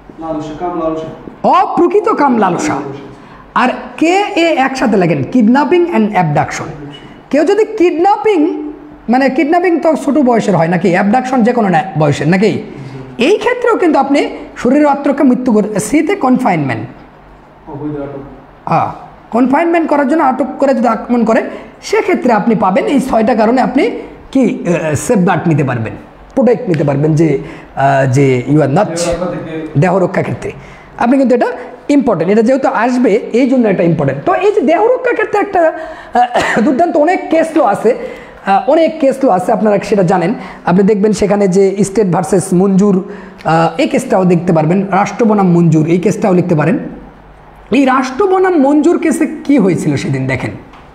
অপ্রকৃত কাম, লালসা। আর কে এ একসাথে লাগেন, কিডন্যাপিং অ্যান্ড অ্যাবডাকশন। কেউ যদি কিডন্যাপিং, মানে কিডন্যাপিং তো ছোট বয়সের হয় নাকি, অ্যাবডাকশন যে কোনো বয়সের নাকি, এই ক্ষেত্রেও কিন্তু আপনি শরীরের আত্মরক্ষা মৃত্যু করে। সিতে কনফাইনমেন্ট, কনফাইনমেন্ট করার জন্য আটক করে যদি আক্রমণ করে, সেক্ষেত্রে আপনি পাবেন এই 6টা কারণে আপনি কি সেফগার্ড নিতে পারবেন, প্রোটেক্ট নিতে পারবেন, যে যে ইউ আর নট, দেহ রক্ষা ক্ষেত্রে আপনি কিন্তু এটা ইম্পর্টেন্ট, এটা যেহেতু আসবে এই জন্য এটা ইম্পর্টেন্ট। তো এই যে দেহ রক্ষা ক্ষেত্রে একটা দুর্দান্ত অনেক কেস ল আছে, অনেক কেস ল আছে, আপনারা সেটা জানেন। আপনি দেখবেন সেখানে যে স্টেট ভার্সেস মঞ্জুর, এই কেসটাও দেখতে পারবেন। রাষ্ট্র বনাম মঞ্জুর, এই কেসটাও লিখতে পারেন। এই রাষ্ট্র বনাম মঞ্জুর কেসে কি হয়েছিল সেদিন দেখেন,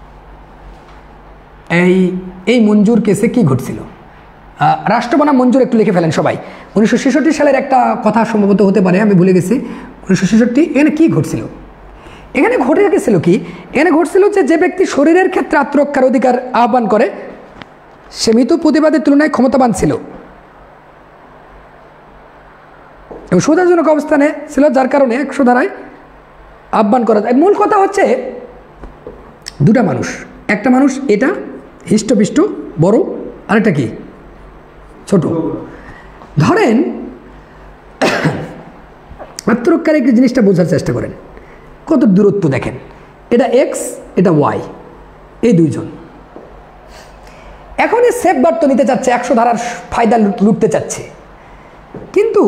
এই মঞ্জুর কেসে কি ঘটছিল। রাষ্ট্র বনাম মঞ্জুর একটু লিখে ফেলেন সবাই। 1966 সালের একটা কথা সম্ভবত হতে পারে, আমি ভুলে গেছি। 1966 এখানে কি ঘটছিল? এখানে ঘটে গেছিল কি? এখানে ঘটছিল যে ব্যক্তি শরীরের ক্ষেত্রে আত্মরক্ষার অধিকার আহ্বান করে, সে মৃত প্রতিবাদের তুলনায় ক্ষমতাবান ছিল এবং সুবিধাজনক অবস্থানে ছিল, যার কারণে 100 ধারায় আহ্বান করা যায়। মূল কথা হচ্ছে দুটা মানুষ, একটা মানুষ এটা হিষ্টপিষ্ট বড়, আরেকটা কি ছোট। ধরেন আত্মরক্ষার একটি জিনিসটা বোঝার চেষ্টা করেন, কত দূরত্ব দেখেন, এটা X, এটা Y, এই দুইজন। এখন এই সেফগার্ড তো নিতে চাচ্ছে, 100 ধারার ফায়দা লুটতে চাচ্ছে, কিন্তু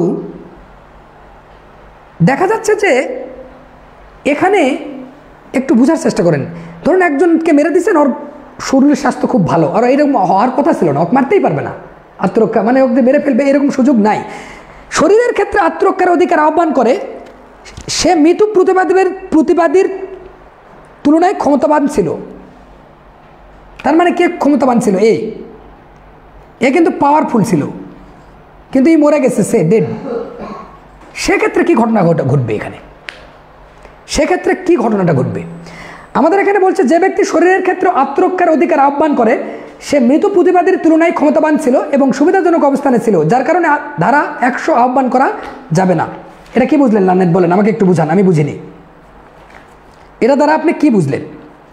দেখা যাচ্ছে যে এখানে একটু বোঝার চেষ্টা করেন। ধরুন একজনকে মেরে দিচ্ছেন, ওর শরীরের স্বাস্থ্য খুব ভালো, আর এরকম হওয়ার কথা ছিল না, ওকে মারতেই পারবে না, আত্মরক্ষা মানে ওকে মেরে ফেলবে এরকম সুযোগ নাই। শরীরের ক্ষেত্রে আত্মরক্ষার অধিকার আহ্বান করে, সে মৃত প্রতিবাদীর তুলনায় ক্ষমতাবান ছিল। তার মানে কে ক্ষমতাবান ছিল? এ কিন্তু পাওয়ারফুল ছিল, কিন্তু এই মরে গেছে, সে ডেড। সেক্ষেত্রে কি ঘটনা ঘটবে এখানে? সেক্ষেত্রে কি ঘটনাটা ঘটবে? আমাদের এখানে বলছে যে ব্যক্তি শরীরের ক্ষেত্রে আত্মরক্ষার অধিকার আহ্বান করে, সে মৃত প্রতিবাদীর তুলনায় ক্ষমতাবান ছিল এবং সুবিধাজনক অবস্থানে ছিল, যার কারণে ধারা 100 আহ্বান করা যাবে না। এটা কি বুঝলেন লান্নেত? বলেন, আমাকে একটু বুঝান, আমি বুঝিনি। এটা দ্বারা আপনি কি বুঝলেন?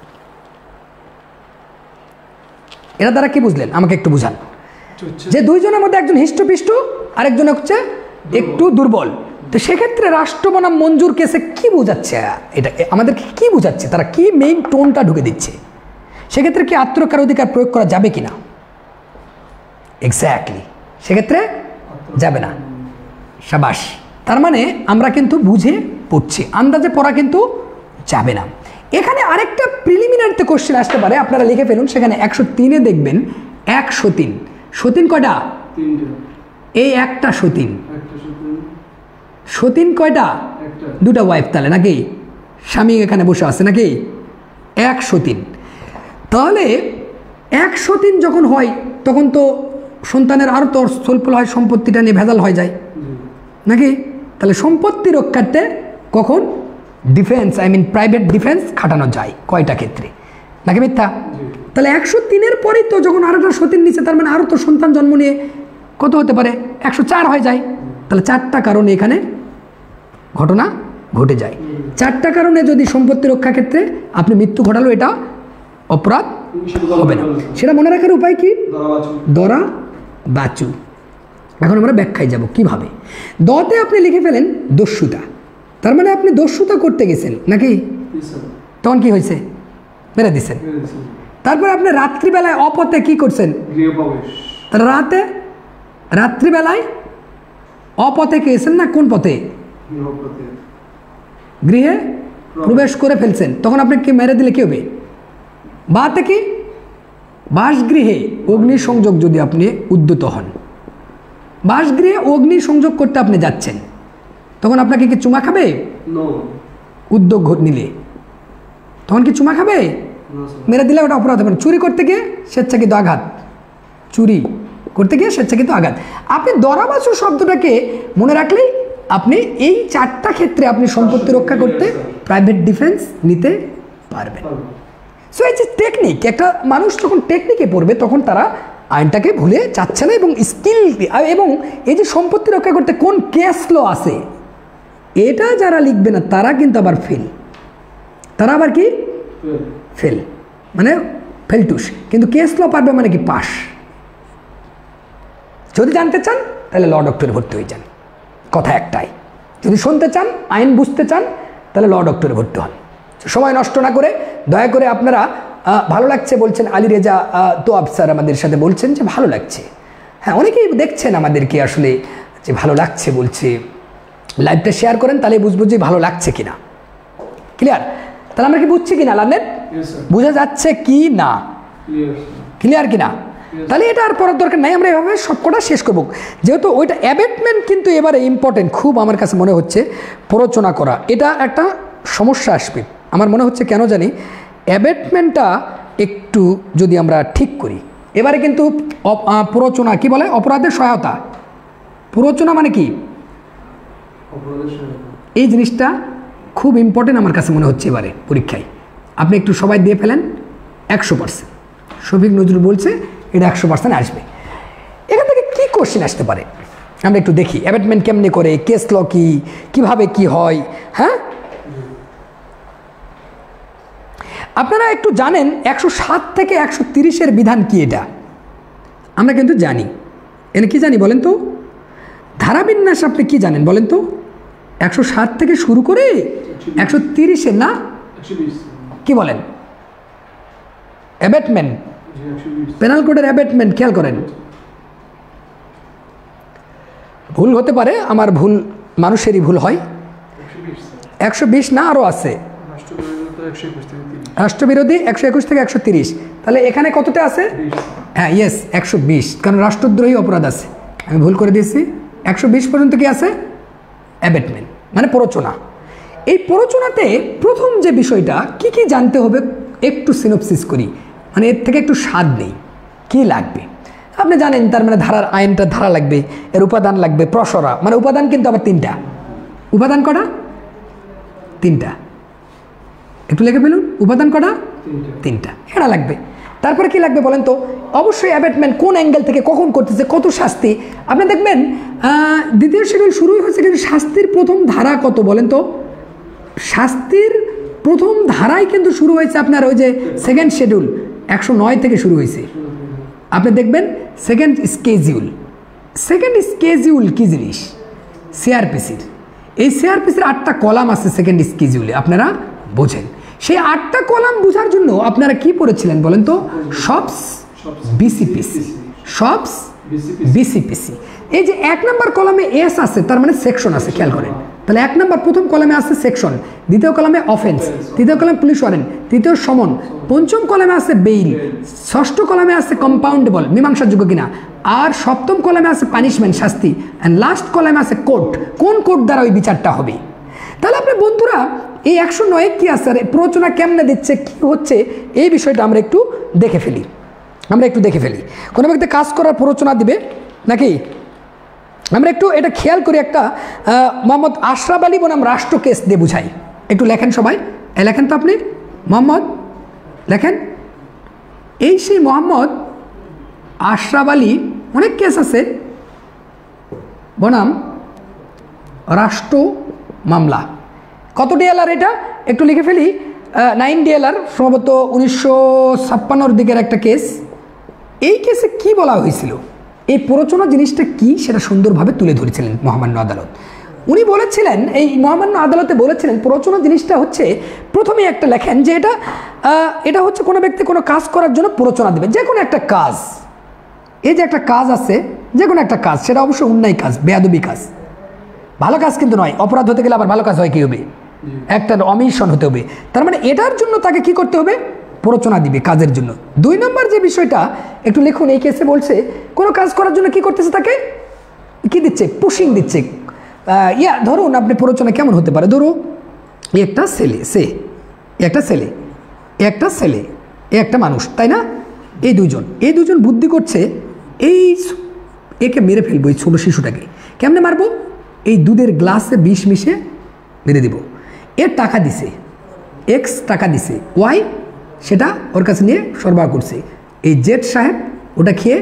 এটা দ্বারা কি বুঝলেন আমাকে একটু বুঝান। যে দুইজনের মধ্যে একজন হিষ্টপিষ্ট আর একজন হচ্ছে একটু দুর্বল, তো সেক্ষেত্রে রাষ্ট্র বনাম মঞ্জুর কেসে কি বোঝাচ্ছে? এটা আমাদেরকে কি বোঝাচ্ছে? তারা কি মেইন টোনটা ঢুকে দিচ্ছে? সেক্ষেত্রে কি আত্মরক্ষার অধিকার প্রয়োগ করা যাবে কিনা? এক্স্যাক্টলি, সেক্ষেত্রে যাবে না। সাবাস, তার মানে আমরা কিন্তু বুঝে পড়ছি, আন্দাজে পড়া কিন্তু যাবে না। এখানে আরেকটা প্রিলিমিনারিতে কোশ্চেন আসতে পারে, আপনারা লিখে ফেলুন। সেখানে 103-এ দেখবেন 103, সতীন কয়টা? এই একটা সতীন। সতীন কয়টা? দুটা ওয়াইফ, তাহলে নাকি স্বামী এখানে বসে আছে নাকি 103। তাহলে 103 যখন হয় তখন তো সন্তানের আরও তো স্বল্প হয়, সম্পত্তিটা নিয়ে ভেজাল হয়ে যায় নাকি। তাহলে সম্পত্তি রক্ষার্থে কখন ডিফেন্স প্রাইভেট ডিফেন্স খাটানো যায় কয়টা ক্ষেত্রে, নাকি মিথ্যা? তাহলে 103-এর পরেই তো যখন আরোটা সতীর নিচে, তার মানে আরও তো সন্তান জন্ম নিয়ে কত হতে পারে 104 হয়ে যায়। তাহলে 4টা কারণে এখানে ঘটনা ঘটে যায়। 4টা কারণে যদি সম্পত্তি রক্ষা ক্ষেত্রে আপনি মৃত্যু ঘটালো, এটা অপরাধ হবে না। সেটা মনে রাখার উপায় কি? দরা বাচু। এখন আমরা ব্যাখ্যায় যাব কিভাবে। দতে আপনি লিখে ফেলেন দস্যুতা, তার মানে আপনি দস্যুতা করতে গেছেন নাকি, তখন কি হয়েছে? মেরে দিচ্ছেন। তারপরে আপনি রাত্রিবেলায় অপথে কি করছেন? তাহলে রাত্রিবেলায় অপথে গেছেন না কোন পথে? গৃহে প্রবেশ করে ফেলছেন, তখন আপনি কি মেরে দিলে কি হবে? বাতে কি? বাসগৃহে অগ্নি সংযোগ যদি আপনি উদ্যত হন, বাসগৃহে অগ্নি সংযোগ করতে আপনি যাচ্ছেন, তখন আপনাকে কি চুমা খাবে? উদ্যোগ নিলে তখন কি চুমা খাবে? মেরে দিলে ওটা অপরাধ হবে না। চুরি করতে গিয়ে স্বেচ্ছাকৃত আঘাত, চুরি করতে গিয়ে স্বেচ্ছাকৃত আঘাত। আপনি দরাবাচু শব্দটাকে মনে রাখলেই আপনি এই 4টা ক্ষেত্রে আপনি সম্পত্তি রক্ষা করতে প্রাইভেট ডিফেন্স নিতে পারবেন। সো এই যে টেকনিক, একটা মানুষ যখন টেকনিকে পড়বে তখন তারা আইনটাকে ভুলে যাচ্ছে না, এবং স্কিল এবং এই যে সম্পত্তি রক্ষা করতে কোন কেস ল আছে এটা যারা লিখবে না তারা কিন্তু আবার ফেল। তারা আবার কি ফেল, মানে ফেলটুস। কিন্তু কেস ল পারবে মানে কি পাস। যদি জানতে চান তাহলে ল ডক্টরে ভর্তি হয়ে যান, কথা একটাই। যদি শুনতে চান, আইন বুঝতে চান, তাহলে ল ডক্টরে ভর্তি হন। সময় নষ্ট না করে দয়া করে আপনারা, ভালো লাগছে বলছেন, আলী রেজা তোয়াব স্যার আমাদের সাথে বলছেন যে ভালো লাগছে। হ্যাঁ, অনেকেই দেখছেন আমাদেরকে আসলে যে ভালো লাগছে বলছে। লাইভটা শেয়ার করেন, তাহলে বুঝবো যে ভালো লাগছে কিনা। ক্লিয়ার? তাহলে আমরা কি বুঝছি কিনা লালনেট? বোঝা যাচ্ছে কি না? ক্লিয়ার কিনা? তাহলে এটা আর পড়ার দরকার নাই, আমরা এভাবে সবকটা শেষ করবো। যেহেতু ওইটা অ্যাবেটমেন্ট কিন্তু এবারে ইম্পর্টেন্ট, খুব আমার কাছে মনে হচ্ছে প্ররোচনা করা এটা একটা সমস্যা আসবে আমার মনে হচ্ছে। কেন জানি অ্যাবেটমেন্টটা একটু যদি আমরা ঠিক করি এবারে, কিন্তু প্ররোচনা কি বলে? অপরাধের সহায়তা। প্ররোচনা মানে কি? এই জিনিসটা খুব ইম্পর্টেন্ট আমার কাছে মনে হচ্ছে এবারে পরীক্ষায়। আপনি একটু সবাই দিয়ে ফেলেন 100%। শফিক নজরুল বলছে এটা 100% আসবে। এখান থেকে কি কোশ্চেন আসতে পারে আমরা একটু দেখি। অ্যাবেটমেন্ট কেমনে করে, কেস ল কি, কিভাবে কি হয়। হ্যাঁ, আপনারা একটু জানেন 107 থেকে 130-এর বিধান কি? এটা আমরা কিন্তু জানি। এনে কি জানি বলেন তো? ধারাবিন্যাস আপনি কি জানেন বলেন তো? 107 থেকে শুরু করে 130-এর না কি বলেন? অ্যাবেটমেন্ট, পেনাল কোডের অ্যাবেটমেন্ট খেয়াল করেন। ভুল হতে পারে, আমার ভুল, মানুষেরই ভুল হয়। 120 না আরও আছে রাষ্ট্রবিরোধী 121 থেকে 130। তাহলে এখানে কতটা আছে? হ্যাঁ, ইয়েস 120, কারণ রাষ্ট্রদ্রোহী অপরাধ আছে, আমি ভুল করে দিয়েছি। 120 পর্যন্ত কি আছে? অ্যাবেটমেন্ট মানে প্ররোচনা। এই প্ররোচনাতে প্রথম যে বিষয়টা কি কি জানতে হবে একটু সিনোপসিস করি, মানে এর থেকে একটু স্বাদ নেই। কি লাগবে আপনি জানেন, তার মানে ধারার আইনটা ধারা লাগবে, এর উপাদান লাগবে, প্রসরা মানে উপাদান কিন্তু আবার 3টা। উপাদান কটা? 3টা। একটু লিখে ফেলুন, উপাদান কটা? 3টা। এটা লাগবে। তারপরে কি লাগবে বলেন তো? অবশ্যই অ্যাবেটমেন্ট কোন অ্যাঙ্গেল থেকে কখন করতেছে, কত শাস্তি। আপনি দেখবেন দ্বিতীয় শিডিউল শুরুই হয়েছে, কিন্তু শাস্তির প্রথম ধারা কত বলেন তো? শাস্তির প্রথম ধারাই কিন্তু শুরু হয়েছে আপনার ওই যে সেকেন্ড শিডিউল 109 থেকে শুরু হয়েছে। আপনি দেখবেন সেকেন্ড স্কেজিউল কি জিনিস? সিআরপিসির। এই সিআরপিসির 8টা কলাম আছে সেকেন্ড স্কেজিউলে, আপনারা বোঝেন। সেই 8টা কলাম বোঝার জন্য আপনারা কি পড়েছিলেন বলেন তো? সবস বিসিপিসি, সবস বিসিপিসি। এই যে 1 নম্বর কলামে এস আছে, তার মানে সেকশন আছে, খেয়াল করেন। তাহলে 1 নম্বর প্রথম কলামে আছে সেকশন, দ্বিতীয় কলামে অফেন্স, তৃতীয় কলামে পুলিশ ওয়ারেন্ট, তৃতীয় সমন, পঞ্চম কলামে আছে বেইল, ষষ্ঠ কলামে আছে কম্পাউন্ডেবল মীমাংসাযোগ্য কিনা, আর সপ্তম কলামে আছে পানিশমেন্ট শাস্তি, অ্যান্ড লাস্ট কলামে আছে কোর্ট, কোন কোর্ট দ্বারা ওই বিচারটা হবে। তাহলে আপনি বন্ধুরা এই 109 কি আছে আর প্ররোচনা কেমনে দিচ্ছে, কি হচ্ছে, এই বিষয়টা আমরা একটু দেখে ফেলি। কোনো ব্যক্তি কাজ করার প্ররোচনা দিবে নাকি, আমরা একটু এটা খেয়াল করি। একটা মোহাম্মদ আশরাফ আলী বনাম রাষ্ট্র কেস দিয়ে বুঝাই। একটু লেখেন সবাই, লেখেন তো আপনি মোহাম্মদ, লেখেন। এই সেই মোহাম্মদ আশরাফ আলী, অনেক কেস আছে, বনাম রাষ্ট্র মামলা। কত ডিএলআর এটা একটু লিখে ফেলি, 9 ডিএলআর, সম্ভবত 1956 দিকের একটা কেস। এই কেসে কি বলা হয়েছিল, এই প্ররোচনা জিনিসটা কি সেটা সুন্দরভাবে তুলে ধরেছিলেন মহামান্য আদালত। উনি বলেছিলেন, এই মহামান্য আদালতে বলেছিলেন প্ররোচনা জিনিসটা হচ্ছে, প্রথমেই একটা লেখেন যে এটা হচ্ছে কোনো ব্যক্তি কোনো কাজ করার জন্য প্ররোচনা দেবে, যে কোনো একটা কাজ। এই যে একটা কাজ আছে, যে কোনো একটা কাজ, সেটা অবশ্যই অন্যায় কাজ, বেয়াদবি কাজ, ভালো কাজ কিন্তু নয়। অপরাধ হতে গেলে আবার ভালো কাজ হয়, কী হবে, একটা অমিশন হতে হবে। তার মানে এটার জন্য তাকে কি করতে হবে, প্ররোচনা দিবে কাজের জন্য। 2 নম্বর যে বিষয়টা একটু লিখুন, এই কেসে বলছে কোনো কাজ করার জন্য কি করতেছে, তাকে কি দিচ্ছে, পুশিং দিচ্ছে। ধরুন আপনি প্ররোচনা কেমন হতে পারে, ধরো একটা ছেলে, একটা মানুষ, তাই না, এই দুজন বুদ্ধি করছে একে মেরে ফেলবো, এই ছোটো শিশুটাকে। কেমনে মারবো, এই দুধের গ্লাসে বিষ মিশে মেরে দিব। এর টাকা দিছে, এক্স টাকা দিছে, ওয়াই সেটা ওর কাছে নিয়ে সরবরাহ করছে। এই জেড সাহেব ওটা খেয়ে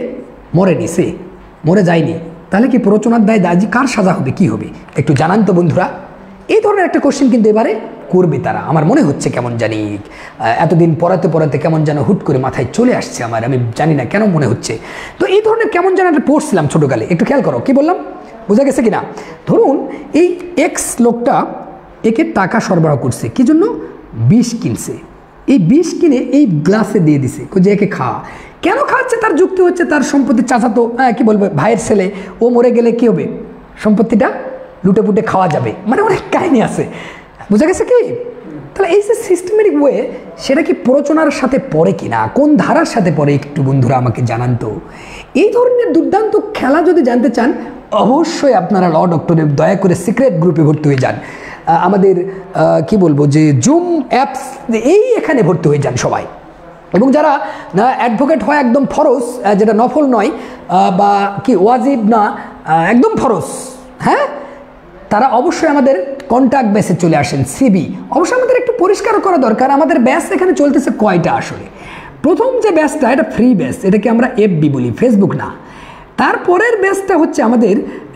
মরে যায়নি, তাহলে কি প্ররোচনার দায় দাজি কার সাজা হবে, কি হবে, একটু জানান তো বন্ধুরা। এই ধরনের একটা কোশ্চেন কিন্তু এবারে করবে তারা, আমার মনে হচ্ছে কেমন জানি এতদিন পড়াতে কেমন যেন হুট করে মাথায় চলে আসছে আমার, আমি জানি না কেন মনে হচ্ছে। তো এই ধরনের কেমন যেন একটা পড়ছিলাম ছোটোকালে, একটু খেয়াল করো কি বললাম, বোঝা গেছে কিনা। ধরুন এই এক্স লোকটা একে টাকা সরবরাহ করছে, কি জন্য, বিষ কিনছে। এই বিষ কিনে এই গ্লাসে দিয়ে দিছে যে একে খাওয়া। কেন খাওয়াচ্ছে, তার যুক্তি হচ্ছে তার সম্পত্তি চাচাতো, কি বলবে, ভাইয়ের ছেলে, ও মরে গেলে কি হবে, সম্পত্তিটা লুটে পুটে খাওয়া যাবে, মানে অনেক কাহিনী আছে, বোঝা গেছে কি। তাহলে এই যে সিস্টেমেটিক ওয়ে, সেটা কি প্ররোচনার সাথে পড়ে কিনা, কোন ধারার সাথে পড়ে, একটু বন্ধুরা আমাকে জানান তো। এই ধরনের দুর্দান্ত খেলা যদি জানতে চান, অবশ্যই আপনারা ল ডক্টরের দয়া করে সিক্রেট গ্রুপে ভর্তি হয়ে যান। আমাদের কি বলবো যে জুম অ্যাপস, এখানে ভর্তি হয়ে যান সবাই। এবং যারা অ্যাডভোকেট হয় একদম ফরজ, যেটা নফল নয় বা কি ওয়াজিব না, একদম ফরজ, হ্যাঁ, তারা অবশ্যই আমাদের কন্ট্যাক্ট বেসে চলে আসেন। সিবি অবশ্যই আমাদের একটু পরিষ্কার করা দরকার, আমাদের ব্যাস এখানে চলতেছে কয়টা আসলে। প্রথম যে ব্যাসটা, এটা ফ্রি ব্যাস, এটাকে আমরা এফবি বলি, ফেসবুক না। তারপরের ব্যাসটা হচ্ছে আমাদের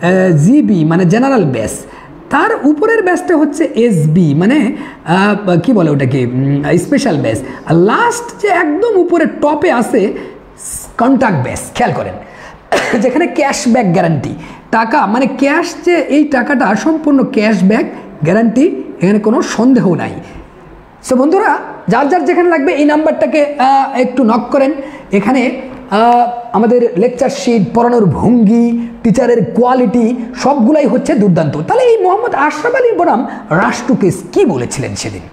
জিবি মানে জেনারেল ব্যাস। তার উপরের ব্যাসটা হচ্ছে এসবি মানে কি বলে ওটাকে, স্পেশাল ব্যাস। আর লাস্ট যে একদম উপরে টপে আছে কন্ট্যাক্ট ব্যাস। খেয়াল করেন, যেখানে ক্যাশব্যাক গ্যারান্টি, টাকা মানে ক্যাশ, যে এই টাকাটা সম্পূর্ণ ক্যাশব্যাক গ্যারান্টি, এখানে কোনো সন্দেহ নাই। সো বন্ধুরা, যার যার যেখানে লাগবে এই নাম্বারটাকে একটু নক করেন। এখানে আমাদের লেকচার শিট, পড়ানোর ভঙ্গি, টিচারের কোয়ালিটি সবগুলাই হচ্ছে দুর্দান্ত। তাহলে এই মোহাম্মদ আশরাফ আলী বনাম রাষ্ট্র কেস কি বলেছিলেন সেদিন,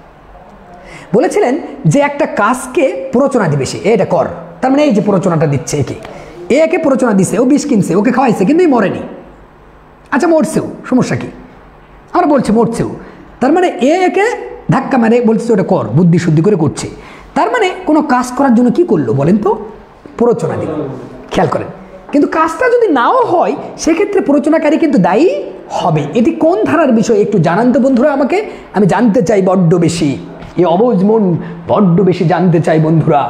বলেছিলেন যে একটা কাজকে প্ররোচনা দিবে সে, এটা কর। তার মানে এই যে প্ররোচনাটা দিচ্ছে একে প্ররোচনা দিছে, ও বিষ কিনছে, ওকে খাওয়াইছে, কিন্তু এই মরেনি। আচ্ছা মরছেও, সমস্যা কি, আমরা বলছি মরছেও, তার মানে একে ধাক্কা মারে বলছে ওটা কর, বুদ্ধি শুদ্ধি করে করছে। তার মানে কোনো কাজ করার জন্য কি করলো বলেন তো, প্ররোচনা দিল। খেয়াল করেন, কিন্তু কাজটা যদি নাও হয় সেক্ষেত্রে প্ররোচনাকারী কিন্তু দায়ী হবে। এটি কোন ধারার বিষয় একটু জানান তো বন্ধুরা আমাকে, আমি জানতে চাই বড্ড বেশি, এই অবুঝ মন বড্ড বেশি জানতে চাই বন্ধুরা।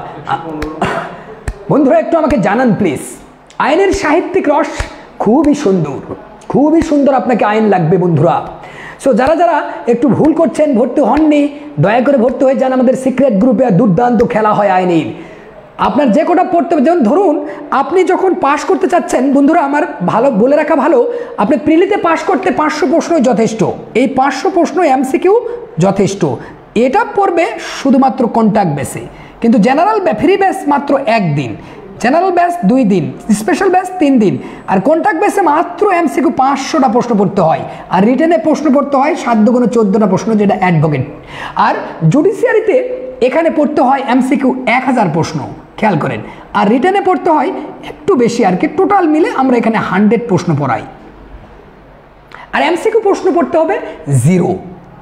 বন্ধুরা একটু আমাকে জানান প্লিজ। আইনের সাহিত্যিক রস খুবই সুন্দর, আপনাকে আইন লাগবে বন্ধুরা। সো যারা যারা একটু ভুল করছেন, ভর্তি হননি, দয়া করে ভর্তি হয়ে যান আমাদের সিক্রেট গ্রুপে। দুর্দান্ত খেলা হয় আইনের, আপনার যে কোটা পড়তে হবে। যেমন ধরুন আপনি যখন পাশ করতে চাচ্ছেন বন্ধুরা, আমার ভালো বলে রাখা ভালো, আপনি প্রিলিতে পাশ করতে 500 প্রশ্নই যথেষ্ট। এই 500 প্রশ্ন এমসিকিউ যথেষ্ট। এটা পড়বে শুধুমাত্র কন্ট্যাক্ট বেসে, কিন্তু জেনারেল ফ্রি বেস মাত্র 1 দিন, জেনারেল ব্যাস 2 দিন, স্পেশাল ব্যাস 3 দিন, আর কন্ট্যাক্ট বেসে মাত্র এমসিকিউ 500টা প্রশ্ন পড়তে হয়, আর রিটেনে প্রশ্ন পড়তে হয় 7 দুগুণে 14টা প্রশ্ন, যেটা অ্যাডভোকেট। আর জুডিশিয়ারিতে এখানে পড়তে হয় এমসিকিউ 1000 প্রশ্ন, খেয়াল করেন, আর রিটেনে পড়তে হয় একটু বেশি আর কি। টোটাল মিলে আমরা এখানে 100 প্রশ্ন পড়াই, আর এমসিকিউ প্রশ্ন পড়তে হবে 0।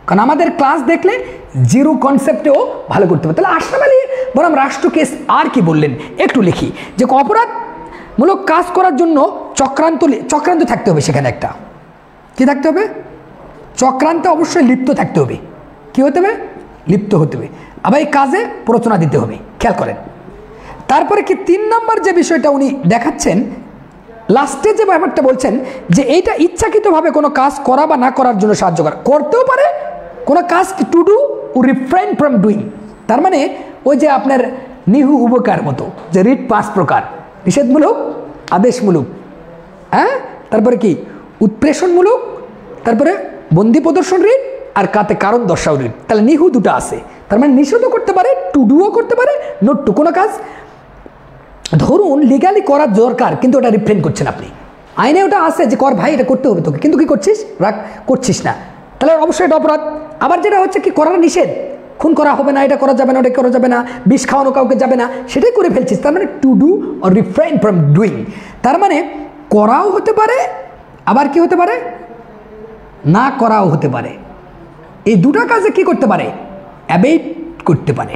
কারণ আমাদের ক্লাস দেখলে জিরো কনসেপ্টেও ভালো করতে হবে। তাহলে আশরাফ আলী বনাম রাষ্ট্র কেস আর কি বললেন একটু লিখি, যে অপরাধমূলক কাজ করার জন্য চক্রান্ত থাকতে হবে, সেখানে একটা কি থাকতে হবে, চক্রান্তে অবশ্যই লিপ্ত থাকতে হবে। কি হতে হবে, লিপ্ত হতে হবে, আবার এই কাজে প্ররোচনা দিতে হবে। খেয়াল করেন তারপরে কি 3 নম্বর যে বিষয়টা উনি দেখাচ্ছেন লাস্টে যে ব্যাপারটা বলছেন যে এইটা ইচ্ছাকৃতভাবে কোনো কাজ করা বা না করার জন্য সাহায্য করা, করতেও পারে কোনো কাজ to do or refrain from doing. তার মানে ওই যে আপনার নিহু উপকার মতো, যে রিট 5 প্রকার, নিষেধমূলক, আদেশমূলক, হ্যাঁ, তারপরে কি উৎপ্রেষণমূলক, তারপরে বন্দি প্রদর্শন রিট, আর কাতে কারণ দর্শাও রিট। তাহলে নিহু দুটো আছে, তার মানে নিষেধও করতে পারে, টু ডুও করতে পারে, নোট টু কোনো কাজ ধরুন লিগালি করার দরকার কিন্তু ওটা রিফ্রেন করছেন আপনি, আইনে ওটা আছে যে কর ভাই, এটা করতে হবে তোকে, কিন্তু কি করছিস, রাগ করছিস না, তাহলে অবশ্যই এটা অপরাধ। আবার যেটা হচ্ছে কি করার নিষেধ, খুন করা হবে না, এটা করা যাবে না, ওটা করা যাবে না, বিষ খাওয়ানো কাউকে যাবে না, সেটাই করে ফেলছিস, তার মানে to do or refrain from doing. তার মানে করাও হতে পারে, আবার কি হতে পারে, না করাও হতে পারে। এই দুটা কাজে কি করতে পারে, অ্যাবেট করতে পারে।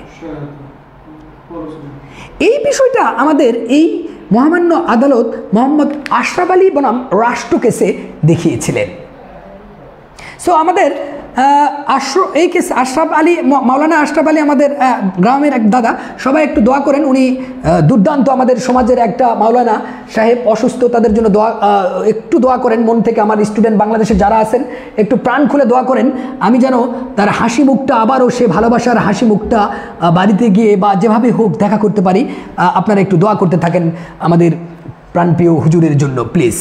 এই বিষয়টা আমাদের এই মহামান্য আদালত মোহাম্মদ আশরাফ আলী বনাম রাষ্ট্র কেসে দেখিয়েছিলেন। সো আমাদের এই কেস আশরাফ আলী, মাওলানা আশরাফ আলী আমাদের গ্রামের এক দাদা, সবাই একটু দোয়া করেন। উনি দুর্দান্ত আমাদের সমাজের একটা মাওলানা সাহেব, অসুস্থ, তাদের জন্য একটু দোয়া করেন মন থেকে। আমার স্টুডেন্ট বাংলাদেশে যারা আছেন একটু প্রাণ খুলে দোয়া করেন, আমি যেন তার হাসি মুখটা আবারও সে ভালোবাসার হাসি মুখটা বাড়িতে গিয়ে বা যেভাবে হোক দেখা করতে পারি। আপনারা একটু দোয়া করতে থাকেন আমাদের প্রাণপ্রিয় হুজুরের জন্য প্লিজ।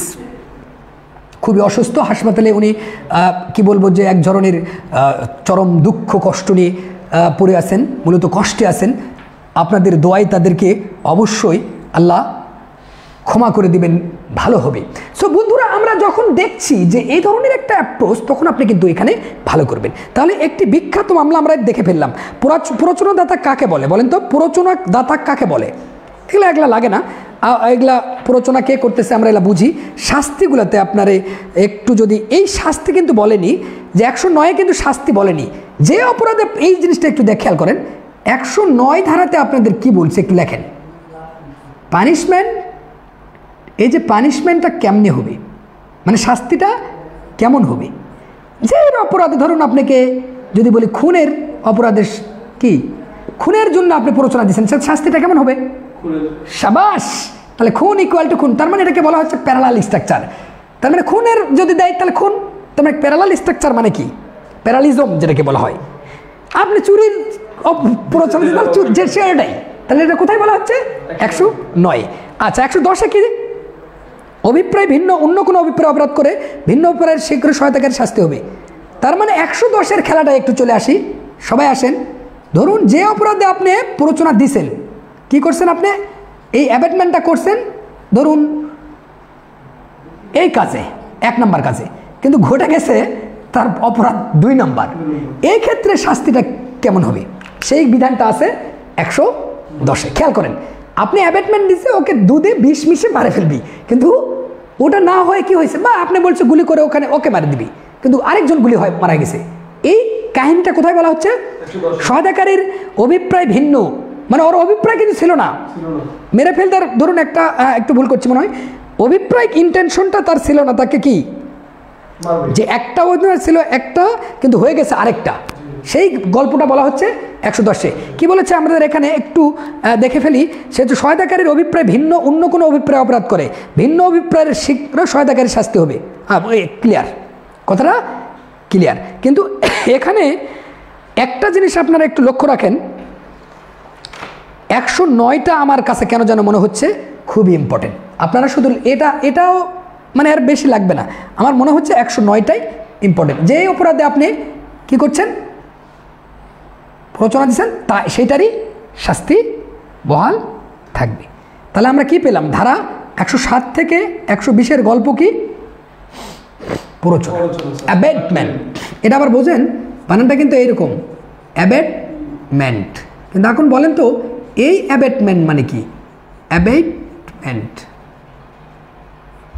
খুবই অসুস্থ, হাসপাতালে উনি কি বলবো যে এক ধরনের চরম দুঃখ কষ্ট নিয়ে পড়ে আছেন, মূলত কষ্টে আছেন। আপনাদের দোয়ায় তাদেরকে অবশ্যই আল্লাহ ক্ষমা করে দিবেন, ভালো হবে। সো বন্ধুরা, আমরা যখন দেখছি যে এই ধরনের একটা অ্যাপ্রোচ, তখন আপনি কিন্তু এখানে ভালো করবেন। তাহলে একটি বিখ্যাত মামলা আমরা দেখে ফেললাম। প্ররোচনাদাতা কাকে বলে বলেন তো, প্ররোচনাদাতা কাকে বলে? এগুলা লাগে না, এগুলা প্ররোচনা কে করতেছে আমরা এগুলা বুঝি। শাস্তিগুলোতে আপনারে একটু যদি, এই শাস্তি কিন্তু বলেনি যে 109 কিন্তু শাস্তি বলেনি, যে অপরাধে এই জিনিসটা একটু খেয়াল করেন। 109 ধারাতে আপনাদের কি বলছে একটু লেখেন, পানিশমেন্ট। এই যে পানিশমেন্টটা কেমনে হবে, মানে শাস্তিটা কেমন হবে? যে অপরাধে ধরুন আপনাকে যদি বলি খুনের অপরাধের, কি খুনের জন্য আপনি প্ররোচনা দিচ্ছেন, সে শাস্তিটা কেমন হবে? শাবাশ, তাহলে খুন ইকুয়াল টু খুন, তার মানে এটাকে বলা হচ্ছে প্যারালাল স্ট্রাকচার। তার মানে খুনের যদি দেয় তাহলে খুন, তার মানে প্যারালাল স্ট্রাকচার মানে কি, প্যারালিজম যেটাকে বলা হয়। আপনি চুরির প্ররোচনা দিচ্ছেন, সে এটাই, তাহলে এটা কোথায় বলা হচ্ছে? 109। আচ্ছা, 110-এ কি? অভিপ্রায় ভিন্ন অন্য কোনো অভিপ্রায় অপরাধ করে ভিন্ন অভিপ্রায়ের শীঘ্র সহায়তাকারী শাস্তি হবে। তার মানে 110-এর খেলাটা একটু চলে আসি, সবাই আসেন। ধরুন যে অপরাধে আপনি প্ররোচনা দিছেন, কি করছেন আপনি, এই অ্যাবেটমেন্টটা করছেন ধরুন এই কাজে 1 নম্বর কাজে, কিন্তু ঘটে গেছে তার অপরাধ 2 নম্বর। এই ক্ষেত্রে শাস্তিটা কেমন হবে সেই বিধানটা আছে 110-এ। খেয়াল করেন, আপনি অ্যাবেটমেন্ট দিচ্ছে, ওকে দুধে বিষ মিশে মারে ফেলবি, কিন্তু ওটা না হয় কি হয়েছে, বা আপনি বলছে গুলি করে ওখানে ওকে মারে দিবি, কিন্তু আরেকজন গুলি হয় মারা গেছে। এই কাহিনীটা কোথায় বলা হচ্ছে? সহায়তাকারীর অভিপ্রায় ভিন্ন, মানে ওর অভিপ্রায় কিন্তু ছিল না, মেরে ফেলতার ধরুন একটা, একটু ভুল করছি মনে হয়, অভিপ্রায় ইন্টেনশনটা তার ছিল না, তাকে কি যে একটা অভিপ্রায় ছিল একটা, কিন্তু হয়ে গেছে আরেকটা, সেই গল্পটা বলা হচ্ছে 110-এ। কি বলেছে আমাদের এখানে একটু দেখে ফেলি। সে হচ্ছে সহায়তাকারীর অভিপ্রায় ভিন্ন অন্য কোনো অভিপ্রায় অপরাধ করে ভিন্ন অভিপ্রায়ের শীঘ্র সহায়তাকারীর শাস্তি হবে। হ্যাঁ, ক্লিয়ার, কথাটা ক্লিয়ার। কিন্তু এখানে একটা জিনিস আপনারা একটু লক্ষ্য রাখেন, 109টা আমার কাছে কেন যেন মনে হচ্ছে খুবই ইম্পর্টেন্ট। আপনারা শুধু এটাও মানে আর বেশি লাগবে না, আমার মনে হচ্ছে 109টাই ইম্পর্টেন্ট। যে অপরাধে আপনি কি করছেন, প্ররোচনা দিচ্ছেন, তা সেইটারই শাস্তি বহাল থাকবে। তাহলে আমরা কি পেলাম, ধারা 107 থেকে 120-এর গল্প কি, প্ররোচনা, অ্যাবেটমেন্ট। এটা আবার বোঝেন বানানটা কিন্তু এইরকম, অ্যাবেটমেন্ট। কিন্তু এখন বলেন তো এই অ্যাবেটমেন্ট মানে কি? অ্যাবেটমেন্ট,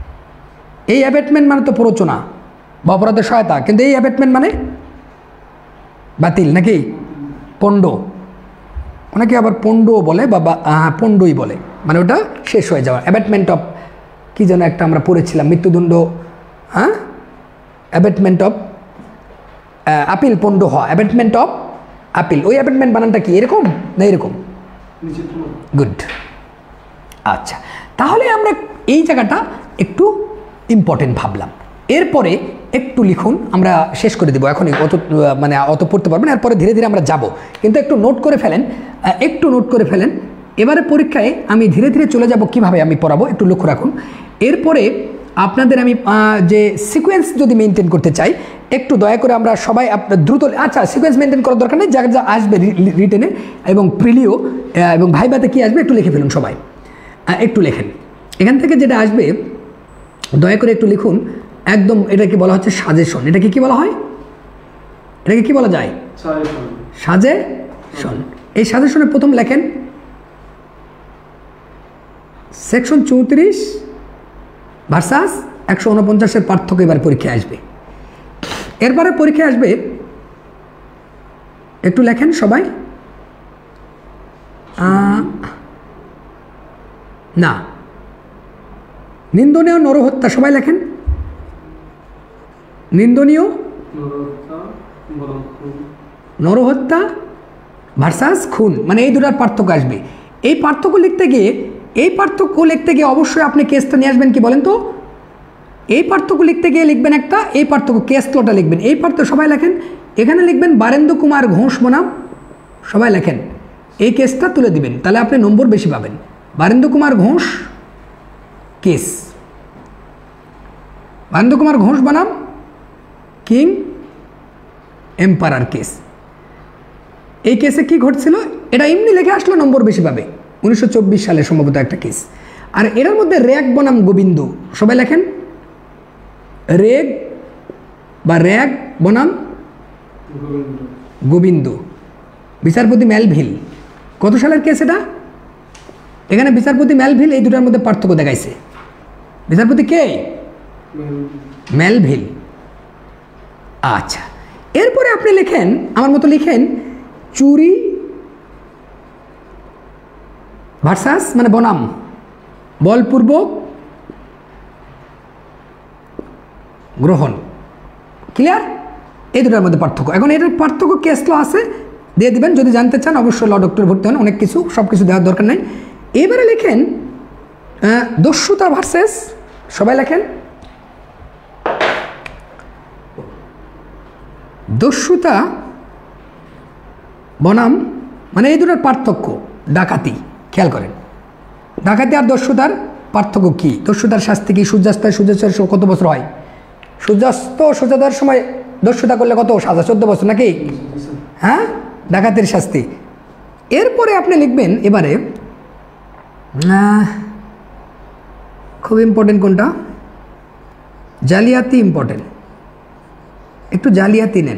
এই অ্যাবেটমেন্ট মানে তো প্ররোচনা বা অপরাধের সহায়তা, কিন্তু এই অ্যাবেটমেন্ট মানে বাতিল নাকি পণ্ড, অনেকে আবার পণ্ডও বলে বা পণ্ডই বলে, মানে ওটা শেষ হয়ে যাওয়া। অ্যাবেটমেন্ট অফ কী যেন একটা আমরা পড়েছিলাম, মৃত্যুদণ্ড, হ্যাঁ, অ্যাবেটমেন্ট অফ আপিল পণ্ড হওয়া, অ্যাবেটমেন্ট অফ আপিল। ওই অ্যাবেটমেন্ট বানানটা কি এরকম না এরকম? গুড। আচ্ছা, তাহলে আমরা এই জায়গাটা একটু ইম্পর্টেন্ট ভাবলাম। এরপরে একটু লিখুন, আমরা শেষ করে দেবো এখনই, অত পড়তে পারবেন, এরপরে ধীরে ধীরে আমরা যাব, কিন্তু একটু নোট করে ফেলেন, একটু নোট করে ফেলেন। এবারে পরীক্ষায় আমি ধীরে ধীরে চলে যাব, কিভাবে আমি পড়াবো একটু লক্ষ্য রাখুন। এরপরে আপনাদের আমি যে সিকোয়েন্স যদি মেনটেন করতে চাই, একটু দয়া করে আমরা সবাই দ্রুত, আচ্ছা সিকোয়েন্স মেনটেন করার দরকার নেই, যা যা আসবে রিটেনে এবং প্রিলিও এবং ভাইভাতে কী আসবে একটু লিখে ফেলুন সবাই, একটু লেখেন। এখান থেকে যেটা আসবে দয়া করে একটু লিখুন। একদম এটাকে বলা হচ্ছে সাজেশন। এটাকে কি বলা হয়? এটাকে কি বলা যায়? সাজেশন। এই সাজেশনে প্রথম লেখেন সেকশন 34 ভার্সাস 149-এর পার্থক্য এবার পরীক্ষায় আসবে। এরপরে পরীক্ষায় আসবে, একটু লেখেন সবাই। না, নিন্দনীয় নরহত্যা, সবাই লেখেন। নিন্দনীয় নরহত্যা ভার্সাস খুন, মানে এই দুটার পার্থক্য আসবে। এই পার্থক্য লিখতে গিয়ে অবশ্যই আপনি কেসটা নিয়ে আসবেন। কি বলেন তো? এই পার্থক্য লিখতে গিয়ে লিখবেন একটা, এই পার্থক্য কেস লটা লিখবেন। এই পার্থক্য সবাই লেখেন। এখানে লিখবেন বারেন্দ্র কুমার ঘোষ বনাম, সবাই লেখেন, এই কেসটা তুলে দিবেন, তাহলে আপনি নম্বর বেশি পাবেন। বারেন্দ্র কুমার ঘোষ কেস, বারেন্দ্র কুমার ঘোষ বনাম কিং এম্পারার কেস। এই কেসে কি ঘটছিল এটা এমনি লিখে আসলে নম্বর বেশি পাবে। 1924 সালে সম্ভবত একটা কেস। আর এটার মধ্যে রেগ বনাম গোবিন্দ, সবাই লেখেন। রেগ বা র্যাগ বনাম গোবিন্দ, বিচারপতি মেলভিল। কত সালের কেস এটা? এখানে বিচারপতি মেলভিল, এই দুটার মধ্যে পার্থক্য দেখাইছে। বিচারপতি কে? মেলভিল। আচ্ছা, এরপরে আপনি লেখেন, আমার মতো লিখেন, চুরি ভার্সাস মানে বনাম বলপূর্বক গ্রহণ। ক্লিয়ার? এই দুটার মধ্যে পার্থক্য। এখন এটার পার্থক্য কেস ল আছে, দিয়ে দিবেন। যদি জানতে চান অবশ্যই ল ডক্টর ভর্তি হন, অনেক কিছু, সব কিছু দেওয়ার দরকার নেই। এবারে লেখেন দস্যুতা ভার্সেস, সবাই লেখেন দস্যুতা বনাম, মানে এই দুটার পার্থক্য ডাকাতি। খেয়াল করেন, ডাকাতি আর দস্যুতার পার্থক্য কি? দস্যুতার শাস্তি কি? সূর্যাস্তের কত বছর হয়? সূর্যোদয়ের সময় দস্যুতা করলে কত সাজা? 14 বছর নাকি? হ্যাঁ, ডাকাতির শাস্তি। এরপরে আপনি লিখবেন, এবারে খুব ইম্পর্টেন্ট কোনটা? জালিয়াতি ইম্পর্টেন্ট, একটু জালিয়াতি নেন।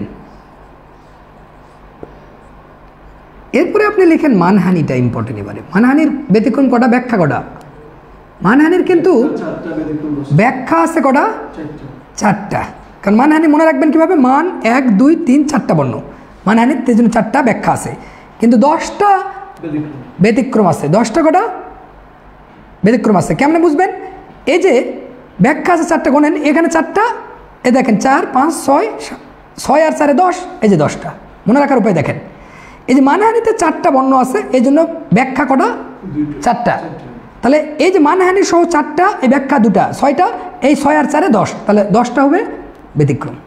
এরপরে আপনি লিখেন মানহানিটা ইম্পর্টেন্ট। এবারে মানহানির ব্যতিক্রম কটা, ব্যাখ্যা কটা? মানহানির কিন্তু ব্যাখ্যা আছে কটা? 4টা। কারণ মানহানি মনে রাখবেন কিভাবে? মান 1, 2, 3, 4টা বর্ণ। মানহানির জন্য 4টা ব্যাখ্যা আছে, কিন্তু 10টা ব্যতিক্রম আছে। 10টা কটা ব্যতিক্রম আছে? কেমনে বুঝবেন? এই যে ব্যাখ্যা আছে 4টা, গণেন, এখানে 4টা, এই দেখেন 4, 5, 6, 6 আর 4 10, এই যে 10টা। মনে রাখার উপায় দেখেন, এই যে মানহানিতে 4টা বর্ণ আছে, এই জন্য ব্যাখ্যা কটা? 4টা। তাহলে এই যে মানহানি সহ 4টা, এই ব্যাখ্যা 2টা, 6টা, এই 6 আর 4 10, তাহলে 10টা হবে ব্যতিক্রম।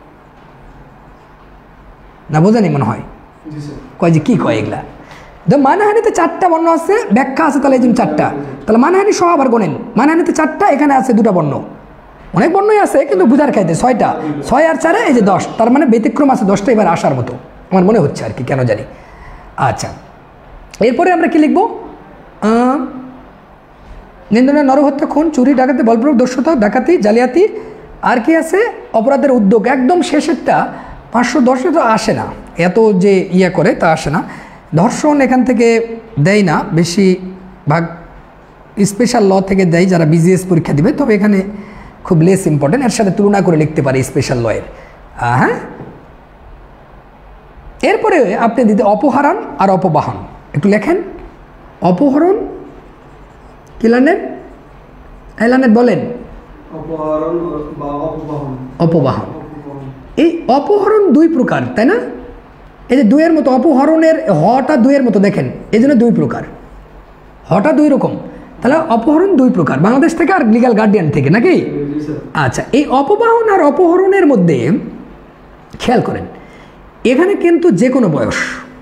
না বোঝেনি মনে হয়? কয় যে কি কয় এগুলা? মানহানিতে 4টা বর্ণ আছে, ব্যাখ্যা আছে, তাহলে এই জন্য 4টা। তাহলে মানহানি সহ আবার গোনেন, মানহানিতে 4টা, এখানে আছে 2টা বর্ণ। অনেক বর্ণই আছে কিন্তু বুঝার খাইতে 6টা, 6 আর 4 এই যে 10, তার মানে ব্যতিক্রম আছে 10টা এবার আসার মতো আমার মনে হচ্ছে আর কি, কেন জানি। আচ্ছা, এরপরে আমরা কি লিখব? নিন্দনীয় নরহত্যা, খুন, চুরি, ডাকাতি, বলপূর্বক দস্যুতা, ডাকাতি, জালিয়াতি, আর কি আছে? অপরাধের উদ্যোগ। একদম শেষেরটা 510 তো আসে না, এত যে ইয়ে করে তা আসে না। ধর্ষণ এখান থেকে দেয় না, বেশিরভাগ স্পেশাল ল থেকে দেয় যারা বিজিএস পরীক্ষা দিবে, তবে এখানে খুব লেস ইম্পর্টেন্ট, এর সাথে তুলনা করে লিখতে পারে স্পেশাল লয়ের। হ্যাঁ, এরপরে আপনি দিতে অপহরণ আর অপবাহন, একটু লেখেন। অপহরণ কি লানেন? এই লানেন বলেন। অপহরণ বা অপবাহন। অপবাহন। এই অপহরণ দুই প্রকার, তাই না? এই যে দুইয়ের মতো, অপহরণের হটা দুইয়ের মতো দেখেন, এই জন্য দুই প্রকার, হটা দুই রকম। তাহলে অপহরণ দুই প্রকার, বাংলাদেশ থেকে আর লিগ্যাল গার্ডিয়ান থেকে, নাকি? আচ্ছা, এই অপবাহন আর অপহরণের মধ্যে খেয়াল করেন, এখানে কিন্তু যে কোনো বয়স,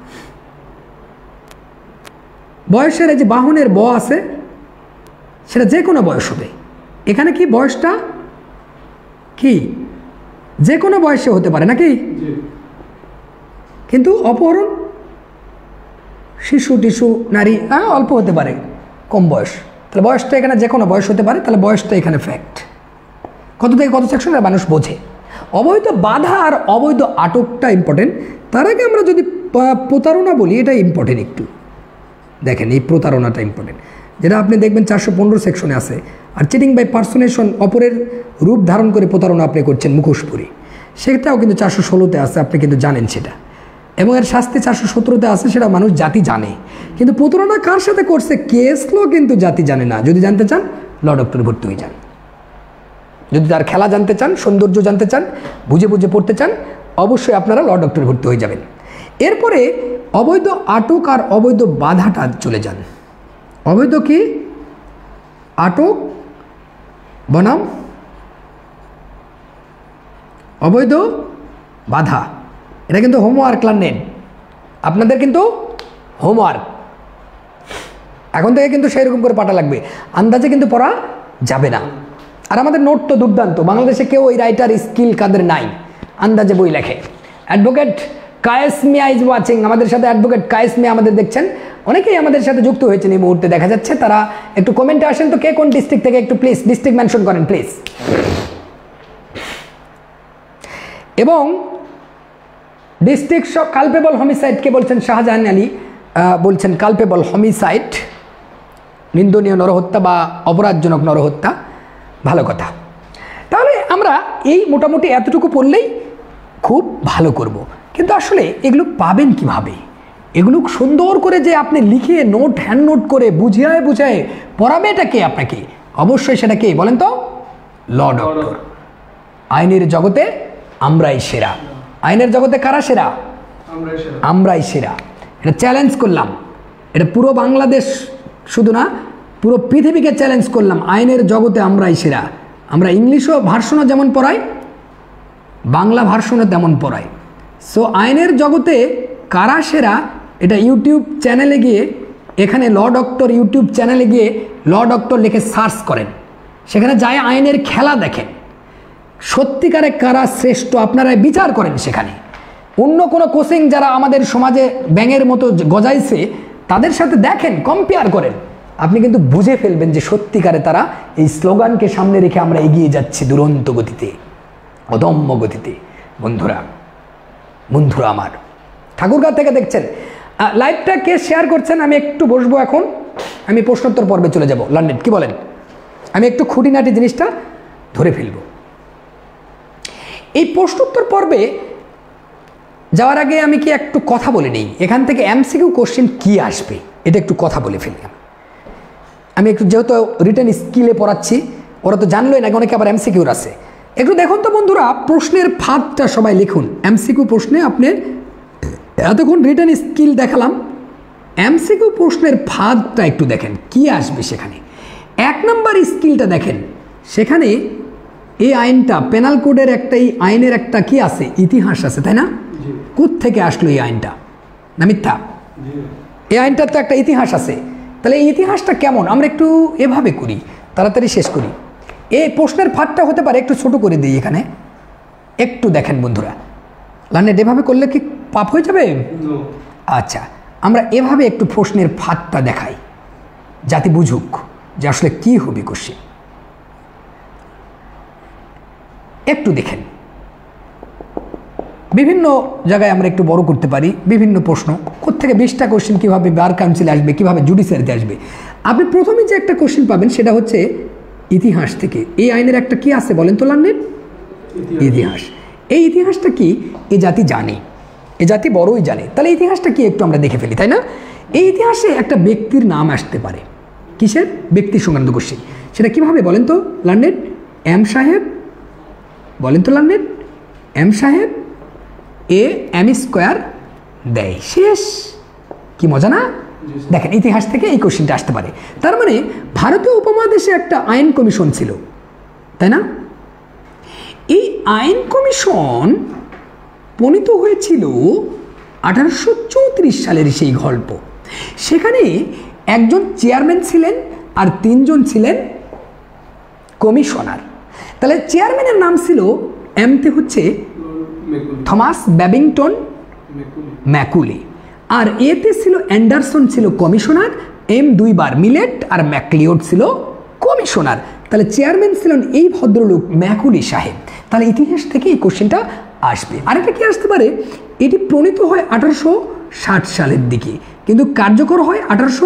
বয়সের এই যে বাহনের ব আছে, সেটা যে কোনো বয়স হবে। এখানে কি বয়সটা কি যে কোনো বয়সে হতে পারে, নাকি? কিন্তু অপহরণ শিশু টিশু নারী অল্প হতে পারে, কম বয়স। তাহলে বয়সটা এখানে যে কোনো বয়স হতে পারে, তাহলে বয়সটা এখানে ফ্যাক্ট। কত থেকে কত সেকশনের মানুষ বোঝে। অবৈধ বাধা আর অবৈধ আটকটা ইম্পর্টেন্ট। তার আগে আমরা যদি প্রতারণা বলি, এটা ইম্পর্টেন্ট একটু দেখেন। এই প্রতারণাটা ইম্পর্টেন্ট, যেটা আপনি দেখবেন 415 সেকশনে আছে। আর চিটিং বাই পার্সোনেশন, অপরের রূপ ধারণ করে প্রতারণা আপনি করছেন মুখোশ পরে, সেটাও কিন্তু 416-তে আছে, আপনি কিন্তু জানেন সেটা। এবং এর শাস্তি 417-তে আছে, সেটা মানুষ জাতি জানে। কিন্তু প্রতারণা কার সাথে করছে, কেস ল কিন্তু জাতি জানে না। যদি জানতে চান, ল ডক্টরে ভর্তি হয়ে যান। যদি তার খেলা জানতে চান, সৌন্দর্য জানতে চান, বুঝে বুঝে পড়তে চান, অবশ্যই আপনারা ল ডক্টরে ভর্তি হয়ে যাবেন। এরপরে অবৈধ আটক আর অবৈধ বাধাটা চলে যান। অবৈধ কি? আটক বনাম অবৈধ বাধা। এটা কিন্তু হোমওয়ার্ক নেন আপনাদের, কিন্তু হোমওয়ার্ক এখন থেকে কিন্তু সেই রকম করে পাঠা লাগবে, আন্দাজে কিন্তু পড়া যাবে না। আর আমাদের নোট তো দুর্দান্ত, বাংলাদেশে কেউ ওই রাইটার স্কিল কাদের নাই, আন্দাজে বই লেখে। Advocate Kayes Mia is watching, আমাদের সাথে অ্যাডভোকেট কায়েস মিয়া আমাদের দেখছেন, অনেকেই আমাদের সাথে যুক্ত হয়েছেন এই মুহূর্তে দেখা যাচ্ছে। তারা একটু কমেন্টে আসেন তো, কে কোন ডিস্ট্রিক্ট থেকে, একটু প্লিজ ডিস্ট্রিক্ট মেনশন করেন প্লিজ। এবং ডিস্ট্রিক্ট সব কালপেবল হোমিসাইড কে বলছেন? শাহজাহান আলী বলছেন কালপেবল হোমিসাইড, নিন্দনীয় নরহত্যা বা অপরাধজনক নরহত্যা। ভালো কথা। তাহলে আমরা এই মোটামুটি এতটুকু পড়লেই খুব ভালো করব। কিন্তু আসলে এগুলো পাবেন কিভাবে? এগুলো সুন্দর করে যে আপনি লিখে নোট, হ্যান্ড নোট করে বুঝিয়ে বুঝায় পড়াবে, এটা কে আপনাকে? অবশ্যই সেটা কে বলেন তো? Law doctor. আইনের জগতে আমরাই সেরা। আইনের জগতে কারা সেরা? আমরাই সেরা। এটা চ্যালেঞ্জ করলাম, এটা পুরো বাংলাদেশ শুধু না, পুরো পৃথিবীকে চ্যালেঞ্জ করলাম। আইনের জগতে আমরাই সেরা। আমরা ইংলিশও ভার্সনও যেমন পড়াই, বাংলা ভার্সনও তেমন পড়াই। সো আইনের জগতে কারা সেরা, এটা ইউটিউব চ্যানেলে গিয়ে, এখানে ল ডক্টর ইউটিউব চ্যানেলে গিয়ে ল ডক্টর লিখে সার্চ করেন, সেখানে যায় আইনের খেলা দেখেন। সত্যিকারে কারা শ্রেষ্ঠ আপনারাই বিচার করেন। সেখানে অন্য কোনো কোচিং যারা আমাদের সমাজে ব্যাঙের মতো গজাইছে, তাদের সাথে দেখেন, কম্পেয়ার করেন, আপনি কিন্তু বুঝে ফেলবেন যে সত্যিকারে তারা এই স্লোগানকে সামনে রেখে আমরা এগিয়ে যাচ্ছি দুরন্ত গতিতে, অদম্য গতিতে। বন্ধুরা, বন্ধুরা আমার, ঠাকুরগাঁও থেকে দেখছেন লাইভটা কে শেয়ার করছেন? আমি একটু বসবো এখন, আমি প্রশ্নোত্তর পর্বে চলে যাব। লন্ডন কি বলেন? আমি একটু খুঁটিনাটি জিনিসটা ধরে ফেলব। এই প্রশ্নোত্তর পর্বে যাওয়ার আগে আমি কি একটু কথা বলে নিই, এখান থেকে এমসিকিউ কোশ্চেন কি আসবে এটা একটু কথা বলে ফেলি। আমি একটু, যেহেতু রিটেন স্কিলে পড়াচ্ছি, ওরা তো জানলোই না, অনেকে আবার এমসিকিউর আছে। একটু দেখুন তো বন্ধুরা, প্রশ্নের ফাঁদটা সবাই লিখুন। এমসিকিউ প্রশ্নে আপনি এতক্ষণ রিটেন স্কিল দেখালাম, এমসিকিউ প্রশ্নের ফাঁদটা একটু দেখেন কি আসবে সেখানে। 1 নম্বর স্কিলটা দেখেন, সেখানে এই আইনটা পেনাল কোডের একটা, এই আইনের একটা কি আছে, ইতিহাস আছে, তাই না? কোত্থেকে আসলো এই আইনটা? না মিথ্যা? এই আইনটার তো একটা ইতিহাস আছে। তাহলে এই ইতিহাসটা কেমন, আমরা একটু এভাবে করি, তাড়াতাড়ি শেষ করি। এই প্রশ্নের ফাঁদটা হতে পারে, একটু ছোট করে দিই এখানে, একটু দেখেন বন্ধুরা। লার্নেট এভাবে করলে কি পাপ হয়ে যাবে? আচ্ছা, আমরা এভাবে একটু প্রশ্নের ফাঁদটা দেখাই, জাতি বুঝুক যে আসলে কি হবে কোশ্চেন। একটু দেখেন, বিভিন্ন জায়গায় আমরা একটু বড় করতে পারি বিভিন্ন প্রশ্ন। কোত্থেকে 20টা কোশ্চেন কীভাবে বার কাউন্সিলে আসবে, কীভাবে জুডিশিয়ারিতে আসবে। আপনি প্রথমে যে একটা কোশ্চেন পাবেন সেটা হচ্ছে ইতিহাস থেকে। এই আইনের একটা কি আছে বলেন তো লার্নেট? ইতিহাস। এই ইতিহাসটা কি এ জাতি জানে, এ জাতি বড়ই জানে। তাহলে ইতিহাসটা কি একটু আমরা দেখে ফেলি, তাই না? এই ইতিহাসে একটা ব্যক্তির নাম আসতে পারে। কিসের? ব্যক্তি সংক্রান্ত কোশ্চেন। সেটা কিভাবে বলেন তো লার্নেড? এম সাহেব, বলেন তো লার্নেড? এম সাহেব এ এম স্কোয়ার দেয়, শেষ। কি মজা না? দেখেন ইতিহাস থেকে এই কোশ্চেনটা আসতে পারে। তার মানে ভারতীয় উপমহাদেশে একটা আইন কমিশন ছিল, তাই না? এই আইন কমিশন প্রণীত হয়েছিল 1834 সালের সেই গল্প। সেখানে একজন চেয়ারম্যান ছিলেন আর 3 জন ছিলেন কমিশনার। তাহলে চেয়ারম্যানের নাম ছিল এমতে হচ্ছে থমাস ব্যাবিংটন ম্যাকুলি, আর এতে ছিল অ্যান্ডারসন ছিল কমিশনার, এম 2 বার মিলেট আর ম্যাকলিওড ছিল কমিশনার। তাহলে চেয়ারম্যান ছিলেন এই ভদ্রলোক ম্যাকুলি সাহেব। তাহলে ইতিহাস থেকে এই কোশ্চেনটা আসবে। আরেকটা কি আসতে পারে? এটি প্রণীত হয় 1860 সালের দিকে, কিন্তু কার্যকর হয়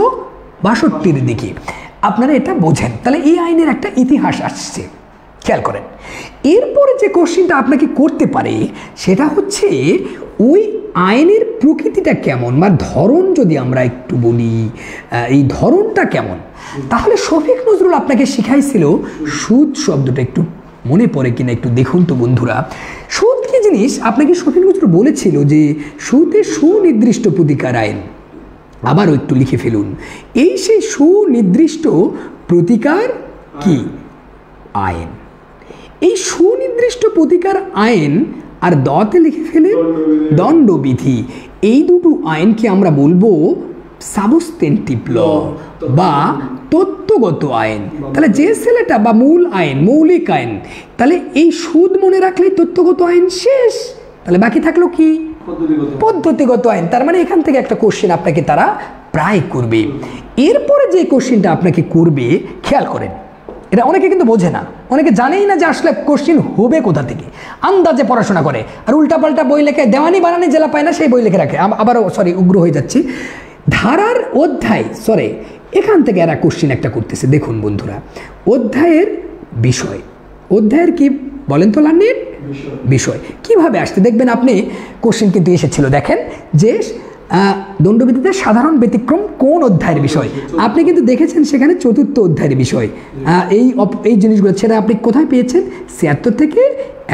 1862 দিকে। আপনারা এটা বোঝেন। তাহলে এই আইনের একটা ইতিহাস আসছে, খেয়াল করেন। এরপরে যে কোশ্চেনটা আপনাকে করতে পারে সেটা হচ্ছে ওই আইনের প্রকৃতিটা কেমন বা ধরন, যদি আমরা একটু বলি এই ধরনটা কেমন। তাহলে শফিক নজরুল আপনাকে শিখাইছিল সুদ শব্দটা, একটু মনে পড়ে কিনা একটু দেখুন তো বন্ধুরা। সুদ কি জিনিস আপনাকে শফিক নজরুল বলেছিল যে সুদে সুনির্দিষ্ট প্রতিকার আইন। আবারও একটু লিখে ফেলুন, এই সেই সুনির্দিষ্ট প্রতিকার কি আইন। এই সুনির্দিষ্ট প্রতিকার আইন আর দতে লিখে ফেলেন দণ্ডবিধি। এই দুটো আইনকে আমরা বলবো সাবস্টেন্টিভ ল বা তত্ত্বগত আইন। তাহলে যে ছেলেটা বা মূল আইন, মৌলিক আইন, তাহলে এই সুদ মনে রাখলেই তত্ত্বগত আইন শেষ। তাহলে বাকি থাকলো কি? পদ্ধতিগত আইন। তার মানে এখান থেকে একটা কোশ্চেন আপনাকে তারা প্রায় করবে। এরপরে যে কোশ্চেনটা আপনাকে করবে, খেয়াল করেন, এটা অনেকে কিন্তু বোঝে না, অনেকে জানেই না যে আসলে কোশ্চেন হবে কোথা থেকে, আন্দাজে পড়াশোনা করে আর উল্টাপাল্টা বই লেখে, দেওয়ানি বানানি জেলা পায় না সেই বই লিখে রাখে। আবারও উগ্র হয়ে যাচ্ছি। ধারার অধ্যায়, এখান থেকে এরা কোশ্চেন একটা করতেছে। দেখুন বন্ধুরা, অধ্যায়ের বিষয়, অধ্যায়ের কি বলেন তো লার্নির বিষয় কিভাবে আসতে দেখবেন আপনি। কোশ্চেন কিন্তু এসেছিল, দেখেন যে দণ্ডবিধিতে সাধারণ ব্যতিক্রম কোন অধ্যায়ের বিষয়। আপনি কিন্তু দেখেছেন সেখানে 4র্থ অধ্যায়ের বিষয়। এই জিনিসগুলো সেটা আপনি কোথায় পেয়েছেন? 76 থেকে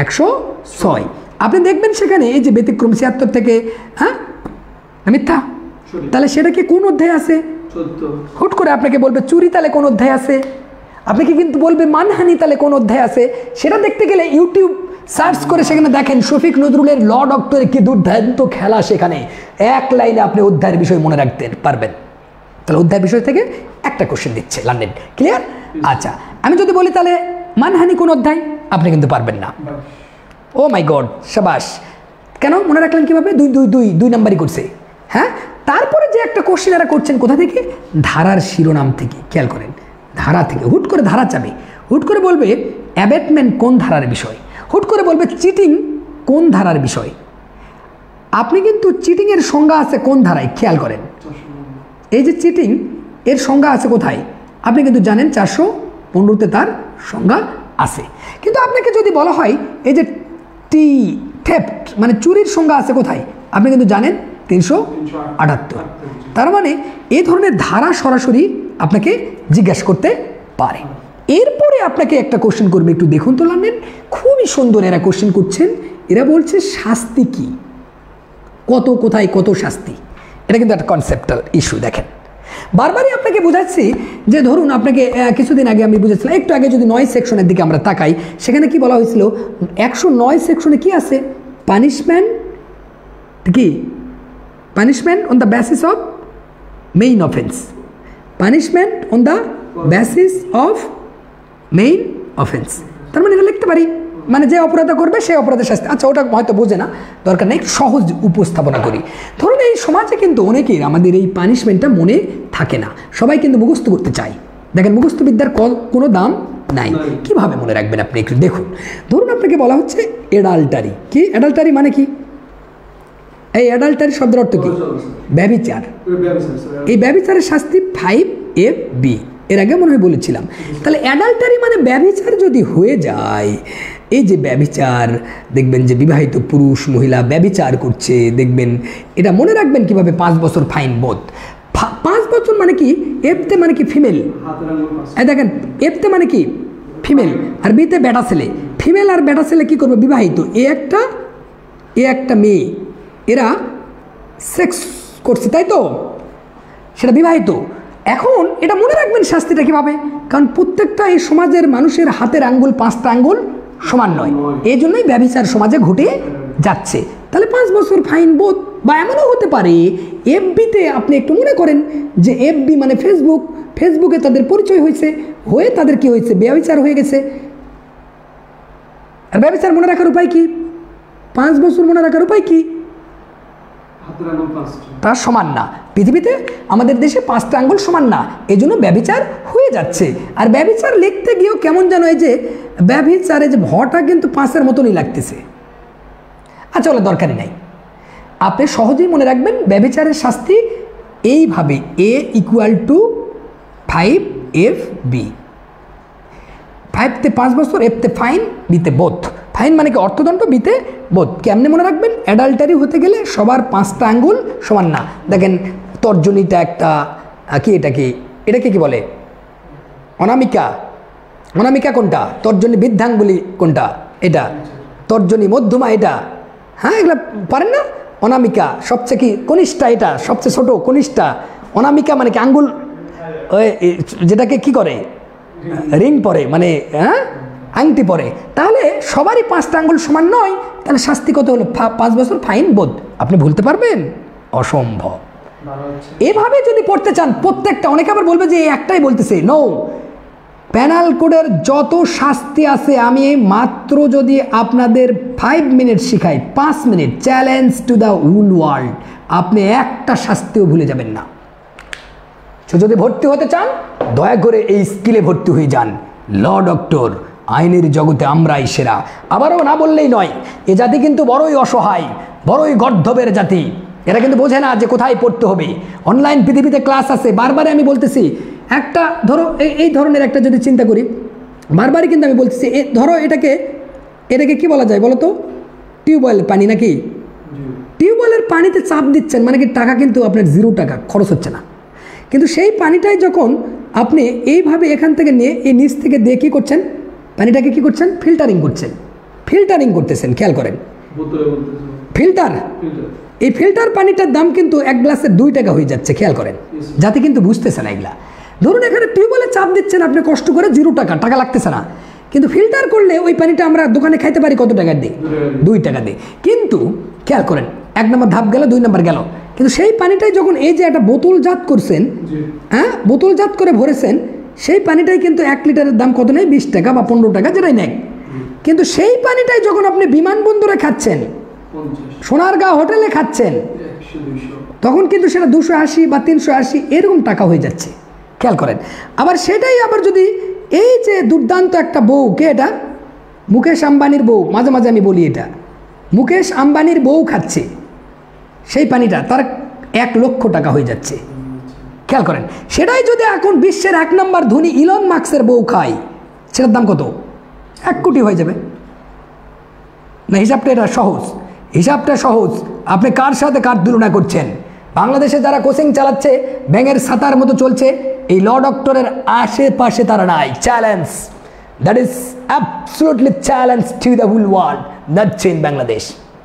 106। আপনি দেখবেন সেখানে এই যে ব্যতিক্রম 76 থেকে, হ্যাঁ মিথ্যা, তাহলে সেটা কি কোন অধ্যায় আছে? হুট করে আপনাকে বলবে চুরি, তাহলে কোন অধ্যায় আছে? আপনাকে কিন্তু বলবে মানহানি, তাহলে কোন অধ্যায় আছে? সেটা দেখতে গেলে ইউটিউব সার্চ করে সেখানে দেখেন শফিক নজরুলের ল ডক্টরে কি দুর্দান্ত খেলা। সেখানে এক লাইনে আপনি অধ্যায়ের বিষয় মনে রাখতে পারবেন। তাহলে অধ্যায় বিষয় থেকে একটা কোশ্চেন দিচ্ছে লার্নেড, ক্লিয়ার? আচ্ছা, আমি যদি বলি তাহলে মানহানি কোন অধ্যায়, আপনি কিন্তু পারবেন না। ও মাই গড, শাবাশ। কেন মনে রাখলেন কিভাবে? 2 নাম্বারই করছে। হ্যাঁ, তারপরে যে একটা কোশ্চেন এরা করছেন কোথা থেকে? ধারার শিরোনাম থেকে। খেয়াল করেন, ধারা থেকে হুট করে ধারা চাবে, হুট করে বলবে অ্যাবেটমেন্ট কোন ধারার বিষয়, হুট করে বলবে চিটিং কোন ধারার বিষয়। আপনি কিন্তু চিটিং এর সংজ্ঞা আছে কোন ধারায়? খেয়াল করেন, এই যে চিটিং এর সংজ্ঞা আছে কোথায়? আপনি কিন্তু জানেন 415-তে তার সংজ্ঞা আছে। কিন্তু আপনাকে যদি বলা হয় এই যে থেফট মানে চুরির সংজ্ঞা আছে কোথায়? আপনি কিন্তু জানেন 378। তার মানে এই ধরনের ধারা সরাসরি আপনাকে জিজ্ঞাসা করতে পারে। এরপরে আপনাকে একটা কোশ্চেন করবে, একটু দেখুন তো লার্নেড, খুবই সুন্দর এরা কোশ্চেন করছেন। এরা বলছে শাস্তি কি, কত কোথায় কত শাস্তি। এটা কিন্তু একটা কনসেপ্টাল ইস্যু। দেখেন বারবারই আপনাকে বোঝাচ্ছি যে ধরুন আপনাকে কিছুদিন আগে আমি বুঝেছিলাম, একটু আগে যদি 9 সেকশনের দিকে আমরা তাকাই, সেখানে কি বলা হয়েছিল? 109 সেকশনে কি আছে? পানিশমেন্ট কি? Punishment on the basis of main offence. Punishment on the basis of main offence. তার মানে এটা লিখতে পারি, মানে যে অপরাধ করবে সেই অপরাধের শাস্তি। আচ্ছা, ওটা হয়তো বোঝে না, দরকার নেই, সহজ উপস্থাপনা করি। ধরুন এই সমাজে কিন্তু অনেকের আমাদের এই পানিশমেন্টটা মনে থাকে না, সবাই কিন্তু মুখস্থ করতে চায়। দেখেন মুখস্থ বিদ্যার কোনো দাম নাই। কিভাবে মনে রাখবেন আপনি একটু দেখুন। ধরুন আপনাকে বলা হচ্ছে অ্যাডাল্টারি। কি অ্যাডাল্টারি মানে কি? এই অ্যাডাল্টারি শব্দের অর্থ কি? ব্যভিচার। এই ব্যভিচারের শাস্তি 5FB, এর আগে মনে হয় বলেছিলাম। তাহলে অ্যাডাল্টারি মানে ব্যভিচার যদি হয়ে যায়, এই যে ব্যভিচার, দেখবেন যে বিবাহিত পুরুষ মহিলা ব্যভিচার করছে, দেখবেন এটা মনে রাখবেন কিভাবে 5 বছর ফাইন বোধ। 5 বছর মানে কি, এফতে মানে কি ফিমেল, এই দেখেন এফতে মানে কি ফিমেল, আর বিতে বেটা ছেলে। ফিমেল আর বেটা ছেলে কি করবে, বিবাহিত, এ একটা মেয়ে, এরা সেক্স করছে, তাই তো, সেটা বিবাহিত। এখন এটা মনে রাখবেন শাস্তিটা কিভাবে, কারণ প্রত্যেকটা এই সমাজের মানুষের হাতের আঙ্গুল 5টা আঙ্গুল সমান নয়, এই জন্যই ব্যভিচার সমাজে ঘটে যাচ্ছে। তাহলে 5 বছর ফাইন বোধ। বা এমনও হতে পারে এফবিতে আপনি একটু মনে করেন যে এফবি মানে ফেসবুকে তাদের পরিচয় হয়েছে, হয়ে তাদের কি হয়েছে, ব্যভিচার হয়ে গেছে। আর ব্যভিচার মনে রাখার উপায় কি, 5 বছর মনে রাখার উপায় কি, তার সমান না। পৃথিবীতে আমাদের দেশে 5টা আঙ্গুল সমান না, এই জন্য ব্যভিচার হয়ে যাচ্ছে। আর ব্যভিচার লিখতে গিয়েও কেমন যেন এই যে ব্যভিচারে যে ভটা কিন্তু 5-এর মতনই লাগতেছে। আচ্ছা ওগুলো দরকারই নাই, আপনি সহজেই মনে রাখবেন ব্যভিচারের শাস্তি এইভাবে, A = 5FB। 5তে 5 বছর, Fতে ফাইন, বিতে বোধ। ফাইন মানে কি অর্থদণ্ড, বিতে বোধ। কেমনে মনে রাখবেন, অ্যাডাল্টারি হতে গেলে সবার 5টা আঙ্গুল সমান না। দেখেন তর্জনীটা একটা কি, এটাকে কি বলে, অনামিকা। অনামিকা কোনটা, তর্জনী বৃদ্ধাঙ্গুলি কোনটা, এটা তর্জনী মধ্যমা, এটা হ্যাঁ এগুলো পারেন না। অনামিকা সবচেয়ে কি কনিষ্ঠা, এটা সবচেয়ে ছোট কনিষ্ঠা। অনামিকা মানে কি আঙ্গুল, যেটাকে কি করে, রিং পরে, মানে হ্যাঁ আংটি পরে। তাহলে সবারই 5টা আঙ্গুল সমান নয়, তাহলে শাস্তি কত হলো, 5 বছর ফাইন বোধ। আপনি ভুলতে পারবেন, অসম্ভব। এভাবে যদি পড়তে চান প্রত্যেকটা, অনেকে আবার বলবে যে একটাই বলতেছে, নো, প্যানাল কোডের যত শাস্তি আছে আমি মাত্র যদি আপনাদের 5 মিনিট শিখাই, 5 minute, challenge to the whole world, আপনি একটা শাস্তিও ভুলে যাবেন না। যদি ভর্তি হতে চান দয়া করে এই স্কিলে ভর্তি হয়ে যান। ল ডক্টর, আইনের জগতে আমরাই সেরা। আবারও না বললেই নয়, এ জাতি কিন্তু বড়ই অসহায়, বড়ই গর্ধবের জাতি। এরা কিন্তু বোঝে না যে কোথায় পড়তে হবে। অনলাইন পৃথিবীতে ক্লাস আছে, বারবারই আমি বলতেছি। একটা ধরো এই ধরনের একটা যদি চিন্তা করি, বারবারই কিন্তু আমি বলতেছি, ধরো এটাকে কি বলা যায় বলো তো, টিউবওয়েল পানি নাকি, টিউবওয়েলের পানিতে চাপ দিচ্ছেন মানে কি টাকা কিন্তু আপনার 0 টাকা খরচ হচ্ছে না। কিন্তু সেই পানিটাই যখন আপনি এইভাবে এখান থেকে নিয়ে এই নিচ থেকে দিয়ে কী করছেন, পানিটাকে কি করছেন, ফিল্টারিং করতেছেন। খেয়াল করেন, ফিল্টার, এই ফিল্টার পানিটার দাম কিন্তু 1 গ্লাসে 2 টাকা হয়ে যাচ্ছে। খেয়াল করেন, যাতে কিন্তু বুঝতেছে না এগুলা। ধরুন এখানে টিউবওয়েলে চাপ দিচ্ছেন আপনি কষ্ট করে, 0 টাকা লাগতেছে না। কিন্তু ফিল্টার করলে ওই পানিটা আমরা দোকানে খাইতে পারি কত টাকা দিয়ে, 2 টাকা দিয়ে। কিন্তু খেয়াল করেন, 1 নম্বর ধাপ গেল, 2 নম্বর গেল। কিন্তু সেই পানিটাই যখন এই যে একটা বোতলজাত করছেন, হ্যাঁ বোতলজাত করে ভরেছেন, সেই পানিটাই কিন্তু 1 লিটারের দাম কত নেই, 20 টাকা বা 15 টাকা, যেটাই নেয়। কিন্তু সেই পানিটাই যখন আপনি বিমানবন্দরে খাচ্ছেন, সোনারগাঁও হোটেলে খাচ্ছেন, তখন কিন্তু সেটা 280 বা 380 এরকম টাকা হয়ে যাচ্ছে। খেয়াল করেন। আবার সেটাই আবার যদি এই যে দুর্দান্ত একটা বউ, কে এটা, মুকেশ আম্বানির বউ, মাঝে মাঝে আমি বলি এটা, মুকেশ আম্বানির বউ খাচ্ছে সেই পানিটা, তার 1 লক্ষ টাকা হয়ে যাচ্ছে। খেয়াল করেন, সেটাই যদি এখন বিশ্বের 1 নম্বর ধনী ইলন মাস্কের বউ খায়, সেটার দাম কত, 1 কোটি হয়ে যাবে না। হিসাবটা সহজ। আপনি কার সাথে কার তুলনা করছেন? বাংলাদেশে যারা কোচিং চালাচ্ছে ব্যাঙের ছাতার মতো চলছে, এই ল ডক্টরের আশেপাশে তারা নাই। Challenge, that is absolutely challenge to the whole world, not in Bangladesh.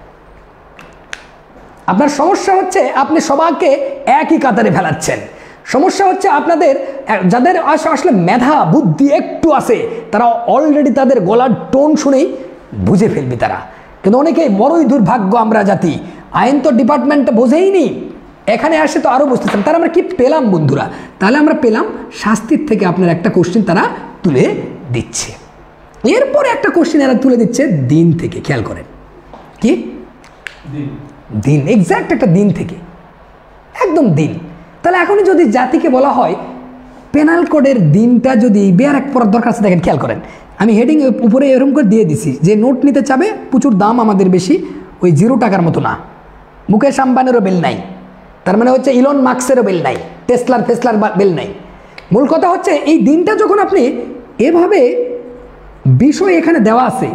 আপনার সমস্যা হচ্ছে আপনি সবাইকে একই কাতারে ফেলাচ্ছেন। সমস্যা হচ্ছে আপনাদের যাদের আসলে মেধা বুদ্ধি একটু আছে, তারা অলরেডি তাদের গলার টোন শুনেই বুঝে ফেলবে তারা। কিন্তু অনেকেই বড়ই দুর্ভাগ্য আমরা জাতি, আইন তো ডিপার্টমেন্টটা বোঝেই নি, এখানে আসে তো আরও বুঝতেছেন। তারা আমরা কি পেলাম বন্ধুরা? তাহলে আমরা পেলাম শাস্তির থেকে আপনার একটা কোশ্চেন তারা তুলে দিচ্ছে, এরপরে একটা কোশ্চেন এরা তুলে দিচ্ছে দিন থেকে। খেয়াল করেন, কি দিন, এক্স্যাক্ট একটা দিন থেকে, একদম দিন। তাহলে এখনই যদি জাতিকে বলা হয় পেনাল কোডের দিনটা যদি বেয়ার পড়ার দরকার আছে, দেখেন খেয়াল করেন, আমি হেডিং উপরে এরকম করে দিয়ে দিছি যে নোট নিতে চাবে, প্রচুর দাম আমাদের বেশি, ওই 0 টাকার মতো না। মুকেশ আম্বানিরও বেল নাই, তার মানে হচ্ছে ইলন মাস্কেরও বেল নাই, টেসলার বেল নাই। মূল কথা হচ্ছে এই দিনটা যখন আপনি এভাবে বিষয় এখানে দেওয়া আছে,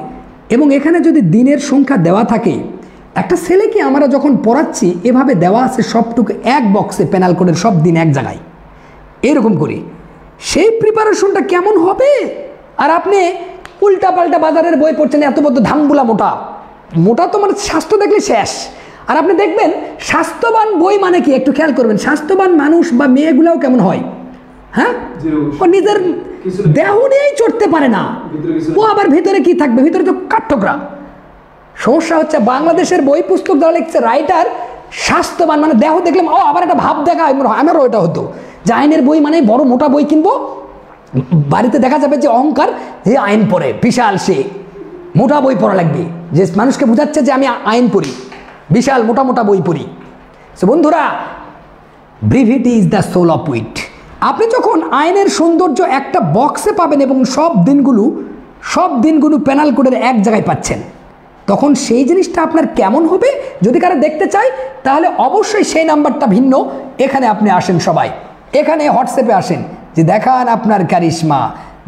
এবং এখানে যদি দিনের সংখ্যা দেওয়া থাকে, একটা ছেলেকে আমরা যখন পড়াচ্ছি এভাবে দেওয়া আছে সবটুকু এক বক্সে পেনাল কোডের সব দিন এক জায়গায় এরকম করি, সেই প্রিপারেশনটা কেমন হবে? আর আপনি উল্টা পাল্টা বাজারের বই পড়ছেন, এত বড় ধামগুলা মোটা মোটা, তো মানে স্বাস্থ্য দেখলে শেষ। আর আপনি দেখবেন স্বাস্থ্যবান বই মানে কি, একটু খেয়াল করবেন, স্বাস্থ্যবান মানুষ বা মেয়েগুলাও কেমন হয়, হ্যাঁ, ও নিজের দেহ নিয়েই চড়তে পারে না, ও আবার ভিতরে কি থাকবে, ভিতরে তো কাঠঠোকরা। সমস্যা হচ্ছে বাংলাদেশের বই পুস্তক যারা লিখছে রাইটার স্বাস্থ্যবান, মানে দেহ দেখলাম ও আবার একটা ভাব দেখা, আমারও এটা হতো যে আইনের বই মানে বড় মোটা বই কিনবো, বাড়িতে দেখা যাবে যে অহংকার, যে আইন পড়ে বিশাল, সে মোটা বই পড়া লাগবে, যে মানুষকে বোঝাচ্ছে যে আমি আইন পড়ি, বিশাল মোটা মোটা বই পড়ি। সো বন্ধুরা, brevity is the soul of wit. আপনি যখন আইনের সৌন্দর্য একটা বক্সে পাবেন এবং সব দিনগুলো পেনাল কোডের এক জায়গায় পাচ্ছেন, তখন সেই জিনিসটা আপনার কেমন হবে যদি কারো দেখতে চাই, তাহলে অবশ্যই সেই নাম্বারটা ভিন্ন। এখানে আপনি আসেন, সবাই এখানে হোয়াটসঅ্যাপে আসেন, যে দেখান আপনার কারিশমা।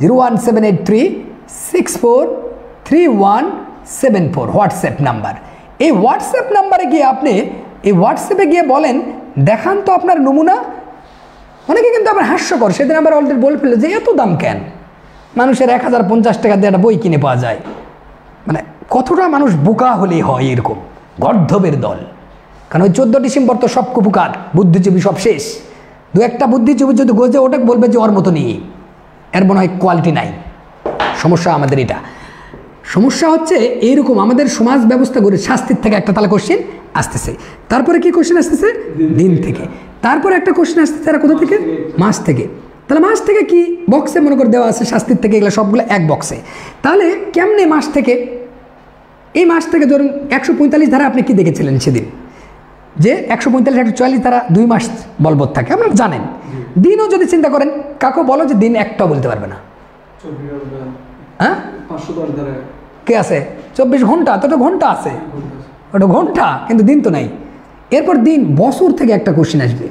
01783643174 হোয়াটসঅ্যাপ নাম্বার। এই হোয়াটসঅ্যাপ নাম্বারে গিয়ে আপনি হোয়াটসঅ্যাপে গিয়ে বলেন দেখান তো আপনার নমুনা। অনেকে কিন্তু আবার হাস্যকর, সেদিন আবার অলরেডি বলে ফেললে যে এত দাম কেন, মানুষের 1050 টাকা দিয়ে একটা বই কিনে পাওয়া যায়। মানে কতটা মানুষ বোকা হলেই হয় এরকম, গর্ধবের দল। কারণ ওই 14 ডিসেম্বর তো সব কুপুকার, বুদ্ধিজীবী সব শেষ। দু একটা বুদ্ধিজীবী যদি গোজে ওটা বলবে যে ওর মতো নেই, এর মনে হয় কোয়ালিটি নাই। সমস্যা আমাদের এটা, সমস্যা হচ্ছে এইরকম আমাদের সমাজ ব্যবস্থা করে শাস্তির থেকে একটা তাহলে কোশ্চেন আসতেছে, তারপরে কি কোশ্চেন আসতেছে দিন থেকে, তারপরে একটা কোশ্চেন আসতেছে এরা কোথা থেকে, মাস থেকে। তাহলে মাস থেকে কি বক্সে মনে করে দেওয়া আছে শাস্তির থেকে, এগুলো সবগুলো এক বক্সে। তাহলে কেমনে মাস থেকে, এই মাস থেকে ধরুন 145 ধারা আপনি কি দেখেছিলেন সেদিন, যে 145 144 ধারা 2 মাস বলবৎ থাকে, আপনারা জানেন। দিনও যদি চিন্তা করেন, কাকু বলো যে দিন একটাও বলতে পারবে না, হ্যাঁ 510 ধারা কে আছে, 24 ঘন্টা, তো ঘন্টা আছে, ওটা ঘন্টা, কিন্তু দিন তো নাই। এরপর দিন, বছর থেকে একটা কোশ্চেন আসবে,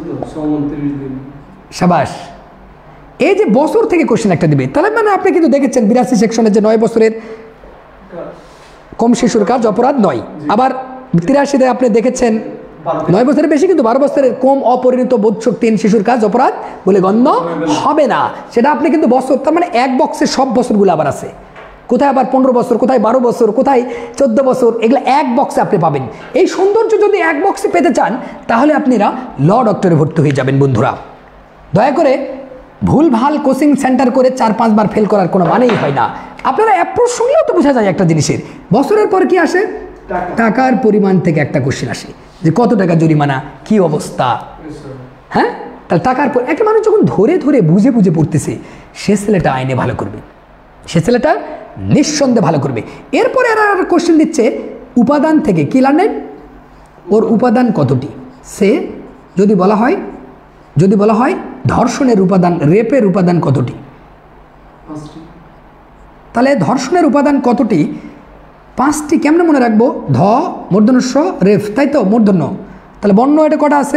সাবাস, এই যে বছর থেকে কোশ্চেন একটা দিবে। তাহলে মানে আপনি কিন্তু দেখেছেন 82 সেকশনের যে 9 বছরের কম শিশুর কাজ অপরাধ নয়, আবার 83-তে আপনি দেখেছেন 9 বছরের বেশি কিন্তু 12 বছরের কম অপরিণত বোধশক্তিহীন শিশুর কাজ অপরাধ বলে গণ্য হবে না। সেটা আপনি কিন্তু বছর, তার মানে এক বক্সে সব বছরগুলো আবার আছে, কোথায় আবার 15 বছর, কোথায় 12 বছর, কোথায় 14 বছর, এগুলো এক বক্সে আপনি পাবেন। এই সৌন্দর্য যদি এক বক্সে পেতে চান, তাহলে আপনারা ল ডক্টরে ভর্তি হয়ে যাবেন। বন্ধুরা, দয়া করে ভুল ভাল কোচিং সেন্টার করে 4-5 বার ফেল করার কোনো মানেই হয় না। আপনারা অ্যাপ্রোচ শুনলেও তো বোঝা যায় একটা জিনিসের, বছরের পর কি আসে, টাকার পরিমাণ থেকে একটা কোশ্চেন আসে যে কত টাকা জরিমানা, কি অবস্থা, হ্যাঁ। তাহলে টাকার পর একটা মানুষ যখন ধরে ধরে বুঝে বুঝে পড়তেছে, সে ছেলেটা আইনে ভালো করবে, সে ছেলেটা নিঃসন্দেহে ভালো করবে। এরপরে এরা কোশ্চেন দিচ্ছে উপাদান থেকে, কি জানেন, ওর উপাদান কতটি। সে যদি বলা হয় ধর্ষণের উপাদান, রেপের উপাদান কতটি, তাহলে ধর্ষণের উপাদান কতটি, 5টি কেমনে মনে রাখবো, ধ মূর্ধন্য স রেফ, তাই তো মূর্ধন্য। তাহলে বর্ণ এটা কটা আছে,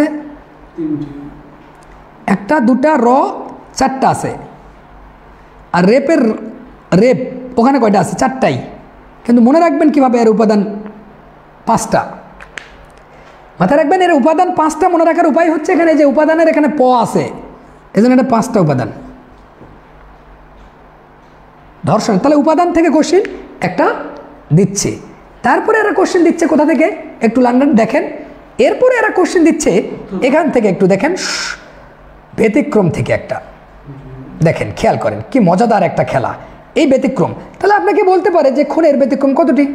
1 2 র 4টা আছে, আর রেপের রেপ ওখানে কয়টা আছে, 4টাই। কিন্তু মনে রাখবেন কিভাবে, এর উপাদান 5টা। মাথায় রাখবেন এর উপাদান 5টা মনে রাখার উপায় হচ্ছে এখানে যে উপাদানের এখানে প আছে, এজন্য এটা 5টা উপাদান ধর্ষণ। তাহলে উপাদান থেকে কোশ্চেন একটা দিচ্ছে, তারপরে এরা কোশ্চেন দিচ্ছে কোথা থেকে, একটু লন্ডন দেখেন। এরপরে এরা কোশ্চেন দিচ্ছে এখান থেকে, একটু দেখেন ব্যতিক্রম থেকে একটা দেখেন, খেয়াল করেন কি মজাদার একটা খেলা এই ব্যতিক্রম। তাহলে আপনাকে বলতে পারে যে খুনের ব্যতিক্রম কতটি,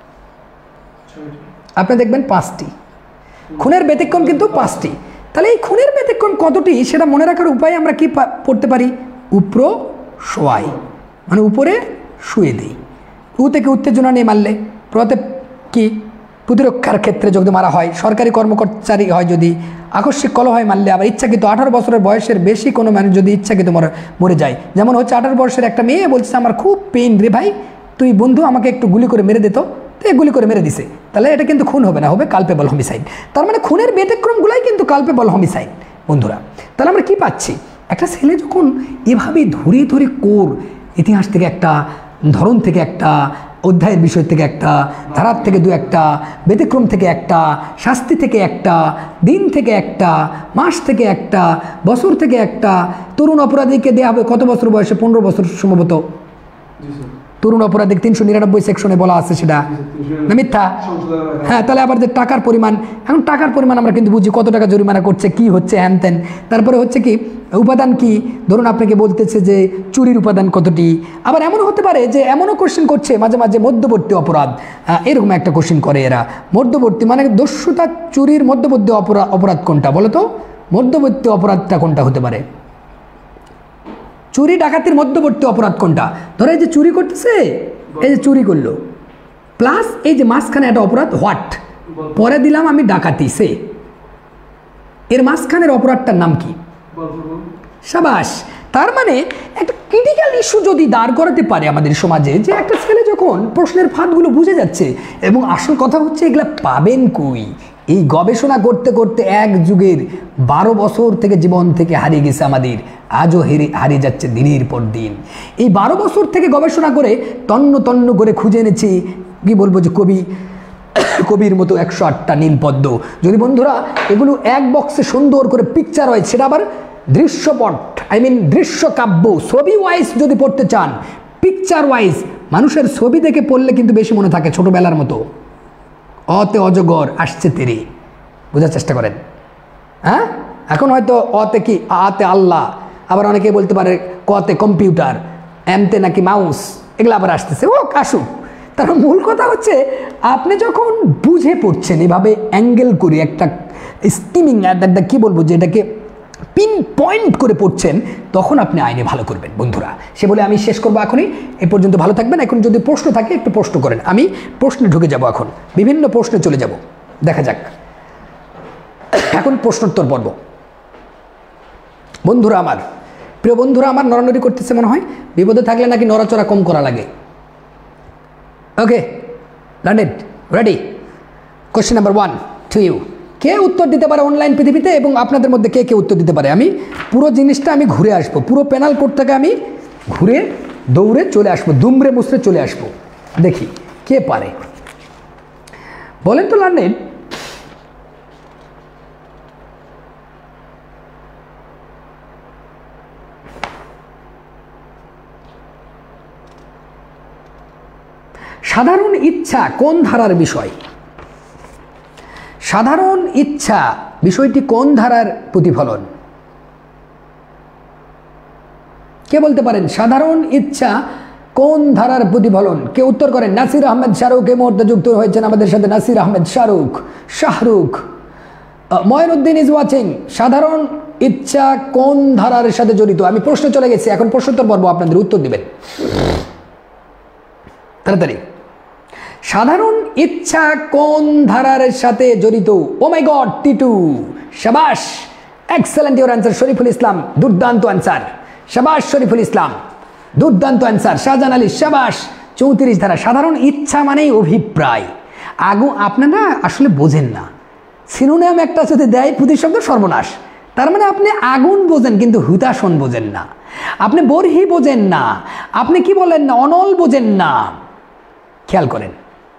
আপনি দেখবেন 5টি, খুনের ব্যতিক্রম কিন্তু 5টি। তাহলে এই খুনের ব্যতিক্রম কতটি সেটা মনে রাখার উপায় আমরা কি পড়তে পারি, উপর শোয়াই, মানে উপরে শুয়ে দিই। উ থেকে উত্তেজনা নিয়ে মারলে, প্রতে কি প্রতিরক্ষার ক্ষেত্রে যদি মারা হয়, সরকারি কর্মকর্তারি হয় যদি, আকস্মিক কলহে মারলে, আবার ইচ্ছাকৃত 18 বছরের বয়সের বেশি কোনো মানুষ যদি ইচ্ছাকৃত মরে যায়, যেমন হচ্ছে 18 বয়সের একটা মেয়ে বলছে আমার খুব পেইন রে ভাই, তুই বন্ধু আমাকে একটু গুলি করে মেরে দিত, তো গুলি করে মেরে দিছে, তাহলে এটা কিন্তু খুন হবে না, হবে কালপেবল হোমিসাইড। তার মানে খুনের ব্যতিক্রমগুলাই কিন্তু কালপেবল হোমিসাইড। বন্ধুরা, তাহলে আমরা কি পাচ্ছি, একটা ছেলে যখন এভাবে ধরে ধরে ইতিহাস থেকে একটা, ধরন থেকে একটা, অধ্যায়ের বিষয় থেকে একটা, ধারার থেকে দু একটা, ব্যতিক্রম থেকে একটা, শাস্তি থেকে একটা, দিন থেকে একটা, মাস থেকে একটা, বছর থেকে একটা। তরুণ অপরাধীকে দেওয়া হবে কত বছর বয়সে? 15 বছর সম্ভবত। তরুণ অপরাধী 399 সেকশনে বলা আছে, সেটা না মিথ্যা? হ্যাঁ, তাহলে আবার যে টাকার পরিমাণ, এখন টাকার পরিমাণ আমরা কিন্তু বুঝি কত টাকা জরিমানা করছে, কি হচ্ছে হ্যান ত্যান। তারপরে হচ্ছে কি উপাদান কি, ধরুন আপনাকে বলতেছে যে চুরির উপাদান কতটি। আবার এমনও হতে পারে যে এমনও কোশ্চেন করছে মাঝে মাঝে মধ্যবর্তী অপরাধ, এরকম একটা কোশ্চেন করে এরা। মধ্যবর্তী মানে দস্যুতা চুরির মধ্যবর্তী অপরাধ কোনটা বলো তো? মধ্যবর্তী অপরাধটা কোনটা হতে পারে? চুরি ডাকাতির মধ্যবর্তী অপরাধ কোনটা? ধরো এই যে চুরি করতেছে, এই যে চুরি করলো, প্লাস এই যে মাঝখানে একটা অপরাধ হোয়াট, পরে দিলাম আমি ডাকাতি, সে এর মাঝখানের অপরাধটার নাম কি? সাবাস। তার মানে একটা ক্রিটিক্যাল ইস্যু যদি দাঁড় করাতে পারে আমাদের সমাজে, যে একটা ছেলে যখন প্রশ্নের ফাঁদগুলো বুঝে যাচ্ছে, এবং আসল কথা হচ্ছে এগুলা পাবেন কই? এই গবেষণা করতে করতে এক যুগের 12 বছর থেকে জীবন থেকে হারিয়ে গেছে আমাদের, আজও হারিয়ে যাচ্ছে দিনের পর দিন। এই 12 বছর থেকে গবেষণা করে তন্ন তন্ন করে খুঁজে এনেছি, কি বলবো, যে কবির মতো 108টা নীলপদ্ম। যদি বন্ধুরা এগুলো এক বক্সে সুন্দর করে পিকচার হয়, সেটা আবার দৃশ্যপট, দৃশ্যকাব্য, ছবি ওয়াইজ যদি পড়তে চান, পিকচার ওয়াইজ, মানুষের ছবি দেখে পড়লে কিন্তু বেশি মনে থাকে, ছোটবেলার মতো। অতে অজগর আসছে তেরে, বোঝার চেষ্টা করেন। হ্যাঁ, এখন হয়তো অতে কি, আতে আল্লাহ, আবার অনেকে বলতে পারে কতে কম্পিউটার, এমতে নাকি মাউস, এগুলো আবার আসতেছে। ও আসুক, তার মূল কথা হচ্ছে আপনি যখন বুঝে পড়ছেন এভাবে অ্যাঙ্গেল করে একটা স্টিমিং, একটা কি বলবো, যে এটাকে পিন পয়েন্ট করে পড়ছেন, তখন আপনি আইনে ভালো করবেন বন্ধুরা। সে বলে আমি শেষ করবো এখনই, এ পর্যন্ত ভালো থাকবেন। এখন যদি প্রশ্ন থাকে একটু প্রশ্ন করেন, আমি প্রশ্নে ঢুকে যাব, এখন বিভিন্ন প্রশ্নে চলে যাব। দেখা যাক, এখন প্রশ্নোত্তর পর্ব। বন্ধুরা আমার, প্রিয় বন্ধুরা আমার, নড়ানড়ি করতেছে মনে হয়, বিপদে থাকলে নাকি নড়াচড়া কম করা লাগে। Okay, learned, ready? Question number 1 to you. কে উত্তর দিতে পারে অনলাইন পৃথিবীতে, এবং আপনাদের মধ্যে কে কে উত্তর দিতে পারে? আমি পুরো জিনিসটা আমি ঘুরে আসবো, পুরো প্যানেল কোড থেকে আমি ঘুরে দৌড়ে চলে আসবো, দুমড়ে মুচড়ে চলে আসবো। দেখি কে পারে, বলেন তো লার্নেড। সাধারণ ইচ্ছা কোন ধারার বিষয়? সাধারণ ইচ্ছা বিষয়টি কোন ধারার প্রতিফলন? কে বলতে পারেন সাধারণ ইচ্ছা কোন ধারার প্রতিফলন? কে উত্তর করেন? নাসির আহমেদ শাহরুখ এই মুহূর্তে যুক্ত হয়েছেন আমাদের সাথে। Nasir Ahmed Shahrukh Moinuddin is watching. সাধারণ ইচ্ছা কোন ধারার সাথে জড়িত? আমি প্রশ্ন চলে গেছি, এখন প্রশ্নোত্তর পর্ব, আপনাদের উত্তর দিবেন তাড়াতাড়ি। সাধারণ ইচ্ছা কোন ধারার সাথে জড়িত? ও মাই গড, টিটু, শাবাশ, excellent your answer. Shariful Islam, দুর্দান্ত অ্যান্সার, শাবাশ শরীফুল ইসলাম, দুর্দান্ত অ্যান্সার। শাহজাহান আলী, শাবাশ। 34 ধারা। সাধারণ ইচ্ছা মানেই অভিপ্রায়। আপনারা আসলে বোঝেন না, সিনোনিম একটা যদি দেয় প্রতিশব্দ সর্বনাশ, তার মানে আপনি আগুন বোঝেন কিন্তু হুতাশন বোঝেন না, আপনি বরহি বোঝেন না, আপনি কি বলেন না, অনল বোঝেন না। খেয়াল করেন,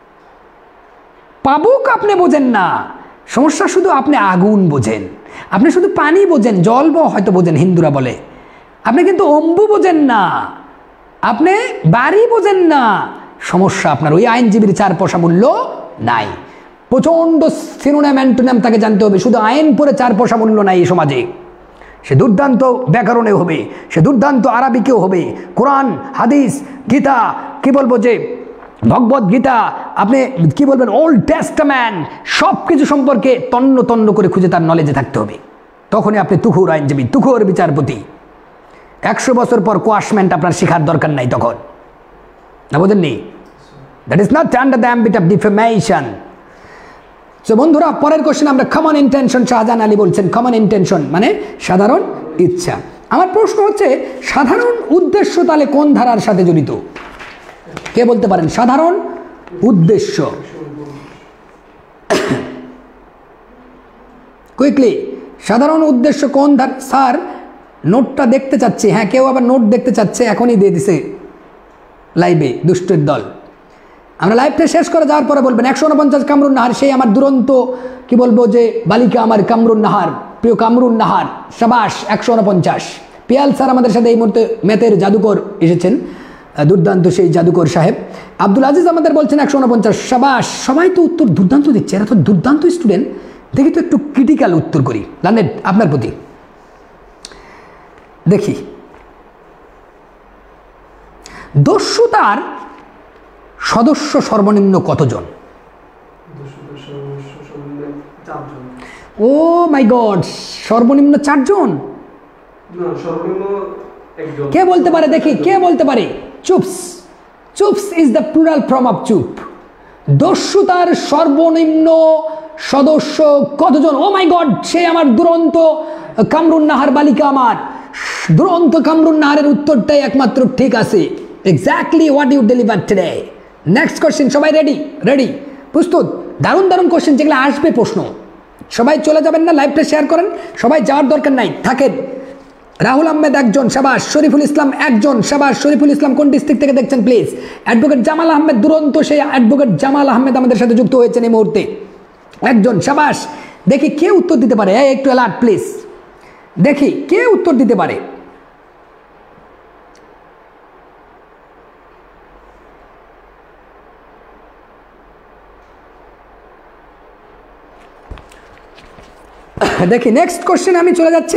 পাবুক আপনি বোঝেন না, সমস্যা শুধু আপনি আগুন বোঝেন, আপনি শুধু পানি বোঝেন, জল হয়তো বোঝেন, হিন্দুরা বলে। আপনি কিন্তু অম্বু বোঝেন না, আপনি বাড়ি বোঝেন না। সমস্যা আপনার, ওই আইনজীবীর 4 পয়সা মূল্য নাই। প্রচণ্ড সিনোনিম অ্যান্টোনিম তাকে জানতে হবে, শুধু আইন পড়ে 4 পয়সা মূল্য নাই এই সমাজে। সে দুর্দান্ত ব্যাকরণেও হবে, সে দুর্দান্ত আরবিকেও হবে, কোরআন হাদিস গীতা, কি বলবো যে ভগবদ গীতা, আপনি কি বলবেন ওল্ড টেস্টামেন্ট, সব কিছু সম্পর্কে তন্ন তন্ন করে খুঁজে তার নলেজে থাকতে হবে। তখনই আপনি তুখুর আইনজীবী, তুখুর বিচারপতি। 100 বছর পর কোয়াশমেন্ট আপনার শেখার দরকার নাই তখন, না বোঝেননি? That is not under the ambit of defamation. তো বন্ধুরা, পরের কোশ্চেন আমরা কমন ইন্টেনশন। শাহজাহান আলী বলছেন কমন ইন্টেনশন মানে সাধারণ ইচ্ছা। আমার প্রশ্ন হচ্ছে সাধারণ উদ্দেশ্য তাহলে কোন ধারার সাথে জড়িত? কে বলতে পারেন? সাধারণ উদ্দেশ্য, কুইকলি, সাধারণ উদ্দেশ্য কোন ধারা? স্যার নোটটা দেখতে চাচ্ছি। হ্যাঁ, কেউ আবার নোট দেখতে চাচ্ছে, এখনই দিয়ে দিছে লাইভে দুষ্টের দল। আমরা লাইভটা শেষ করে যাওয়ার পরে বলবেন 149 কামরুন নাহার, সেই আমার দুরন্ত কি বলবো যে বালিকা আমার কামরুন নাহার, প্রিয় কামরুন নাহার, সাবাস 149। পিয়াল স্যার আমাদের সাথে এই মুহূর্তে ম্যাথের জাদুকর এসেছেন, দুর্দান্ত সেই জাদুকর সাহেব। আব্দুল আজিজ আমাদের বলছেন 149, সাবাস। সবাই তো উত্তর দুর্দান্ত দিচ্ছে, এরা তো দুর্দান্ত স্টুডেন্ট। দেখি তো একটু ক্রিটিক্যাল উত্তর করি লানেট আপনার প্রতি, দেখি। দস্যুতার সদস্য সর্বনিম্ন কতজন? ও মাই গড, সর্বনিম্ন 4 জন। কে বলতে পারে দেখি, কে বলতে পারে? চুপস, চুপস is the plural form of চুপ। দস্যুতার সর্বনিম্ন সদস্য কতজন? ও মাই গড, সে আমার দুরন্ত কামরুন নাহার বালিকা আমার, দুরন্ত কামরুন নাহারের উত্তরটাই একমাত্র ঠিক আছে। Exactly what you deliver today. Next question, সবাই রেডি? রেডি, প্রস্তুত? দারুণ দারুণ কোশ্চেন যেগুলো আসবে প্রশ্ন। সবাই চলে যাবেন না, লাইভটা শেয়ার করেন, সবাই যাওয়ার দরকার নাই, থাকেন। রাহুল আহমেদ একজন, সাবাস। শরীফুল ইসলাম একজন, সাবাস। শরীফুল ইসলাম কোন ডিস্ট্রিক্ট থেকে দেখছেন প্লিজ? অ্যাডভোকেট জামাল আহমেদ, দুরন্ত সেই অ্যাডভোকেট জামাল আহমেদ আমাদের সাথে যুক্ত হয়েছেন এই মুহূর্তে, একজন, সাবাস। দেখি কে উত্তর দিতে পারে, একটু অ্যালার্ট প্লিজ, দেখি কে উত্তর দিতে পারে। দেখি নেক্সট কোশ্চেন আমি চলে যাচ্ছি।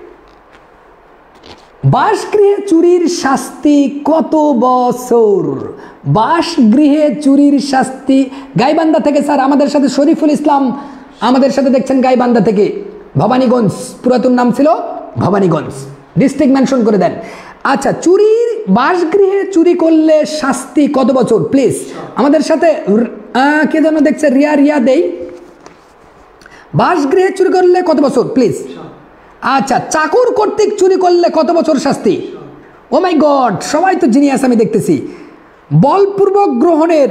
বাসগৃহে চুরির শাস্তি কত বছর? বাসগৃহে চুরির শাস্তি। গাইবান্ধা থেকে স্যার আমাদের সাথে শরীফুল ইসলাম আমাদের সাথে দেখছেন, গাইবান্ধা থেকে, ভবানীগঞ্জ, পুরাতন নাম ছিল ভবানীগঞ্জ, ডিস্ট্রিক্ট মেনশন করে দেন। আচ্ছা, চুরির বাসগৃহে চুরি করলে শাস্তি কত বছর প্লিজ? আমাদের সাথে কে যেন দেখছে, রিয়া, রিয়া দেই। বাসগৃহে চুরি করলে কত বছর প্লিজ? আচ্ছা, চাকর কর্তৃক চুরি করলে কত বছর শাস্তি? ও মাই গড, সবাই তো জিনিয়াস আমি দেখতেছি। বলপূর্বক গ্রহণের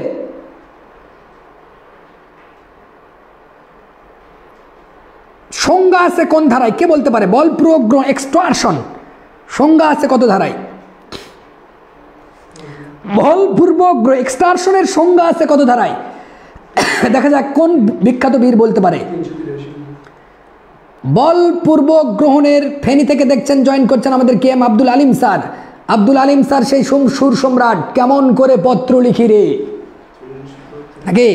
সংজ্ঞা আছে কোন ধারায়? কে বলতে পারে? বলপূর্বক গ্রহণ, এক্সটর্শন, সংজ্ঞা আছে কত ধারায়? বলপূর্বক এক্সটর্শনের সংজ্ঞা আছে কত ধারায়? দেখা যাক কোন বিখ্যাত বীর বলতে পারে। বলপূর্বক গ্রহণের, ফেনী থেকে দেখছেন, জয়েন করছেন আমাদের K M Abdul Alim sir. Abdul Alim sir সেই সুর সম্রাট, কেমন করে পত্র লিখি রে, নাকি?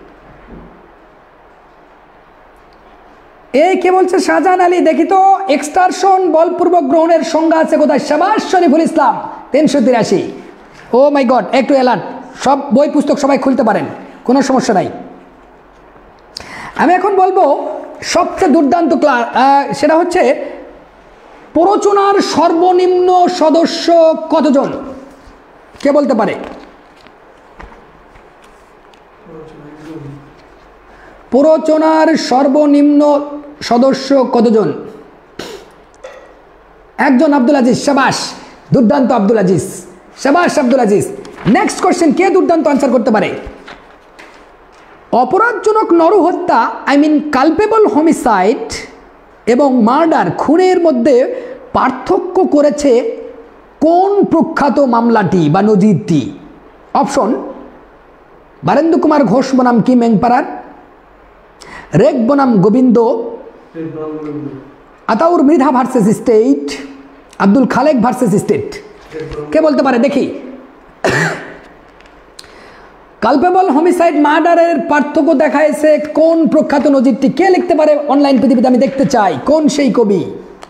এই কে বলছে? শাহজাহান আলী। দেখি তো এক্সটর্শন বলপূর্বক গ্রহণের সংজ্ঞা আছে কোথায়? সাবাস Shariful Islam 383। Oh my God, একটু অ্যালার্ট, সব বই পুস্তক সবাই খুলতে পারেন, কোনো সমস্যা নাই। আমি এখন বলবো সবচেয়ে দুর্দান্ত ক্লাস, সেটা হচ্ছে প্ররোচনার সর্বনিম্ন সদস্য কতজন? কে বলতে পারে? প্ররোচনার সর্বনিম্ন সদস্য কতজন? একজন, আব্দুল আজিজ, সাবাস, দুর্দান্ত আব্দুল আজিজ, সাবাস আব্দুল আজিজ। নেক্সট কোশ্চেন, কে দুর্দান্ত আনসার করতে পারে? অপরাধজনক নরহত্যা, আই মিন কালপেবল হোমিসাইড এবং মার্ডার, খুনের মধ্যে পার্থক্য করেছে কোন প্রখ্যাত মামলাটি বা নজিরটি? অপশন: বারেন্দ্র কুমার ঘোষ বনাম কি মেংপাড়ার, রেগ বনাম Govinda, Ataur Mridha versus state, Abdul Khalek versus state. কে বলতে পারে দেখি? কালপেবল হোমিসাইড মার্ডারের পার্থক্য দেখাইছে কোন প্রখ্যাত নজিরটি? কে লিখতে পারে অনলাইন পৃথিবীতে? আমি দেখতে চাই কোন সেই কবি।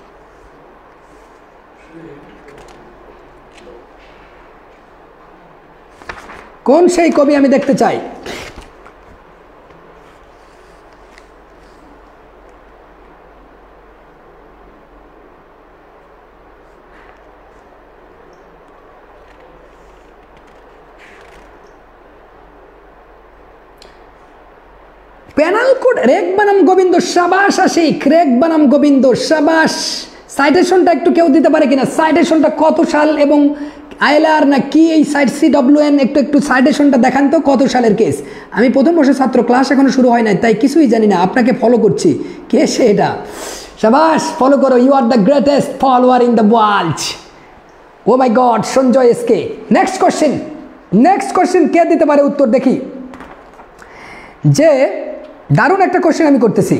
কোন সেই কবি আমি দেখতে চাই। প্যানাল কোড, রেগ বানাম গোবিন্দ, সাবাস আশিক, রেগ বানাম গোবিন্দ, সাবাস। সাইটেশনটা একটু কেউ দিতে পারে কিনা? সাইটেশনটা কত সাল এবং আইলার না কি এই সাইট CWN, একটু সাইটেশনটা দেখান তো, কত সালের কেস? আমি প্রথম বর্ষের ছাত্র, ক্লাস এখনো শুরু হয় নাই, তাই কিছুই জানি না, আপনাকে ফলো করছি। কে সে? এটা সাবাস, ফলো করো, you are the greatest follower in the world. Oh my God, Sanjay SK। Next question, next question কে দিতে পারে উত্তর দেখি। যে দারুণ একটা কোশ্চেন আমি করতেছি,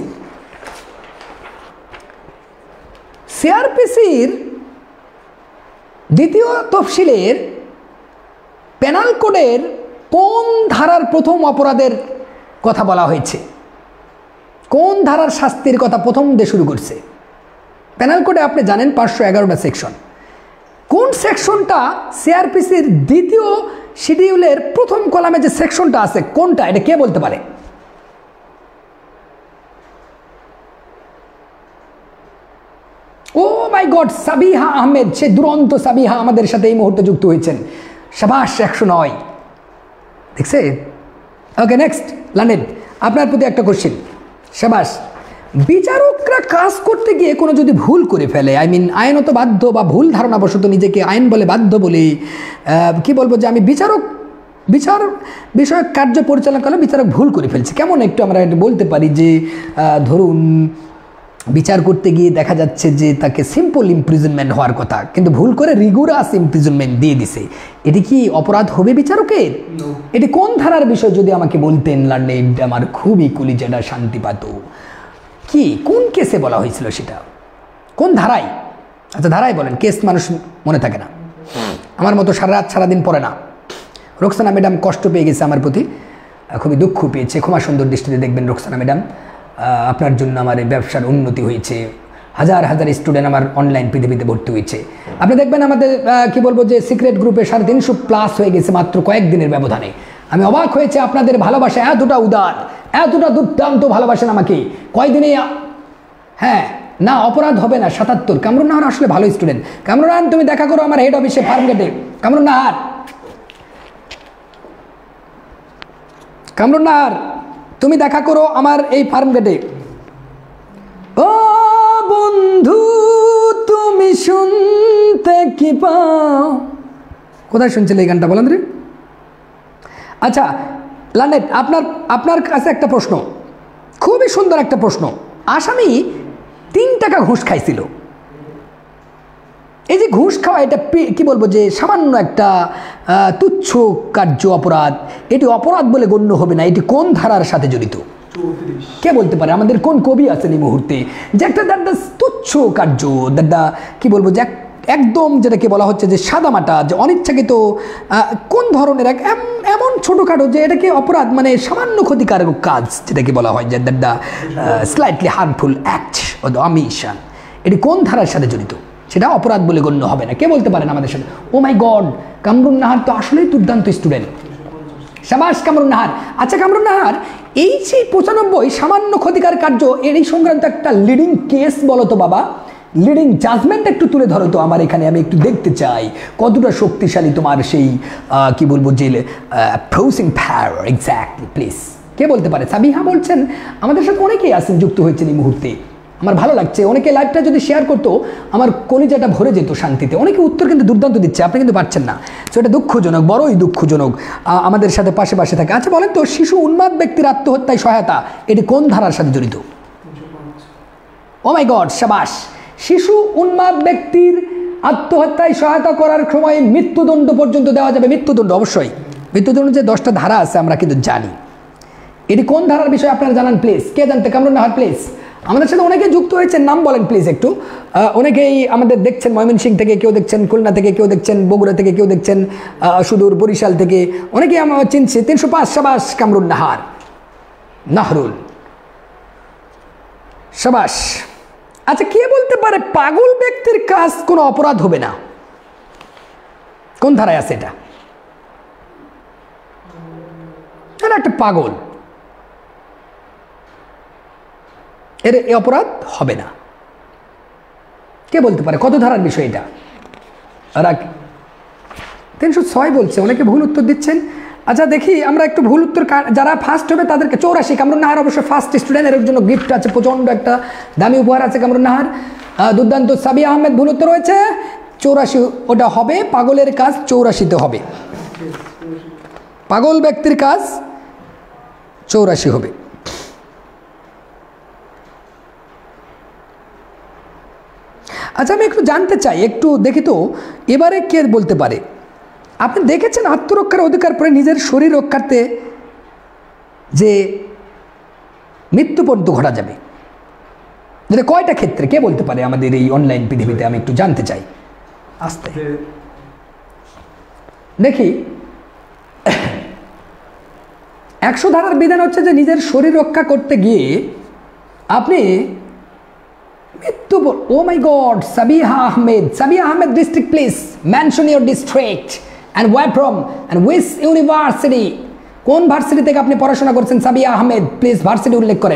সিআরপিসির দ্বিতীয় তফসিলের পেনাল কোডের কোন ধারার প্রথম অপরাধের কথা বলা হয়েছে? কোন ধারার শাস্তির কথা প্রথম দিয়ে শুরু করছে? পেনাল কোডে আপনি জানেন 511টা সেকশন। কোন সেকশনটা সিআরপিসির দ্বিতীয় শিডিউলের প্রথম কলামে যে সেকশনটা আছে কোনটা, এটা কে বলতে পারে? Oh my God, Sabiha Ahmed, সে দুরন্ত সাবিহা আমাদের সাথে এই মুহূর্তে যুক্ত হয়েছেন। সাবাস, 109 দেখছে। ওকে, নেক্সট লানেন, আপনার প্রতি একটা কোশ্চেন। সাবাস। বিচারকরা কাজ করতে গিয়ে কোনো যদি ভুল করে ফেলে, আইনত বাধ্য বা ভুল ধারণাবশত নিজেকে আইন বলে বাধ্য বলে কি বলবো, যে আমি বিচার বিষয়ক কার্য পরিচালনা করলে বিচারক ভুল করে ফেলছে, কেমন একটু আমরা বলতে পারি যে ধরুন বিচার করতে গিয়ে দেখা যাচ্ছে যে তাকে সিম্পল ইমপ্রিজনমেন্ট হওয়ার কথা, কিন্তু ভুল করে রিগুরাস ইমপ্রিজনমেন্ট দিয়ে দিছে, এটি কি অপরাধ হবে বিচারকের? এটি কোন ধারার বিষয় যদি আমাকে বলতেন লার্নেড, আমার খুবই কলিজাটা শান্তি পাত। কি কোন কেসে বলা হয়েছিল সেটা, কোন ধারায়? আচ্ছা ধারায় বলেন, কেস মানুষ মনে থাকে না, আমার মতো সারা রাত সারাদিন পড়ে না। রোকসানা ম্যাডাম কষ্ট পেয়ে গেছে আমার প্রতি, খুবই দুঃখ পেয়েছে, ক্ষমা সুন্দর দৃষ্টিতে দেখবেন রোকসানা ম্যাডাম, আপনার জন্য আমার এই ব্যবসার উন্নতি হয়েছে, হাজার হাজার স্টুডেন্ট আমার অনলাইন পৃথিবীতে ভর্তি হয়েছে। আপনি দেখবেন আমাদের কি বলবো যে সিক্রেট গ্রুপে 350+ হয়ে গেছে মাত্র কয়েকদিনের ব্যবধানে। আমি অবাক হয়েছে আপনাদের ভালোবাসা এতটা উদার, এতটা দুর্দান্ত ভালোবাসেন আমাকে কয়দিনে। হ্যাঁ না, অপরাধ হবে না। 77 কামরুন নাহার আসলে ভালো স্টুডেন্ট। কামরুন নাহার তুমি দেখা করো আমার হেড অফিসে ফার্মগেটে। কামরুন নাহার, কামরুন নাহার তুমি দেখা করো আমার এই ফার্মগেটে। ও বন্ধু তুমি শুনতে কি পাও, কোথায় শুনছিলে এই গানটা বলেন রে? আচ্ছা লানেট, আপনার কাছে একটা প্রশ্ন, খুবই সুন্দর একটা প্রশ্ন। আসামি 3 টাকা ঘুষ খাইছিল। এই যে ঘুষ খাওয়া, এটা কি বলবো যে সামান্য একটা তুচ্ছ কার্য অপরাধ, এটি অপরাধ বলে গণ্য হবে না। এটি কোন ধারার সাথে জড়িত? কে বলতে পারে? আমাদের কোন কবি আছেন এই মুহূর্তে যে একটা দ্যাট তুচ্ছ কার্য, দ্যাট কি বলবো যে একদম যেটাকে বলা হচ্ছে যে সাদামাটা, যে অনিচ্ছাকৃত কোন ধরনের এমন ছোটোখাটো যে এটাকে অপরাধ, মানে সামান্য ক্ষতিকারক কাজ যেটাকে বলা হয় যে that the slightly harmful act or the omission, এটি কোন ধারার সাথে জড়িত? সেটা অপরাধ বলে গণ্য হবে না। কে বলতে পারেন আমাদের সাথে? Oh my God, Kamrun Nahar তো আসলেই দুর্দান্ত স্টুডেন্ট। সাবাস কামরুন নাহার। আচ্ছা কামরুন নাহার, এই যে 95 সামান্য ক্ষতিকার কার্য, এর এই সংক্রান্ত একটা লিডিং কেস বলো তো বাবা, লিডিং জাজমেন্ট একটু তুলে ধরো তো আমার এখানে, আমি একটু দেখতে চাই কতটা শক্তিশালী তোমার সেই কি বলবো যে প্রসিং পাওয়ার এক্স্যাক্টলি, প্লিজ। কে বলতে পারে? সাবিহা বলছেন, আমাদের সাথে অনেকেই আছেন, যুক্ত হয়েছেন এই মুহূর্তে, আমার ভালো লাগছে। অনেকে লাইভটা যদি শেয়ার করতো আমার কলিজাটা ভরে যেত শান্তিতে। অনেকে উত্তর কিন্তু দুর্দান্ত দিচ্ছে, আপনি কিন্তু পাচ্ছেন না, সো এটা দুঃখজনক, বড়ই দুঃখজনক। আমাদের সাথে পাশে থাকে। আচ্ছা বলেন তো, শিশু উন্মাদ ব্যক্তির আত্মহত্যায় সহায়তা, এটি কোন ধারার সাথে জড়িত? ও মাই গড, সাবাস। শিশু উন্মাদ ব্যক্তির আত্মহত্যায় সহায়তা করার সময় মৃত্যুদণ্ড পর্যন্ত দেওয়া যাবে। মৃত্যুদণ্ড, অবশ্যই মৃত্যুদণ্ড যে 10টা ধারা আছে আমরা কিন্তু জানি। এটি কোন ধারার বিষয় আপনারা জানান প্লিজ। কে জানতে? কামরুন নাহার প্লিজ। আমাদের সাথে অনেকে যুক্ত হয়েছেন, নাম বলেন প্লিজ একটু। অনেকেই আমাদের দেখছেন ময়মনসিংহ থেকে, কেউ দেখছেন খুলনা থেকে, কেউ দেখছেন বগুড়া থেকে, কেউ দেখছেন সুদূর বরিশাল থেকে, অনেকেই আমার চিনছে। 305 সাবাস কামরুন নাহার, নাহরুল, সাবাস। আচ্ছা কে বলতে পারে পাগল ব্যক্তির কাজ কোনো অপরাধ হবে না? কোন ধারায় আছে এটা? একটা পাগল, এর এই অপরাধ হবে না। কে বলতে পারে কত ধারার বিষয় এটা? 306 বলছে, অনেকে ভুল উত্তর দিচ্ছেন। আচ্ছা দেখি আমরা একটু ভুল উত্তর, যারা ফার্স্ট হবে তাদেরকে 84। কামরুন নাহার অবশ্য ফার্স্ট স্টুডেন্ট, এর জন্য গিফট আছে, প্রচন্ড একটা দামি উপহার আছে কামরুন নাহার। দুর্দান্ত। সাবিয়া আহমেদ ভুল উত্তর রয়েছে 84, ওটা হবে। পাগলের কাজ 84-তে হবে, পাগল ব্যক্তির কাজ 84 হবে। আচ্ছা আমি একটু জানতে চাই, একটু দেখি তো এবারে কে বলতে পারে। আপনি দেখেছেন আত্মরক্ষার অধিকার পরে নিজের শরীর রক্ষার্থে যে মৃত্যু পর্যন্ত ঘটা যাবে, যেটা কয়টা ক্ষেত্রে কে বলতে পারে আমাদের এই অনলাইন পৃথিবীতে? আমি একটু জানতে চাই। আস্তে দেখি, 100 ধারার বিধান হচ্ছে যে নিজের শরীর রক্ষা করতে গিয়ে আপনি মৃত্যু। Oh my God, Sabiha Ahmed district, please mention your district and where from and which university, কোন ভার্সিটি থেকে আপনি পড়াশোনা করছেন? সাবিহা আহমেদ, প্লিজ ভার্সিটি উল্লেখ করেন।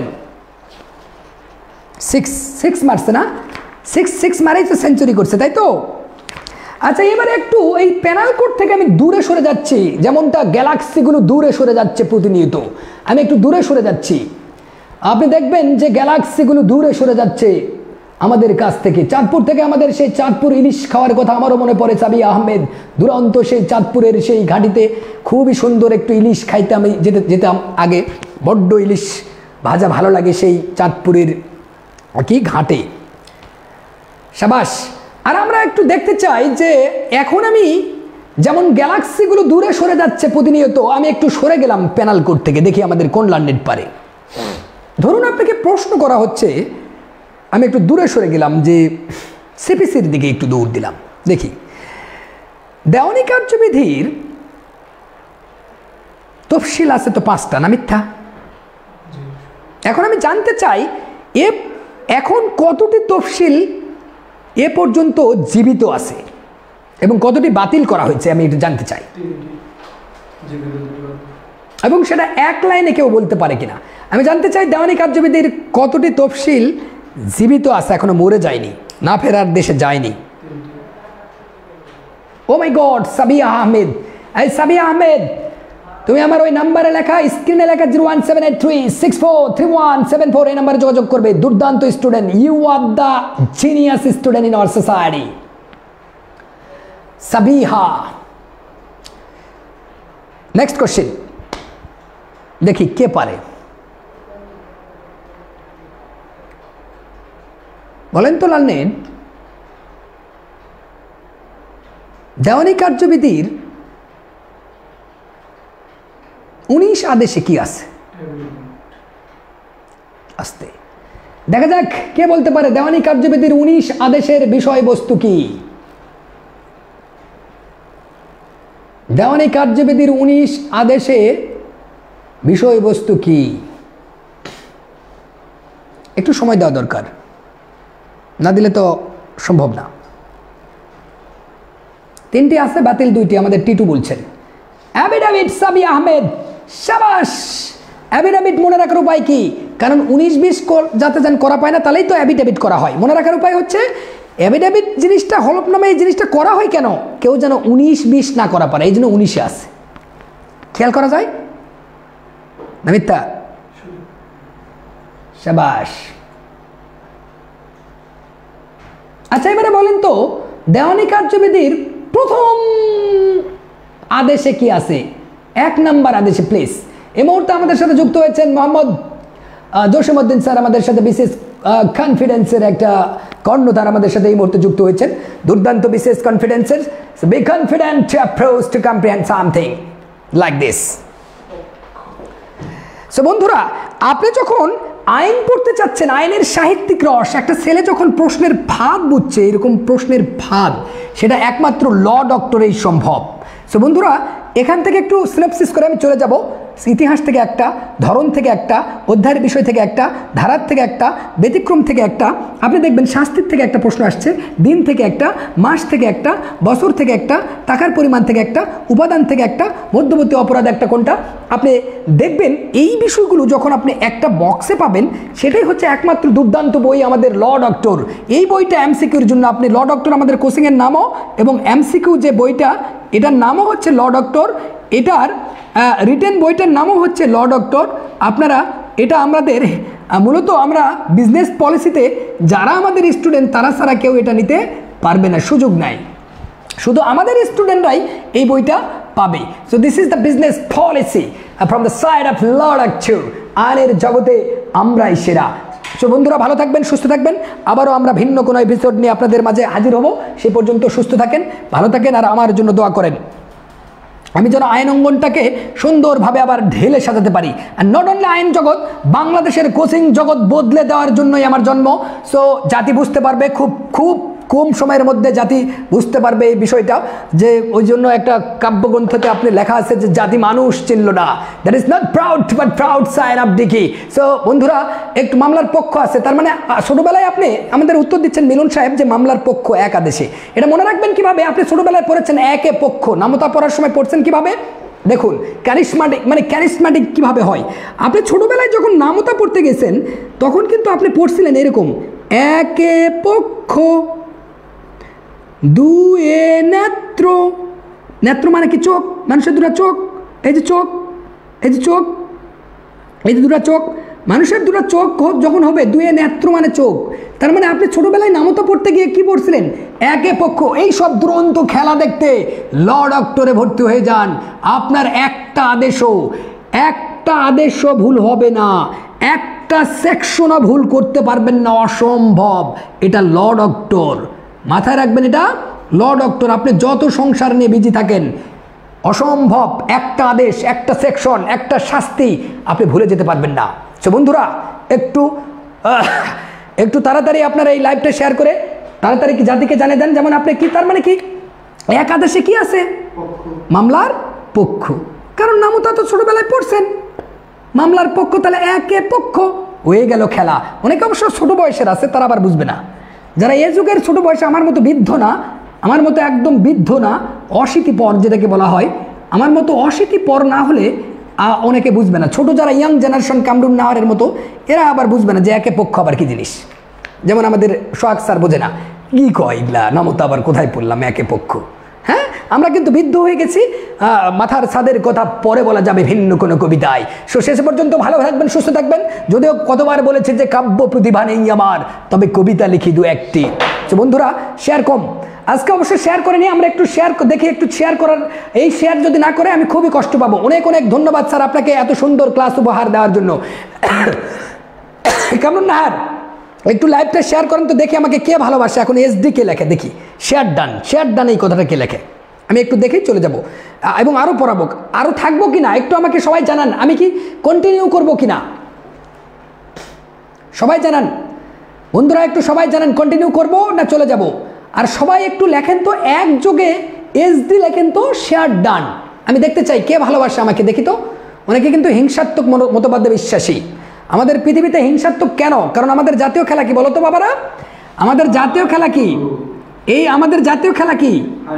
6 মারছে না? 6 মারেই তো সেঞ্চুরি করছে, তাই তো? আচ্ছা, এবারে একটু এই প্যানাল কোড থেকে আমি দূরে সরে যাচ্ছি, যেমনটা গ্যালাক্সিগুলো দূরে সরে যাচ্ছে প্রতিনিয়ত, আমি একটু দূরে সরে যাচ্ছি। আপনি দেখবেন যে গ্যালাক্সিগুলো দূরে সরে যাচ্ছে আমাদের কাছ থেকে। চাঁদপুর থেকে আমাদের সেই চাঁদপুর ইলিশ খাওয়ার কথা আমারও মনে পড়ে। সাবিহা আহমেদ, দুরন্ত সেই চাঁদপুরের সেই ঘাটিতে খুবই সুন্দর একটু ইলিশ খাইতে আমি যেতাম আগে, বড্ড ইলিশ ভাজা ভালো লাগে সেই চাঁদপুরের কি ঘাটে। সাবাস। আর আমরা একটু দেখতে চাই যে এখন আমি যেমন গ্যালাক্সিগুলো দূরে সরে যাচ্ছে প্রতিনিয়ত, আমি একটু সরে গেলাম প্যানাল কোড থেকে, দেখি আমাদের কোন লার্নেট পারে। ধরুন আপনাকে প্রশ্ন করা হচ্ছে, আমি একটু দূরে সরে গেলাম, যে সিপিসির দিকে একটু দৌড় দিলাম, দেখি দেওয়ানি কার্যবিধির তফসিল আছে তো 5টা, না মিথ্যা? এখন আমি জানতে চাই এখন কতটি তফসিল এ পর্যন্ত জীবিত আছে এবং কতটি বাতিল করা হয়েছে, আমি এটা জানতে চাই। এবং সেটা এক লাইনে কেউ বলতে পারে কিনা আমি জানতে চাই। দেওয়ানি কার্যবিধির কতটি তফসিল জীবিত আছে, এখনো মরে যায়নি, না ফেরার দেশে যায়নি? Oh my God, Sabiha Ahmed. এই সাবিহা আহমেদ, তুমি আমার ওই নাম্বারে লেখা, স্ক্রিনে লেখা 01783643174, এই নাম্বারে যোগাযোগ করবে। দুর্দান্ত student, you are the genius student in our society. Sabiha. Next question, দেখি কে পারে, বলেন তো লালনেন। দেওয়ানি কার্যবিধির 19 আদেশে কি আছে? আস্তে দেখা যাক কে বলতে পারে দেওয়ানি কার্যবিধির 19 আদেশের বিষয়বস্তু কি? দেওয়ানি কার্যবিধির 19 আদেশের বিষয়বস্তু কি? একটু সময় দেওয়া দরকার, না দিলে তো সম্ভব না। 3টি আছে, বাতিল 2টি, আমাদের টিটু বলছেন। অ্যাফিডেভিট, সাবিহা আহমেদ, শাবাশ। অ্যাফিডেভিট মনে রাখার উপায় কি? কারণ 19-20 যাতে যেন করা পায় না, তাহলেই তো অ্যাফিডেভিট করা হয়। মনে রাখার উপায় হচ্ছে অ্যাফিডেভিট জিনিসটা হলফনামে এই জিনিসটা করা হয় কেন? কেউ যেন 19-20 না করা পারে, এই জন্য 19-এ আছে। খেয়াল করা যায় না মিথ্যা? শাবাশ। আচ্ছা, এবারে বলেন তো দেওয়ানি কার্যবিধির প্রথম আদেশে কি আছে? 1 নম্বর আদেশে, প্লিজ। এই মুহূর্তে আমাদের সাথে যুক্ত হয়েছেন মোহাম্মদ জসিমউদ্দিন স্যার, আমাদের সাথে বিশেষ কনফিডেন্সের একটা কর্ণধার আমাদের সাথে এই মুহূর্তে যুক্ত হয়েছেন। দুর্দান্ত বিশেষ কনফিডেন্সের, be confident to approach to comprehend something like this. So বন্ধুরা, আপনি যখন আইন পড়তে চাচ্ছেন, আইনের সাহিত্যিক রস, একটা ছেলে যখন প্রশ্নের ফাঁদ বুঝছে, এরকম প্রশ্নের ফাঁদ, সেটা একমাত্র ল ডক্টরেই সম্ভব। সো বন্ধুরা, এখান থেকে একটু সিনপসিস করে আমি চলে যাব। ইতিহাস থেকে একটা, ধরন থেকে একটা, অধ্যায়ের বিষয় থেকে একটা, ধারার থেকে একটা, ব্যতিক্রম থেকে একটা, আপনি দেখবেন শাস্তির থেকে একটা প্রশ্ন আসছে, দিন থেকে একটা, মাস থেকে একটা, বছর থেকে একটা, টাকার পরিমাণ থেকে একটা, উপাদান থেকে একটা, মধ্যবর্তী অপরাধ একটা কোনটা, আপনি দেখবেন এই বিষয়গুলো যখন আপনি একটা বক্সে পাবেন, সেটাই হচ্ছে একমাত্র দুর্দান্ত বই আমাদের ল ডক্টর। এই বইটা এমসিকিউর জন্য, আপনি ল ডক্টর আমাদের কোচিংয়ের নামও, এবং এমসিকিউ যে বইটা, এটার নামও হচ্ছে ল ডক্টর, এটার রিটেন বইটার নামও হচ্ছে ল ডক্টর। আপনারা এটা আমাদের মূলত আমরা বিজনেস পলিসিতে যারা আমাদের স্টুডেন্ট তারা ছাড়া কেউ এটা নিতে পারবে না, সুযোগ নাই, শুধু আমাদের স্টুডেন্টরাই এই বইটা পাবে। So this is the business policy from the side of law doctor. আইনের জগতে আমরাই সেরা। সো বন্ধুরা, ভালো থাকবেন, সুস্থ থাকবেন। আবারও আমরা ভিন্ন কোনো এপিসোড নিয়ে আপনাদের মাঝে হাজির হব। সে পর্যন্ত সুস্থ থাকেন, ভালো থাকেন, আর আমার জন্য দোয়া করেন। আমি যেন আইন অঙ্গনটাকে সুন্দরভাবে আবার ঢেলে সাজাতে পারি। আর নট অনলি আইন জগৎ, বাংলাদেশের কোচিং জগৎ বদলে দেওয়ার জন্যই আমার জন্ম। সো জাতি বুঝতে পারবে, খুব খুব কম সময়ের মধ্যে জাতি বুঝতে পারবে এই বিষয়টা, যে ওই জন্য একটা কাব্যগ্রন্থতে আপনি লেখা আছে যে জাতি মানুষ চিনল না, that is not proud but proud sign of dicky. So বন্ধুরা, একটু মামলার পক্ষ আছে, তার মানে ছোটবেলায় আপনি আমাদের উত্তর দিচ্ছেন মিলন সাহেব যে মামলার পক্ষ এক আদেশে। এটা মনে রাখবেন কিভাবে, আপনি ছোটবেলায় পড়েছেন একে পক্ষ, নামতা পড়ার সময় পড়ছেন কিভাবে, দেখুন ক্যারিসমাটিক মানে ক্যারিসমাটিক কিভাবে হয়। আপনি ছোটবেলায় যখন নামতা পড়তে গেছেন তখন কিন্তু আপনি পড়ছিলেন এরকম, একে পক্ষ, দুয়ে নেত্র, নেত্র মানে কি চোখ, মানুষের দুটা চোখ, এই যে চোখ, এই যে চোখ, এই যে দুটা চোখ, মানুষের দুটা চোখ যখন হবে, দুয়ে নেত্র মানে চোখ। তার মানে আপনি ছোটবেলায় নামতা পড়তে গিয়ে কি পড়ছিলেন, একে পক্ষ। এই সব দুরন্ত খেলা দেখতে ল ডক্টরে ভর্তি হয়ে যান, আপনার একটা আদেশও ভুল হবে না, একটা সেকশনও ভুল করতে পারবেন না, অসম্ভব। এটা ল ডক্টর, মাথায় রাখবেন, এটা ল ডক্টর। আপনি যত সংসার নিয়ে বিজি থাকেন, অসম্ভব একটা আদেশ, একটা সেকশন, একটা শাস্তি আপনি ভুলে যেতে পারবেন না। তো বন্ধুরা, একটু তাড়াতাড়ি আপনারা এই লাইভটা শেয়ার করে তাড়াতাড়ি কি জাতিকে জানিয়ে দেন, যেমন আপনি কি, তার মানে কি এক আদেশে কি আছে, মামলার পক্ষ। কারণ নামতা তো ছোটবেলায় পড়ছেন, মামলার পক্ষ, তাহলে একে পক্ষ হয়ে গেল খেলা। অনেকে অবশ্য ছোট বয়সের আছে, তারা আবার বুঝবে না। যারা এ যুগের ছোট বয়সে, আমার মতো বৃদ্ধ না, আমার মতো একদম বৃদ্ধ না, অশীতিপর যেটাকে বলা হয়, আমার মতো অশীতিপর না হলে অনেকে বুঝবে না। ছোট যারা ইয়াং জেনারেশন কামরুন নাহারের মতো, এরা আবার বুঝবে না যে একে পক্ষ আবার কি জিনিস। যেমন আমাদের সোহাগ স্যার বোঝে না, কি কয় এগুলা, নামতা আবার কোথায় পড়লাম একে পক্ষ। হ্যাঁ, আমরা কিন্তু বৃদ্ধ হয়ে গেছি, মাথার ছাদের কথা পরে বলা যাবে ভিন্ন কোনো কবিতায়। সো শেষ পর্যন্ত ভালো থাকবেন, সুস্থ থাকবেন। যদিও কতবার বলেছে যে কাব্য প্রতিভা নেই আমার, তবে কবিতা লিখি দু একটি। তো বন্ধুরা, শেয়ার কম, আজকে অবশ্যই শেয়ার করে নিই আমরা, একটু শেয়ার দেখি, একটু শেয়ার করার, এই শেয়ার যদি না করে আমি খুবই কষ্ট পাবো। অনেক অনেক ধন্যবাদ স্যার আপনাকে এত সুন্দর ক্লাস উপহার দেওয়ার জন্য। কেমন নাহার, একটু লাইভটা শেয়ার করেন তো দেখি আমাকে কে ভালোবাসে। এখন এসডি কে লেখে দেখি, শেয়ার ডান এই কথাটা কে লেখে, আমি একটু দেখেই চলে যাব। এবং আরও পড়াবো, আরও থাকবো কিনা একটু আমাকে সবাই জানান, আমি কি কন্টিনিউ করবো কিনা সবাই জানান। বন্ধুরা একটু সবাই জানান, কন্টিনিউ করবো না চলে যাব। আর সবাই একটু লেখেন তো, একযোগে এসডি লেখেন তো, শেয়ার ডান। আমি দেখতে চাই কে ভালোবাসে আমাকে, দেখি তো। অনেকে কিন্তু হিংসাত্মক মতবাদে বিশ্বাসী। আমাদের পৃথিবীতে হিংসাত্মক কেন? কারণ আমাদের জাতীয় খেলা কি বলো তো বাবারা, আমাদের জাতীয় খেলা কি, এই আমাদের জাতীয় খেলা কি,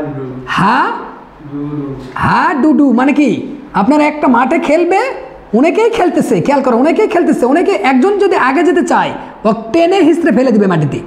হা ডুডু। মানে কি, আপনারা একটা মাঠে খেলবে, অনেকেই খেলতেছে, খেয়াল করো, অনেকেই খেলতেছে, অনেকে একজন যদি আগে যেতে চায় ও টেনে হিস্ট্রে ফেলে দিবে মাটিতে।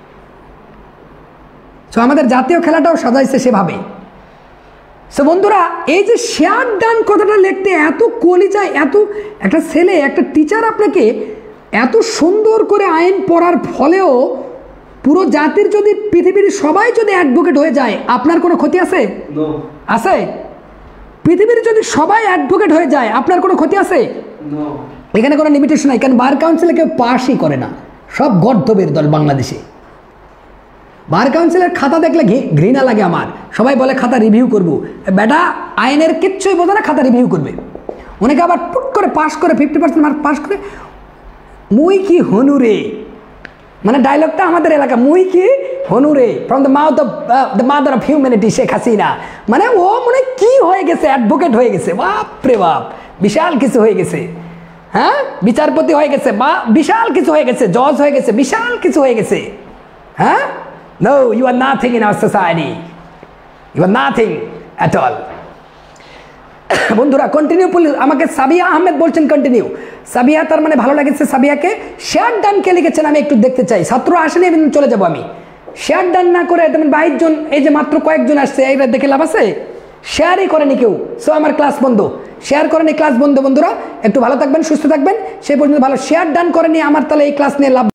তো আমাদের জাতীয় খেলাটাও সাজাইছে সেভাবে। সো বন্ধুরা, এই যে শেয়ার ডান কথাটা লিখতে এত কলিজায়, এত একটা ছেলে, একটা টিচার আপনাকে এত সুন্দর করে আইন পড়ার ফলেও পুরো জাতির যদি, পৃথিবীর সবাই যদি অ্যাডভোকেট হয়ে যায়, আপনার কোনো ক্ষতি আছে? আছে? পৃথিবীর যদি সবাই অ্যাডভোকেট হয়ে যায়, আপনার কোনো ক্ষতি আছে? এখানে কোনো লিমিটেশন নাই, কারণ বার কাউন্সিলে কেউ পাসই করে না, সব গর্ধবের দল বাংলাদেশে। বার কাউন্সিলের খাতা দেখলে ঘৃণা লাগে আমার। সবাই বলে খাতা রিভিউ করব, বেটা আইনের কিচ্ছুই বোঝে না, খাতা রিভিউ করবে। অনেকে আবার পুট করে পাস করে 50% মার্ক পাস করে, মুই কি হনুরে, মানে ডায়লগটা আমাদের এলাকা, মুই কি হনুরে, from the mother of humanity, Sheikh Hasina. মানে ও মনে কি হয়ে গেছে, অ্যাডভোকেট হয়ে গেছে, বাপরে বাপ, বিশাল কিছু হয়ে গেছে। হ্যাঁ, বিচারপতি হয়ে গেছে, বা বিশাল কিছু হয়ে গেছে, জজ হয়ে গেছে, বিশাল কিছু হয়ে গেছে। হ্যাঁ, no, you are nothing in our society, you are nothing at all. বন্ধুরা কন্টিনিউ, আমাকে সাবিয়া আহমেদ বলছেন কন্টিনিউ। সাবিয়া, তার মানে ভালো লাগেছে সাবিয়াকে। শেয়ার ডান কে লিখেছেন আমি একটু দেখতে চাই। ছাত্র আসেনি, চলে যাব আমি। শেয়ার ডান না করে তেমন 22 জন, এই যে মাত্র কয়েকজন আসছে, এইটা দেখে লাভ আছে? শেয়ারই করেনি কেউ। সো আমার ক্লাস বন্ধ, শেয়ার করেনি, ক্লাস বন্ধ। বন্ধুরা একটু ভালো থাকবেন, সুস্থ থাকবেন, সেই পর্যন্ত ভালো। শেয়ার ডান করেনি আমার, তাহলে এই ক্লাস নিয়ে লাভ